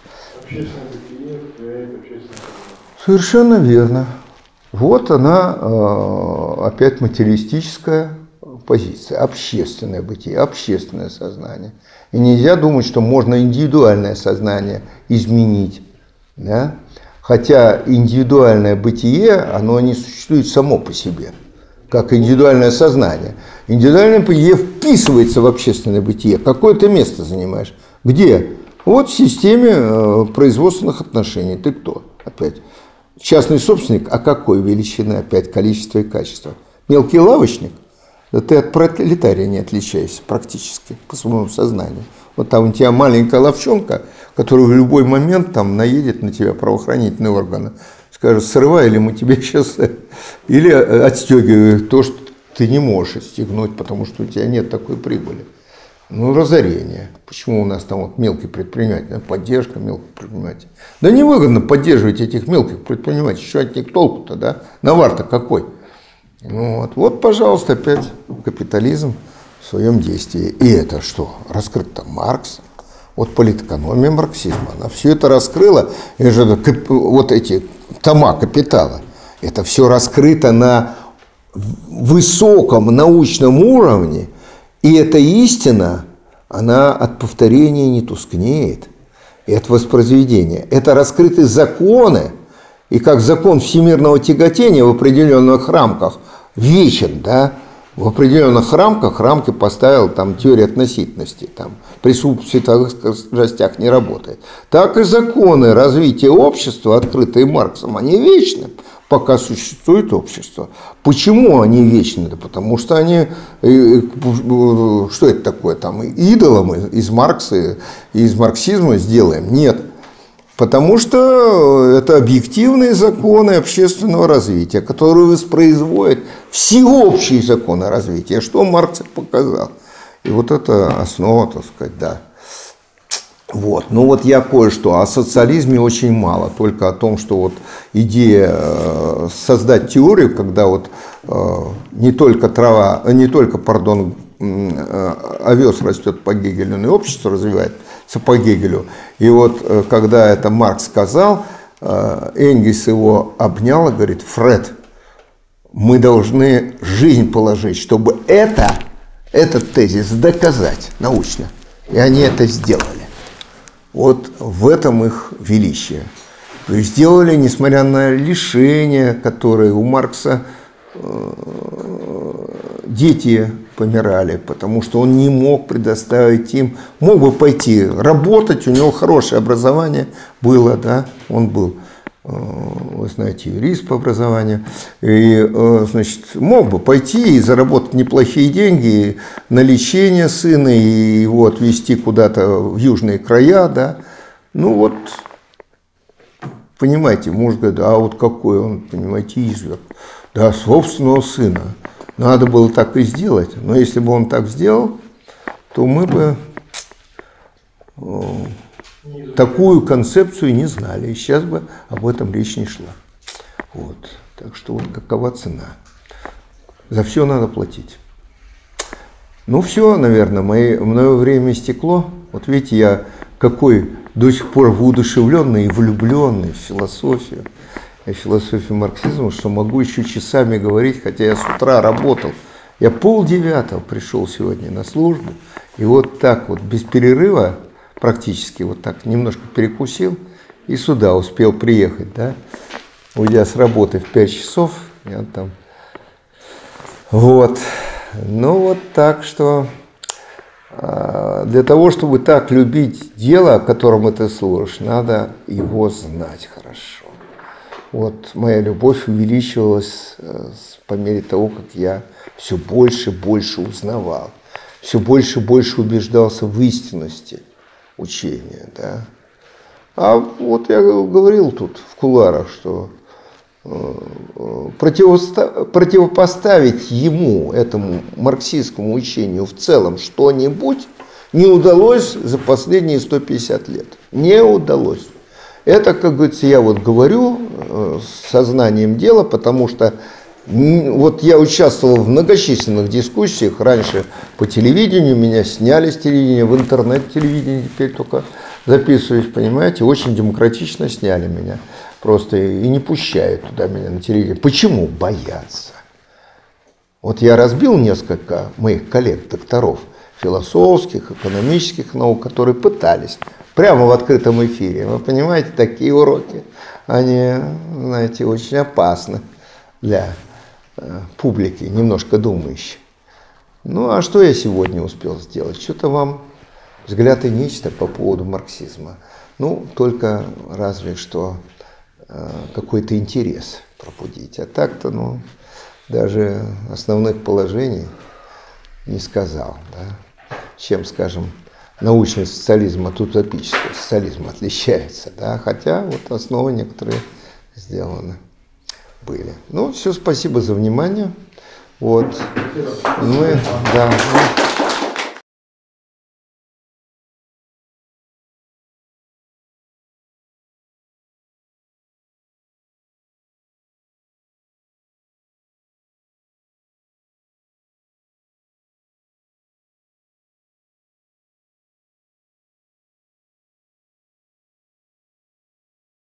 Совершенно верно. Вот она, опять материалистическая позиция, общественное бытие, общественное сознание. И нельзя думать, что можно индивидуальное сознание изменить. Да? Хотя индивидуальное бытие, оно не существует само по себе, как индивидуальное сознание. Индивидуальное бытие вписывается в общественное бытие. Какое ты место занимаешь? Где? Вот в системе производственных отношений. Ты кто? Опять. Частный собственник, а какой величины? Опять количество и качество. Мелкий лавочник? Да ты от пролетария не отличаешься практически по своему сознанию. Вот там у тебя маленькая ловчонка, которая в любой момент там наедет на тебя правоохранительные органы, скажет, срывай, или мы тебе сейчас... Или отстегивай то, что ты не можешь отстегнуть, потому что у тебя нет такой прибыли. Ну, разорение. Почему у нас там вот мелкий предприниматель, поддержка мелких предпринимателей? Да невыгодно поддерживать этих мелких предпринимателей. Что от них толку-то, да? Навар-то какой? Ну, вот. вот, пожалуйста, опять капитализм в своем действии. И это что? Раскрыт там Маркс. Вот политэкономия марксизма. Она все это раскрыла. И же, вот эти тома капитала. Это все раскрыто на высоком научном уровне. И эта истина, она от повторения не тускнеет. И от воспроизведения. Это раскрыты законы. И как закон всемирного тяготения в определенных рамках вечен, да, в определенных рамках рамки поставил там теория относительности, там присутствие в световых скоростях не работает. Так и законы развития общества, открытые Марксом, они вечны, пока существует общество. Почему они вечны? Да потому что они, что это такое, там идолом из Маркса, из марксизма сделаем? Нет. Потому что это объективные законы общественного развития, которые воспроизводят всеобщие законы развития, что Маркс показал. И вот это основа, так сказать, да. Вот. Ну вот я кое-что. О социализме очень мало. Только о том, что вот идея создать теорию, когда вот не только трава, не только, пардон, овес растет по Гегелю, но и общество развивается по Гегелю. И вот когда это Маркс сказал, Энгельс его обнял и говорит: Фред, мы должны жизнь положить, чтобы это этот тезис доказать научно. И они это сделали. Вот в этом их величие. То есть сделали, несмотря на лишения, которые у Маркса, дети помирали, потому что он не мог предоставить им, мог бы пойти работать, у него хорошее образование было, да, он был, вы знаете, юрист по образованию, и, значит, мог бы пойти и заработать неплохие деньги на лечение сына и его отвезти куда-то в южные края, да, ну вот, понимаете, муж говорит, а вот какой он, понимаете, изверг, да, собственного сына. Надо было так и сделать. Но если бы он так сделал, то мы бы э, такую концепцию не знали. И сейчас бы об этом речь не шла. Вот. Так что вот какова цена. За все надо платить. Ну все, наверное, мои, мое время истекло. Вот видите, я какой до сих пор воодушевленный и влюбленный в философию. И философию марксизма, что могу еще часами говорить, хотя я с утра работал. Я полдевятого пришел сегодня на службу, и вот так вот, без перерыва, практически вот так немножко перекусил, и сюда успел приехать, да, уйдя с работы в пять часов, я там, вот, ну вот так что, для того, чтобы так любить дело, которому ты служишь, надо его знать хорошо. Вот моя любовь увеличивалась по мере того, как я все больше и больше узнавал, все больше и больше убеждался в истинности учения. Да? А вот я говорил тут в кулуарах, что противопоставить ему, этому марксистскому учению в целом что-нибудь не удалось за последние сто пятьдесят лет. Не удалось. Это, как говорится, я вот говорю с сознанием дела, потому что вот я участвовал в многочисленных дискуссиях, раньше по телевидению, меня сняли с телевидения, в интернет-телевидении теперь только записываюсь, понимаете, очень демократично сняли меня, просто и не пущают туда меня на телевидение. Почему? Боятся. Вот я разбил несколько моих коллег, докторов, философских, экономических наук, которые пытались прямо в открытом эфире. Вы понимаете, такие уроки, они, знаете, очень опасны для э, публики, немножко думающей. Ну, а что я сегодня успел сделать? Что-то вам взгляд и нечто по поводу марксизма. Ну, только разве что э, какой-то интерес пробудить. А так-то, ну, даже основных положений не сказал, да? Чем, скажем, научный социализм от утопического социализма отличается, да, хотя вот основы некоторые сделаны были. Ну, все, спасибо за внимание. Вот. Мы, да.